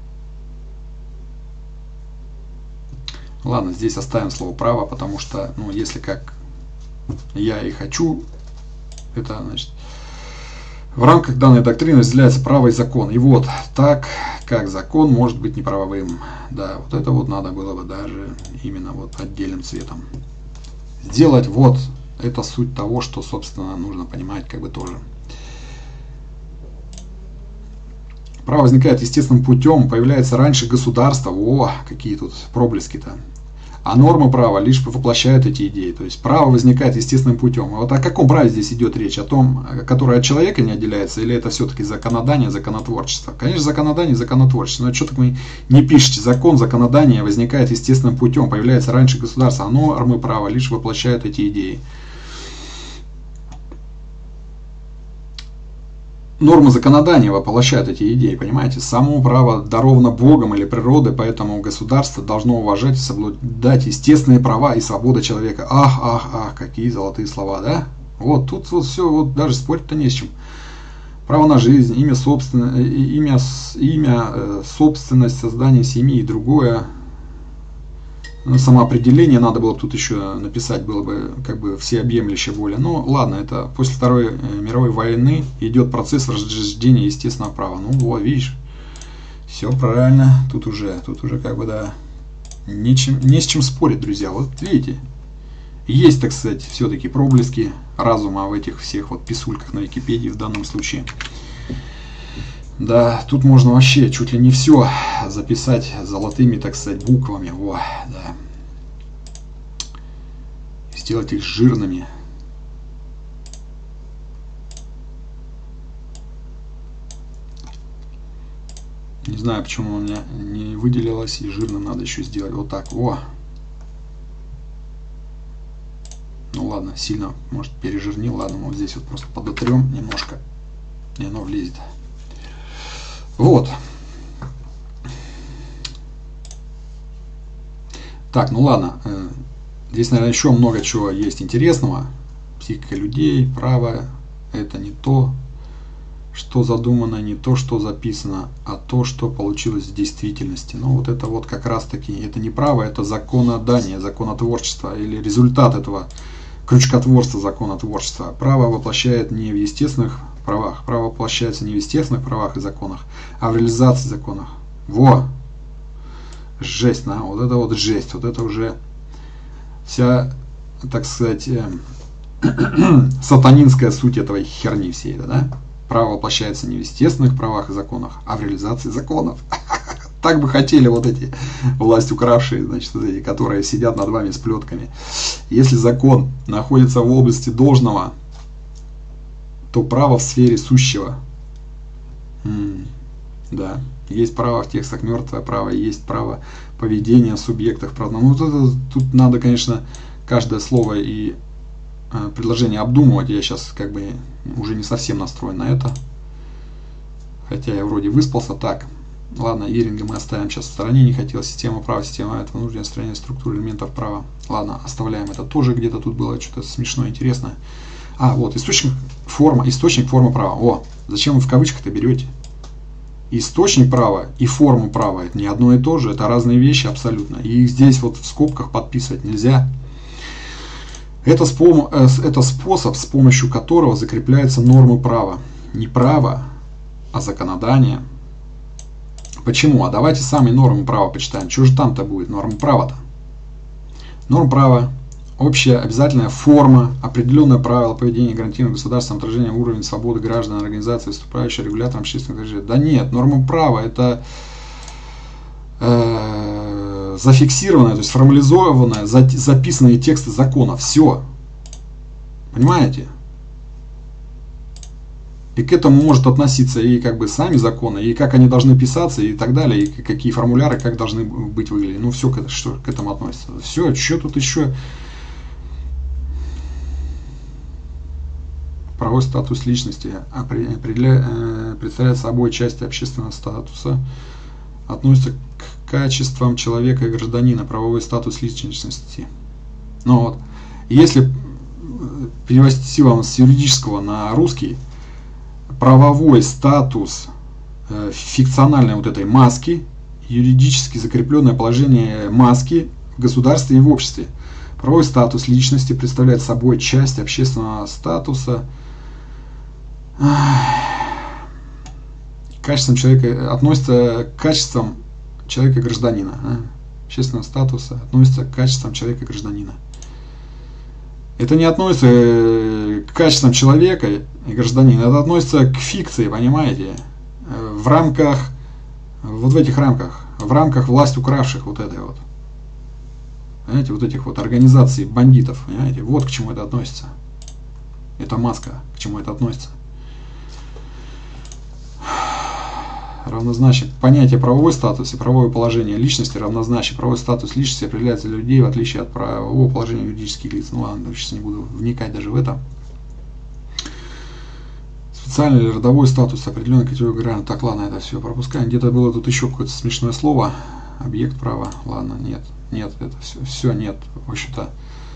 Ладно, здесь оставим слово право, потому что, ну, если как я и хочу, это значит, в рамках данной доктрины разделяется право и закон. И вот, так как закон может быть неправовым. Да, вот это вот надо было бы даже именно вот отдельным цветом сделать. Вот, это суть того, что, собственно, нужно понимать как бы тоже. Право возникает естественным путем, появляется раньше государства. О, какие тут проблески-то. А нормы права лишь воплощают эти идеи. То есть право возникает естественным путем. И вот о каком праве здесь идет речь? О том, которое от человека не отделяется, или это все-таки законодание, законотворчество? Конечно, законодание, законотворчество. Но что-то вы не пишете. Закон, законодание возникает естественным путем, появляется раньше государства. А нормы права лишь воплощают эти идеи. Нормы законодания воплощают эти идеи, понимаете? Само право даровано Богом или природой, поэтому государство должно уважать и соблюдать естественные права и свободы человека. Ах, ах, ах, какие золотые слова, да? Вот, тут вот все, вот даже спорить-то не с чем. Право на жизнь, имя, собственно, имя, имя, собственность, создание семьи и другое. Ну, самоопределение надо было бы тут еще написать, было бы как бы всеобъемлюще более. Ну ладно, это после Второй мировой войны идет процесс рождения естественного права. Ну вот, видишь, все правильно, тут уже, тут уже как бы да, нечем, не с чем спорить, друзья. Вот видите, есть, так сказать, все-таки проблески разума в этих всех вот писульках на Википедии в данном случае. Да, тут можно вообще чуть ли не все записать золотыми, так сказать, буквами. Во, да. Сделать их жирными. Не знаю, почему у меня не выделилось, и жирным надо еще сделать. Вот так, во. Ну ладно, сильно, может, пережирнил. Ладно, мы вот здесь вот просто подотрем немножко, и оно влезет. Вот. Так, ну ладно. Здесь, наверное, еще много чего есть интересного. Психика людей, право. Это не то, что задумано, не то, что записано, а то, что получилось в действительности. Ну, вот это вот как раз таки, это не право, это законодание, законотворчество, или результат этого крючкотворства, законотворчества. Право воплощает не в естественных правах. Право воплощается не в естественных правах и законах, а в реализации законов. Во! Жесть, на, вот это вот жесть, вот это уже вся, так сказать, э, сатанинская суть этой херни всей, да? Право воплощается не в естественных правах и законах, а в реализации законов. Так бы хотели вот эти власть укравшие, значит, вот эти, которые сидят над вами с плетками. Если закон находится в области должного, то право в сфере сущего. М-м, да, есть право в текстах, мертвое право, есть право поведения в субъектах. Ну, тут, тут надо, конечно, каждое слово и э, предложение обдумывать. Я сейчас как бы уже не совсем настроен на это. Хотя я вроде выспался. Так, ладно, Иринга мы оставим сейчас в стороне. Не хотел система права, система это вынужденное строение структуры элементов права. Ладно, оставляем это. Тоже где-то тут было что-то смешное, интересное. А, вот, источник форма, источник формы права. О, зачем вы в кавычках-то берете? Источник права и форму права это не одно и то же, это разные вещи абсолютно. И их здесь вот в скобках подписывать нельзя. Это, спом, это способ, с помощью которого закрепляются нормы права. Не право, а законодание. Почему? А давайте сами нормы права почитаем. Что же там-то будет нормы права-то? Норм права. Общая обязательная форма, определенное правило поведения, гарантированное государством, отражение уровня свободы граждан, организации, выступающей регулятором общественных движений. Да нет, норма права это э, зафиксированное, то есть формализованное, за, записанные тексты закона. Все. Понимаете? И к этому может относиться и как бы сами законы, и как они должны писаться, и так далее, и какие формуляры, как должны быть выглядеть. Ну, все, что к этому относится. Все, что тут еще... Правовой статус личности представляет собой часть общественного статуса, относится к качествам человека и гражданина, правовой статус личности. Ну вот, если перевести вам с юридического на русский, правовой статус э, фикциональной вот этой маски, юридически закрепленное положение маски в государстве и в обществе. Правовой статус личности представляет собой часть общественного статуса, качеством человека, относится к качествам человека-гражданина. А? Общественного статуса относится к качествам человека-гражданина. Это не относится к качествам человека и гражданина, это относится к фикции, понимаете? В рамках, вот в этих рамках, в рамках власть укравших вот этой вот. Понимаете, вот этих вот организаций бандитов, понимаете, вот к чему это относится. Это маска, к чему это относится. Равнозначие. Понятие правовой статус и правовое положение личности равнозначие. Правовой статус личности определяется для людей в отличие от правового положения юридических лиц. Ну ладно, сейчас не буду вникать даже в это. Специальный или родовой статус определенной категории граждан. Так, ладно, это все пропускаем. Где-то было тут еще какое-то смешное слово. Объект права. Ладно, нет. Нет, это все, все нет. В общем-то,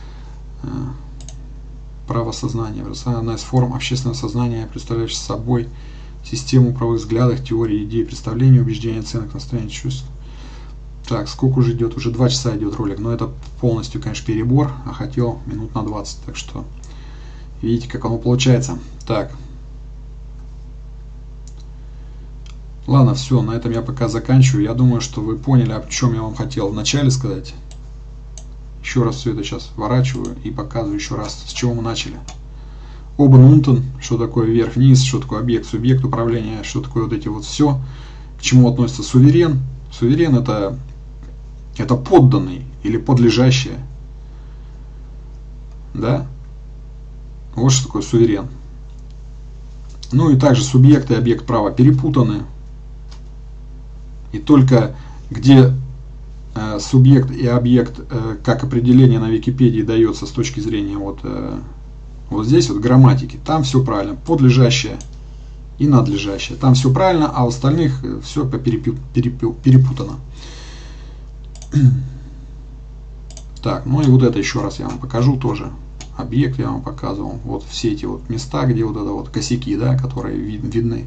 право сознания. Одна из форм общественного сознания, представляющая собой систему правовых взглядов, теории, идей, представлений, убеждений, оценок, настроений, чувств. Так, сколько уже идет? Уже два часа идет ролик, но это полностью, конечно, перебор, а хотел минут на двадцать, так что видите, как оно получается. Так. Ладно, все, на этом я пока заканчиваю. Я думаю, что вы поняли, о чем я вам хотел вначале сказать. Еще раз все это сейчас ворачиваю и показываю еще раз, с чего мы начали. Обернунтен, что такое вверх-вниз, что такое объект, субъект управления, что такое вот эти вот все, к чему относится суверен. Суверен это, это подданный или подлежащее. Да? Вот что такое суверен. Ну и также субъект и объект права перепутаны. И только где э, субъект и объект, э, как определение на Википедии дается с точки зрения вот, э, вот здесь вот грамматики, там все правильно, подлежащее и надлежащее. Там все правильно, а у остальных все перепутано. Так, ну и вот это еще раз я вам покажу тоже. Объект я вам показывал. Вот все эти вот места, где вот это вот косяки, да, которые вид, видны.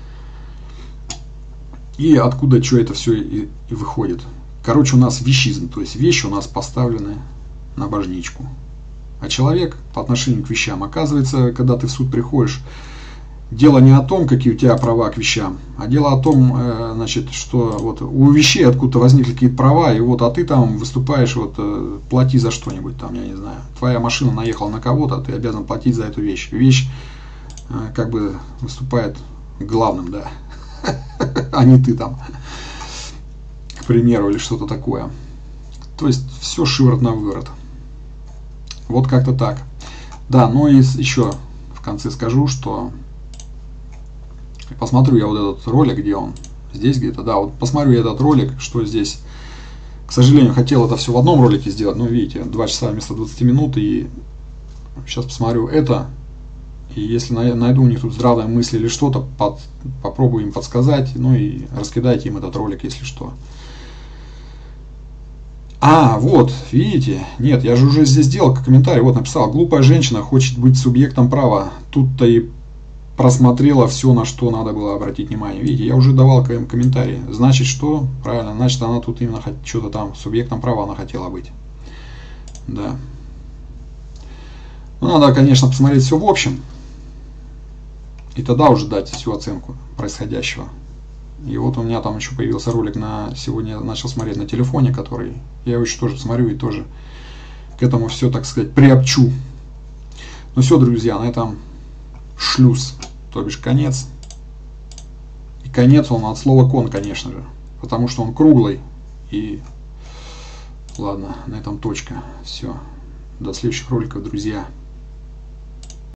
И откуда что это все и, и выходит. Короче, у нас вещизм, то есть вещи у нас поставлены на божничку. А человек по отношению к вещам, оказывается, когда ты в суд приходишь, дело не о том, какие у тебя права к вещам, а дело о том, э, значит, что вот у вещей откуда-то возникли какие-то права, и вот, а ты там выступаешь, вот, э, плати за что-нибудь там, я не знаю. Твоя машина наехала на кого-то, ты обязан платить за эту вещь. Вещь э, как бы выступает главным, да, а не ты там, к примеру, или что-то такое. То есть все шиворот на выворот. Вот как-то так. Да, ну и еще в конце скажу, что посмотрю я вот этот ролик, где он, здесь где-то, да, вот посмотрю я этот ролик, что здесь, к сожалению, хотел это все в одном ролике сделать, но видите, два часа вместо двадцати минут, и сейчас посмотрю это, и если найду у них тут здравые мысли или что-то, под, попробую им подсказать, ну и раскидайте им этот ролик, если что. А, вот, видите, нет, я же уже здесь сделал комментарий, вот написал, глупая женщина хочет быть субъектом права, тут-то и просмотрела все, на что надо было обратить внимание. Видите, я уже давал им комментарий, значит что? Правильно, значит она тут именно что-то там, субъектом права она хотела быть. Да. Ну, надо, конечно, посмотреть все в общем, и тогда уже дать всю оценку происходящего. И вот у меня там еще появился ролик на сегодня, я начал смотреть на телефоне, который я его еще тоже смотрю и тоже к этому все, так сказать, приобщу. Ну все, друзья, на этом шлюз, то бишь конец. И конец он от слова кон, конечно же, потому что он круглый. И ладно, на этом точка. Все. До следующих роликов, друзья.